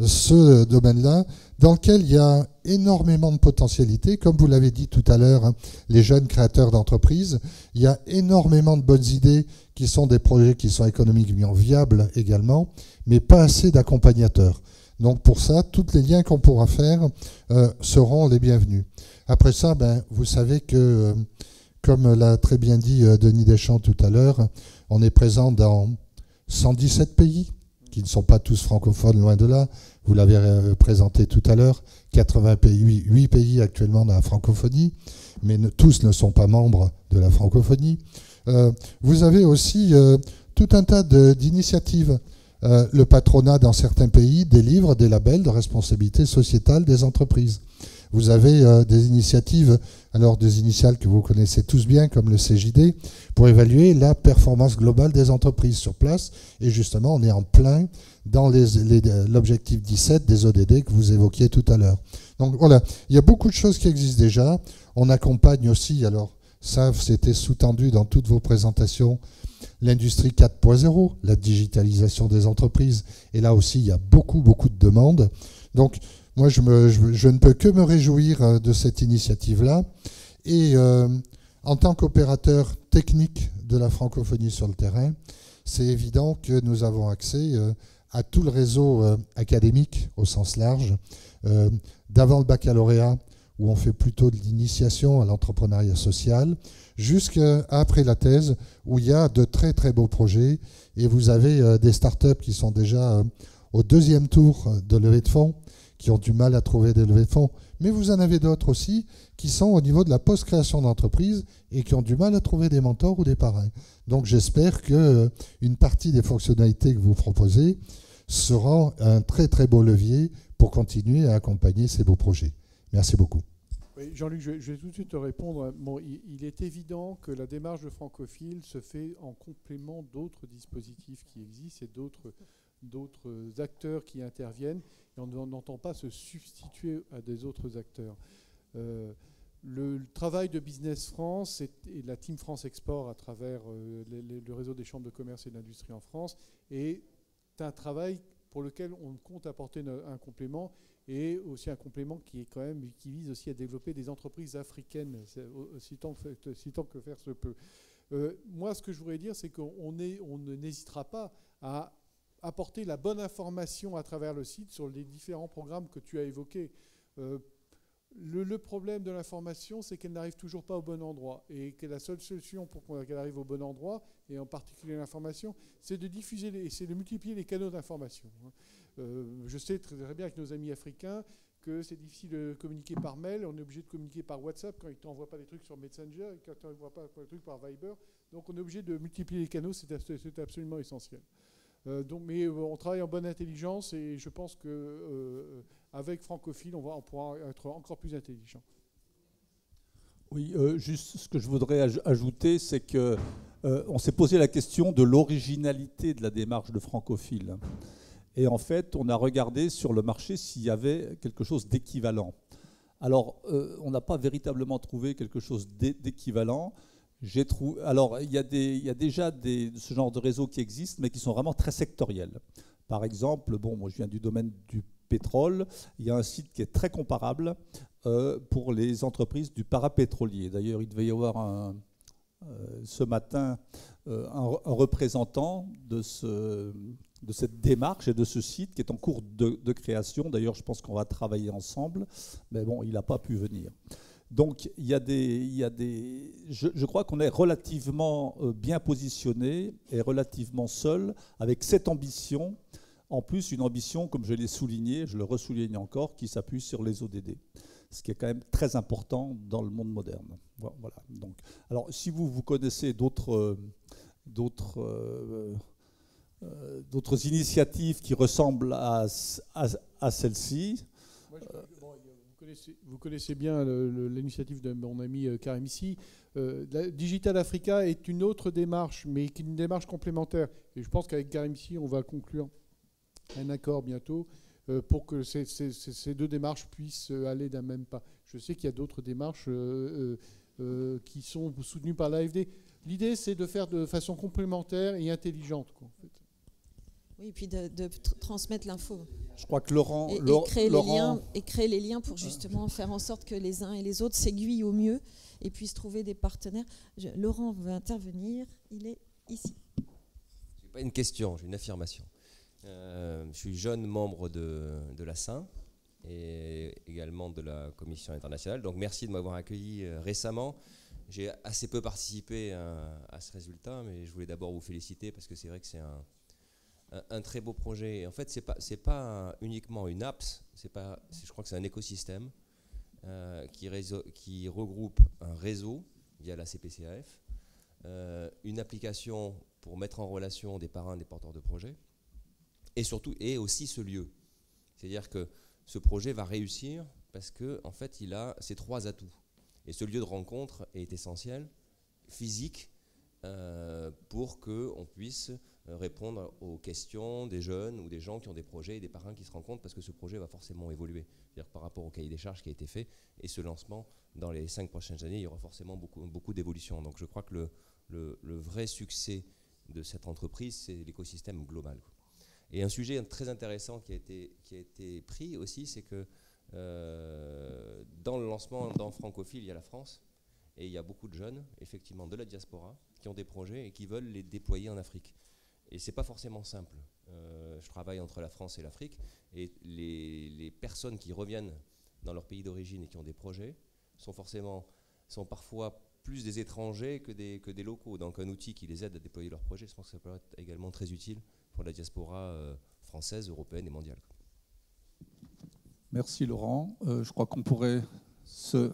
ce domaine-là, dans lequel il y a énormément de potentialités. Comme vous l'avez dit tout à l'heure, hein, les jeunes créateurs d'entreprises, il y a énormément de bonnes idées qui sont des projets qui sont économiquement viables également, mais pas assez d'accompagnateurs. Donc pour ça, tous les liens qu'on pourra faire euh, seront les bienvenus. Après ça, ben, vous savez que, euh, comme l'a très bien dit euh, Denis Deschamps tout à l'heure, on est présent dans cent dix-sept pays, qui ne sont pas tous francophones, loin de là. Vous l'avez euh, présenté tout à l'heure, quatre-vingts pays, huit pays actuellement dans la francophonie, mais ne, tous ne sont pas membres de la francophonie. Euh, vous avez aussi euh, tout un tas d'initiatives. Euh, le patronat dans certains pays délivre des labels de responsabilité sociétale des entreprises. Vous avez euh, des initiatives, alors des initiales que vous connaissez tous bien, comme le C J D, pour évaluer la performance globale des entreprises sur place. Et justement, on est en plein dans l'objectif dix-sept des O D D que vous évoquiez tout à l'heure. Donc voilà, il y a beaucoup de choses qui existent déjà. On accompagne aussi, alors ça c'était sous-tendu dans toutes vos présentations, l'industrie quatre point zéro, la digitalisation des entreprises. Et là aussi, il y a beaucoup, beaucoup de demandes. Donc, moi, je, me, je, je ne peux que me réjouir de cette initiative-là. Et euh, en tant qu'opérateur technique de la francophonie sur le terrain, c'est évident que nous avons accès euh, à tout le réseau euh, académique au sens large, euh, d'avant le baccalauréat, où on fait plutôt de l'initiation à l'entrepreneuriat social, jusqu'à après la thèse, où il y a de très très beaux projets. Et vous avez euh, des startups qui sont déjà euh, au deuxième tour de levée de fonds, qui ont du mal à trouver des levées de fonds. Mais vous en avez d'autres aussi qui sont au niveau de la post-création d'entreprise et qui ont du mal à trouver des mentors ou des parrains. Donc j'espère qu'une euh, partie des fonctionnalités que vous proposez sera un très très beau levier pour continuer à accompagner ces beaux projets. Merci beaucoup. Oui, Jean-Luc, je, je vais tout de suite te répondre. Bon, il, il est évident que la démarche de Francophile se fait en complément d'autres dispositifs qui existent et d'autres d'autres acteurs qui interviennent, et on n'entend pas se substituer à des autres acteurs. Euh, le, le travail de Business France et, et la Team France Export à travers euh, les, les, le réseau des chambres de commerce et d'industrie en France est un travail pour lequel on compte apporter un complément, et aussi un complément qui est quand même qui vise aussi à développer des entreprises africaines, aussi tant que, aussi tant que faire se peut. Euh, moi, ce que je voudrais dire, c'est qu'on on n'hésitera pas à apporter la bonne information à travers le site sur les différents programmes que tu as évoqués. Euh, le, le problème de l'information, c'est qu'elle n'arrive toujours pas au bon endroit, et que la seule solution pour qu'elle arrive au bon endroit, et en particulier l'information, c'est de diffuser, les, c'est de multiplier les canaux d'information. Euh, je sais très, très bien avec nos amis africains que c'est difficile de communiquer par mail, on est obligé de communiquer par WhatsApp quand ils ne t'envoient pas des trucs sur Messenger, et quand ils ne t'envoient pas des trucs par Viber. Donc on est obligé de multiplier les canaux, c'est absolument essentiel. Euh, donc, mais euh, on travaille en bonne intelligence, et je pense que euh, avec Francophile, on, va, on pourra être encore plus intelligent. Oui, euh, juste ce que je voudrais aj ajouter, c'est que euh, on s'est posé la question de l'originalité de la démarche de Francophile. Et en fait, on a regardé sur le marché s'il y avait quelque chose d'équivalent. Alors, euh, on n'a pas véritablement trouvé quelque chose d'équivalent. J'ai trouvé. Alors, il y a des, il y a déjà des, ce genre de réseaux qui existent, mais qui sont vraiment très sectoriels. Par exemple, bon, moi je viens du domaine du pétrole. Il y a un site qui est très comparable euh, pour les entreprises du parapétrolier. D'ailleurs, il devait y avoir un, euh, ce matin euh, un, un représentant de, ce, de cette démarche et de ce site qui est en cours de, de création. D'ailleurs, je pense qu'on va travailler ensemble, mais bon, il n'a pas pu venir. Donc, il y a des, il y a des, je, je crois qu'on est relativement bien positionné et relativement seul avec cette ambition. En plus, une ambition, comme je l'ai souligné, je le ressouligne encore, qui s'appuie sur les O D D, ce qui est quand même très important dans le monde moderne. Voilà. Donc, alors, si vous, vous connaissez d'autres, d'autres, euh, euh, d'autres initiatives qui ressemblent à, à, à celle-ci. Moi, je, bon, vous, connaissez, vous connaissez bien l'initiative de mon ami Karim ici. Euh, Digital Africa est une autre démarche, mais qui est une démarche complémentaire. Et je pense qu'avec Karim ici, on va conclure un accord bientôt euh, pour que ces, ces, ces deux démarches puissent aller d'un même pas. Je sais qu'il y a d'autres démarches euh, euh, qui sont soutenues par l'A F D. L'idée, c'est de faire de façon complémentaire et intelligente, quoi, en fait. Oui, et puis de, de transmettre l'info. Je crois que Laurent... Et, et, Laurent, créer Laurent, les liens, et créer les liens pour justement faire en sorte que les uns et les autres s'aiguillent au mieux et puissent trouver des partenaires. Je, Laurent veut intervenir, il est ici. Ce n'est pas une question, j'ai une affirmation. Euh, je suis jeune membre de, de l'A S I N et également de la Commission internationale. Donc merci de m'avoir accueilli euh, récemment. J'ai assez peu participé à, à ce résultat, mais je voulais d'abord vous féliciter parce que c'est vrai que c'est un, un, un très beau projet. Et en fait, ce n'est pas, c'est pas uniquement une apps, c'est pas, c'est, je crois que c'est un écosystème euh, qui, réseau, qui regroupe un réseau via la C P C A F, euh, une application pour mettre en relation des parrains, des porteurs de projets, et surtout, et aussi ce lieu. C'est-à-dire que ce projet va réussir parce qu'en en fait, il a ces trois atouts. Et ce lieu de rencontre est essentiel, physique, euh, pour qu'on puisse répondre aux questions des jeunes ou des gens qui ont des projets et des parrains qui se rencontrent, parce que ce projet va forcément évoluer. C'est-à-dire que par rapport au cahier des charges qui a été fait, et ce lancement, dans les cinq prochaines années, il y aura forcément beaucoup, beaucoup d'évolution. Donc je crois que le, le, le vrai succès de cette entreprise, c'est l'écosystème global. Et un sujet très intéressant qui a été, qui a été pris aussi, c'est que euh, dans le lancement, dans Francophile, il y a la France, et il y a beaucoup de jeunes, effectivement, de la diaspora, qui ont des projets et qui veulent les déployer en Afrique. Et ce n'est pas forcément simple. Euh, je travaille entre la France et l'Afrique, et les, les personnes qui reviennent dans leur pays d'origine et qui ont des projets sont forcément, sont parfois plus des étrangers que des, que des locaux. Donc un outil qui les aide à déployer leurs projets, je pense que ça peut être également très utile pour la diaspora euh, française, européenne et mondiale. Merci Laurent. Euh, je crois qu'on pourrait se...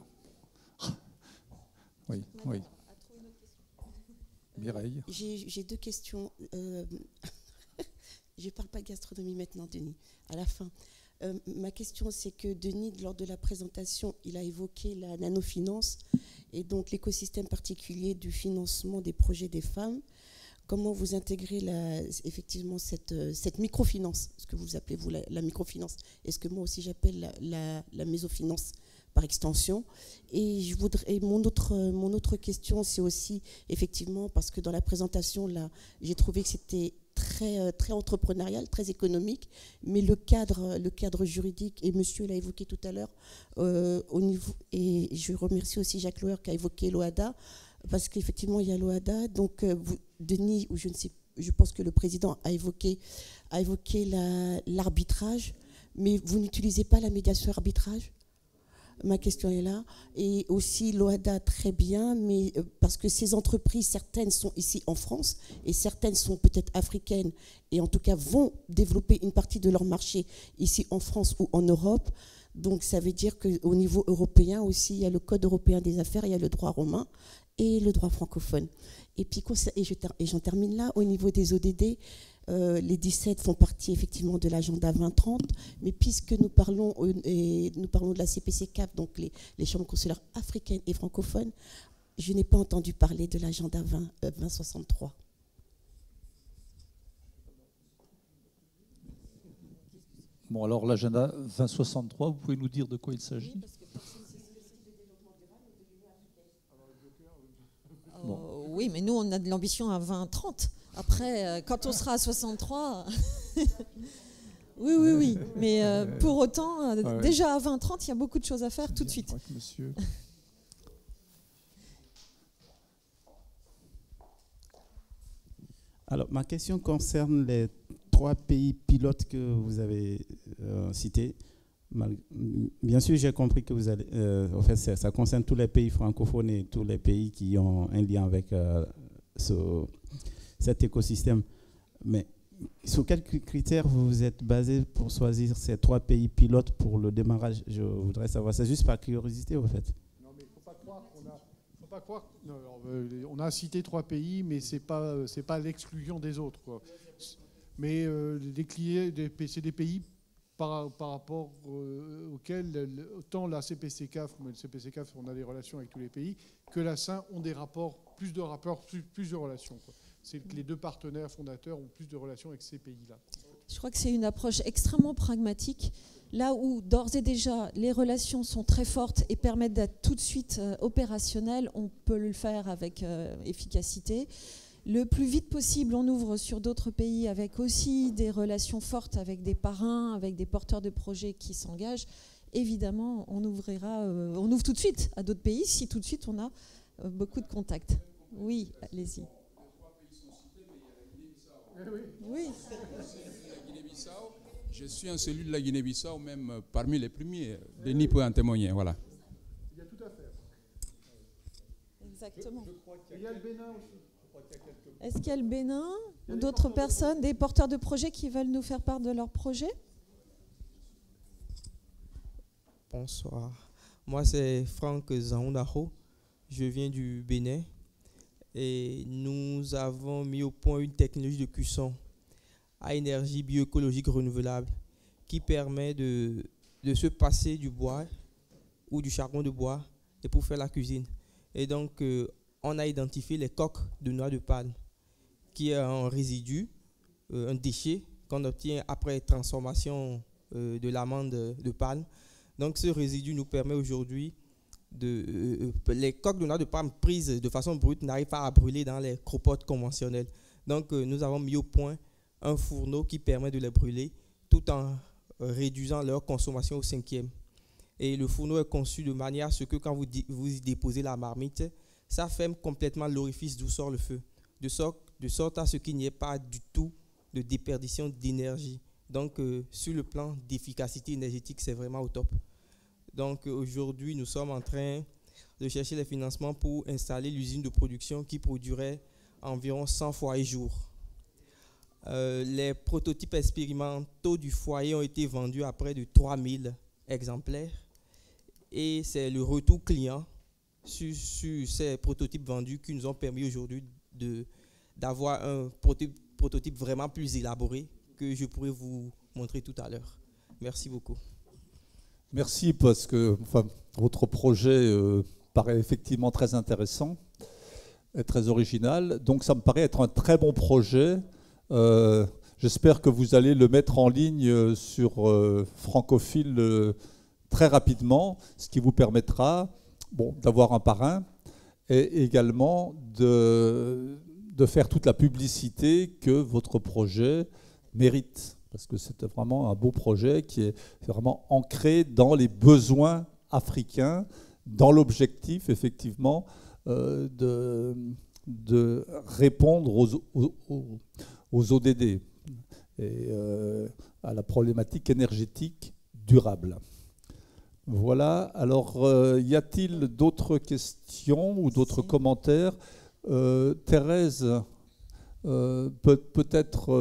Oui, oui. Mireille. J'ai deux questions. Euh, je ne parle pas de gastronomie maintenant, Denis, à la fin. Euh, ma question, c'est que Denis, lors de la présentation, il a évoqué la nanofinance et donc l'écosystème particulier du financement des projets des femmes. Comment vous intégrez la, effectivement cette, cette microfinance, ce que vous appelez vous la, la microfinance, et ce que moi aussi j'appelle la, la, la mésofinance par extension. Et, je voudrais, et mon, autre, mon autre question, c'est aussi effectivement, parce que dans la présentation, là, j'ai trouvé que c'était très, très entrepreneurial, très économique, mais le cadre, le cadre juridique, et monsieur l'a évoqué tout à l'heure, euh, au niveau, et je remercie aussi Jacques Loer qui a évoqué l'O A D A, parce qu'effectivement, il y a l'O A D A. Donc, euh, vous, Denis, ou je ne sais, je pense que le président a évoqué, a évoqué l'arbitrage, mais vous n'utilisez pas la médiation arbitrage. Ma question est là. Et aussi l'O A D A, très bien, mais euh, parce que ces entreprises, certaines sont ici en France et certaines sont peut-être africaines et en tout cas vont développer une partie de leur marché ici en France ou en Europe. Donc ça veut dire qu'au niveau européen aussi, il y a le Code européen des affaires, il y a le droit romain. et le droit francophone. Et puis, et je, et j'en termine là, au niveau des O D D, euh, les dix-sept font partie effectivement de l'agenda vingt trente, mais puisque nous parlons, euh, et nous parlons de la C P C C A F, donc les, les chambres consulaires africaines et francophones, je n'ai pas entendu parler de l'agenda vingt, euh, vingt soixante-trois. Bon, alors l'agenda vingt soixante-trois, vous pouvez nous dire de quoi il s'agit? Bon. Euh, oui, mais nous, on a de l'ambition à vingt trente. Après, euh, quand on sera à soixante-trois... oui, oui, oui. Mais euh, pour autant, euh, ah ouais. déjà à vingt trente, il y a beaucoup de choses à faire tout de suite. Monsieur. Alors, ma question concerne les trois pays pilotes que vous avez euh, cités. Bien sûr, j'ai compris que vous allez, euh, en fait, ça, ça concerne tous les pays francophones et tous les pays qui ont un lien avec euh, ce, cet écosystème. Mais sur quels critères vous vous êtes basé pour choisir ces trois pays pilotes pour le démarrage? Je voudrais savoir. C'est juste par curiosité, en fait. Non, mais il ne faut pas croire qu'on a... Faut pas croire, non, alors, euh, on a cité trois pays, mais ce n'est pas, c'est pas l'exclusion des autres, quoi. Mais euh, les clients, c'est des pays par, par rapport euh, auxquels autant la C P C C A F, mais le C P C C A F, on a des relations avec tous les pays, que la C I N ont des rapports, plus de rapports, plus, plus de relations, quoi. C'est que les deux partenaires fondateurs ont plus de relations avec ces pays-là. Je crois que c'est une approche extrêmement pragmatique. Là où d'ores et déjà les relations sont très fortes et permettent d'être tout de suite euh, opérationnelles, on peut le faire avec euh, efficacité. Le plus vite possible, on ouvre sur d'autres pays avec aussi des relations fortes avec des parrains, avec des porteurs de projets qui s'engagent. Évidemment, on ouvrira, euh, on ouvre tout de suite à d'autres pays si tout de suite on a euh, beaucoup de contacts. Oui, allez-y. Oui. Je suis un celui de la Guinée-Bissau, même parmi les premiers. Denis peut en témoigner, voilà. Il y a tout à faire. Exactement. Je, je crois qu'il y a le Bénin aussi. Est-ce qu'il y a le Bénin ou d'autres personnes, des porteurs de projets qui veulent nous faire part de leur projet? Bonsoir. Moi, c'est Franck Zaounaro. Je viens du Bénin. Et nous avons mis au point une technologie de cuisson à énergie bioécologique renouvelable qui permet de, de se passer du bois ou du charbon de bois et pour faire la cuisine. Et donc, euh, on a identifié les coques de noix de palme, qui est un résidu, euh, un déchet qu'on obtient après transformation euh, de l'amande de palme. Donc, ce résidu nous permet aujourd'hui de... Euh, les coques de noix de palme prises de façon brute n'arrivent pas à brûler dans les cropotes conventionnelles. Donc, euh, nous avons mis au point un fourneau qui permet de les brûler tout en réduisant leur consommation au cinquième. Et le fourneau est conçu de manière à ce que quand vous, vous y déposez la marmite, ça ferme complètement l'orifice d'où sort le feu, de sorte, de sorte à ce qu'il n'y ait pas du tout de déperdition d'énergie. Donc, euh, sur le plan d'efficacité énergétique, c'est vraiment au top. Donc, euh, aujourd'hui, nous sommes en train de chercher les financements pour installer l'usine de production qui produirait environ cent foyers jour. Euh, les prototypes expérimentaux du foyer ont été vendus à près de trois mille exemplaires et c'est le retour client sur, sur ces prototypes vendus qui nous ont permis aujourd'hui d'avoir un prototype, prototype vraiment plus élaboré que je pourrais vous montrer tout à l'heure. Merci beaucoup. Merci parce que enfin, votre projet euh, paraît effectivement très intéressant et très original. Donc ça me paraît être un très bon projet. Euh, J'espère que vous allez le mettre en ligne sur euh, Francophile euh, très rapidement, ce qui vous permettra bon, d'avoir un parrain et également de, de faire toute la publicité que votre projet mérite. Parce que c'est vraiment un beau projet qui est vraiment ancré dans les besoins africains, dans l'objectif effectivement euh, de, de répondre aux, aux, aux aux O D D et euh, à la problématique énergétique durable. Voilà. Alors, euh, y a-t-il d'autres questions ou d'autres commentaires? euh, Thérèse, euh, peut, peut-être euh,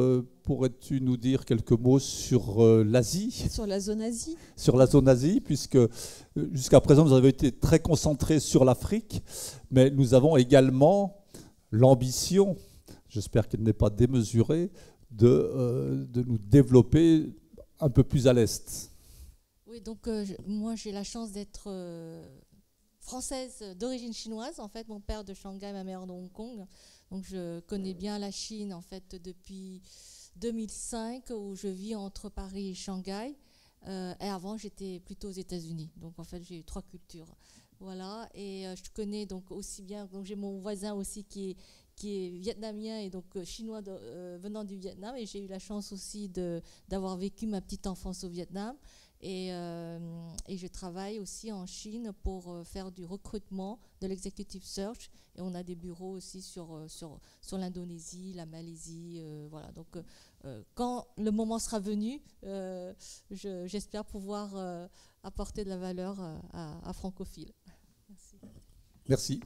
pourrais-tu nous dire quelques mots sur euh, l'Asie? Sur la zone Asie? Sur la zone Asie, puisque euh, jusqu'à présent, nous avons été très concentrés sur l'Afrique, mais nous avons également l'ambition, j'espère qu'elle n'est pas démesurée, de, euh, de nous développer un peu plus à l'Est. Oui, donc euh, je, moi j'ai la chance d'être euh, française d'origine chinoise. En fait, mon père de Shanghai, ma mère de Hong Kong. Donc je connais bien la Chine en fait depuis deux mille cinq, où je vis entre Paris et Shanghai. Euh, et avant, j'étais plutôt aux États-Unis. Donc en fait, j'ai eu trois cultures. Voilà. Et euh, je connais donc aussi bien. Donc j'ai mon voisin aussi qui est qui est vietnamien et donc euh, chinois de, euh, venant du Vietnam. Et j'ai eu la chance aussi de d'avoir vécu ma petite enfance au Vietnam. Et, euh, et je travaille aussi en Chine pour euh, faire du recrutement, de l'executive search. Et on a des bureaux aussi sur, euh, sur, sur l'Indonésie, la Malaisie. Euh, voilà. Donc, euh, quand le moment sera venu, euh, je, j'espère pouvoir euh, apporter de la valeur à, à Francophile. Merci. Merci.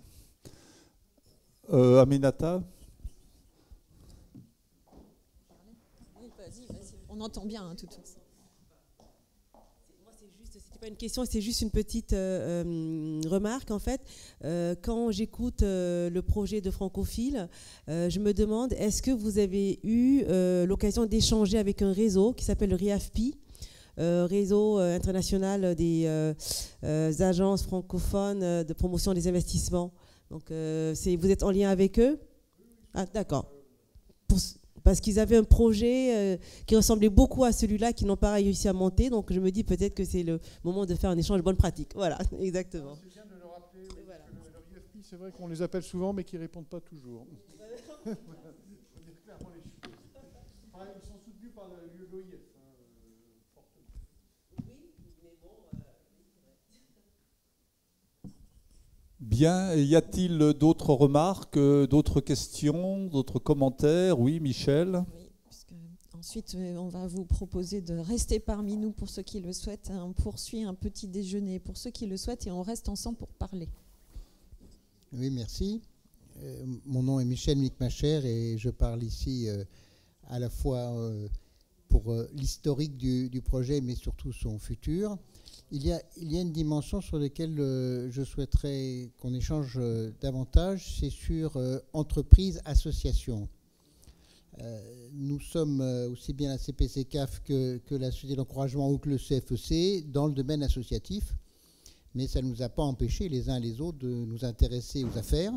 Euh, Aminata? Oui, vas-y, vas-y. On entend bien, hein, de toute façon. Pas une question, c'est juste une petite euh, euh, remarque en fait. Euh, quand j'écoute euh, le projet de Francophile, euh, je me demande, est-ce que vous avez eu euh, l'occasion d'échanger avec un réseau qui s'appelle le R I A F P, euh, réseau euh, international des euh, euh, agences francophones euh, de promotion des investissements. Donc, euh, c'est, vous êtes en lien avec eux? Ah, d'accord. Pour, parce qu'ils avaient un projet euh, qui ressemblait beaucoup à celui-là, qu'ils n'ont pas réussi à monter. Donc je me dis peut-être que c'est le moment de faire un échange de bonnes pratiques. Voilà, exactement. C'est bien de le rappeler, oui, voilà. Le, le R I A F P, c'est vrai qu'on les appelle souvent, mais qu'ils ne répondent pas toujours. Voilà. On dit clairement les choses. Enfin, ils sont soutenus par l'O I F. Hein, fortement. Oui, mais bon... Euh, Bien, y a-t-il d'autres remarques, d'autres questions, d'autres commentaires? Oui, Michel. Oui, puisque ensuite on va vous proposer de rester parmi nous pour ceux qui le souhaitent. On poursuit un petit déjeuner pour ceux qui le souhaitent et on reste ensemble pour parler. Oui, merci. Euh, mon nom est Michel Micmacher et je parle ici euh, à la fois euh, pour euh, l'historique du, du projet, mais surtout son futur. Il y a, il y a une dimension sur laquelle euh, je souhaiterais qu'on échange euh, davantage, c'est sur euh, entreprise, association. Euh, nous sommes euh, aussi bien la C P C C A F que, que la Société d'encouragement ou que le C F E C dans le domaine associatif, mais ça ne nous a pas empêchés les uns et les autres de nous intéresser aux affaires.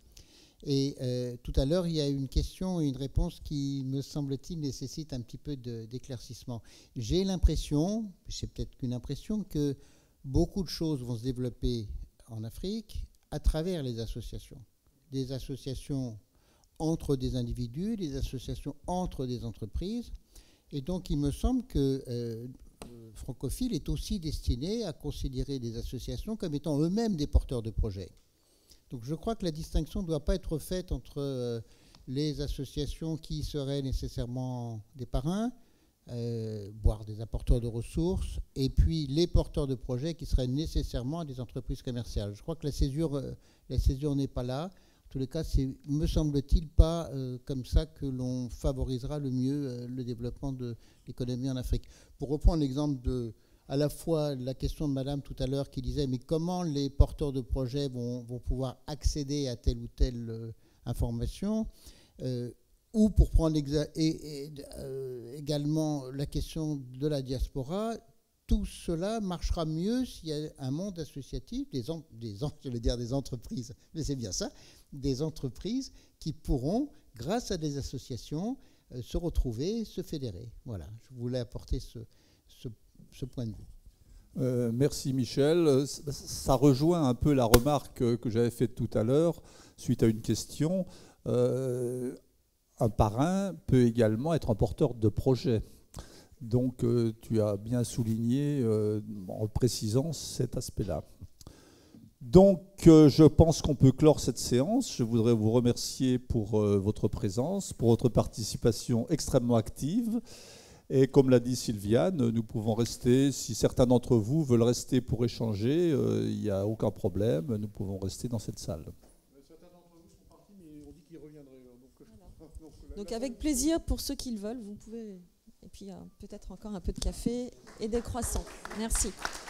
Et euh, tout à l'heure, il y a une question et une réponse qui, me semble-t-il, nécessite un petit peu de, d'éclaircissement. J'ai l'impression, c'est peut-être qu'une impression, que beaucoup de choses vont se développer en Afrique à travers les associations. Des associations entre des individus, des associations entre des entreprises. Et donc, il me semble que euh, Francophile est aussi destiné à considérer des associations comme étant eux-mêmes des porteurs de projets. Donc je crois que la distinction ne doit pas être faite entre euh, les associations qui seraient nécessairement des parrains, euh, voire des apporteurs de ressources, et puis les porteurs de projets qui seraient nécessairement des entreprises commerciales. Je crois que la césure, euh, la césure n'est pas là. En tous les cas, c'est, me semble-t-il, pas euh, comme ça que l'on favorisera le mieux euh, le développement de l'économie en Afrique. Pour reprendre l'exemple de... à la fois la question de madame tout à l'heure qui disait mais comment les porteurs de projets vont, vont pouvoir accéder à telle ou telle euh, information, euh, ou pour prendre exa- et, et, euh, également la question de la diaspora, tout cela marchera mieux s'il y a un monde associatif, des, en, des, en, je vais dire des entreprises, mais c'est bien ça, des entreprises qui pourront, grâce à des associations, euh, se retrouver, se fédérer. Voilà, je voulais apporter ce, ce ce point de vue. Euh, merci Michel. Ça rejoint un peu la remarque que j'avais faite tout à l'heure suite à une question. Euh, un parrain peut également être un porteur de projet. Donc euh, tu as bien souligné euh, en précisant cet aspect-là. Donc euh, je pense qu'on peut clore cette séance. Je voudrais vous remercier pour euh, votre présence, pour votre participation extrêmement active. Et comme l'a dit Sylviane, nous pouvons rester, si certains d'entre vous veulent rester pour échanger, euh, il n'y a aucun problème, nous pouvons rester dans cette salle. Certains d'entre vous sont partis, mais on dit qui reviendrait. Donc, voilà. donc, donc avec plaisir, pour ceux qui le veulent, vous pouvez... Et puis euh, peut-être encore un peu de café et des croissants. Merci.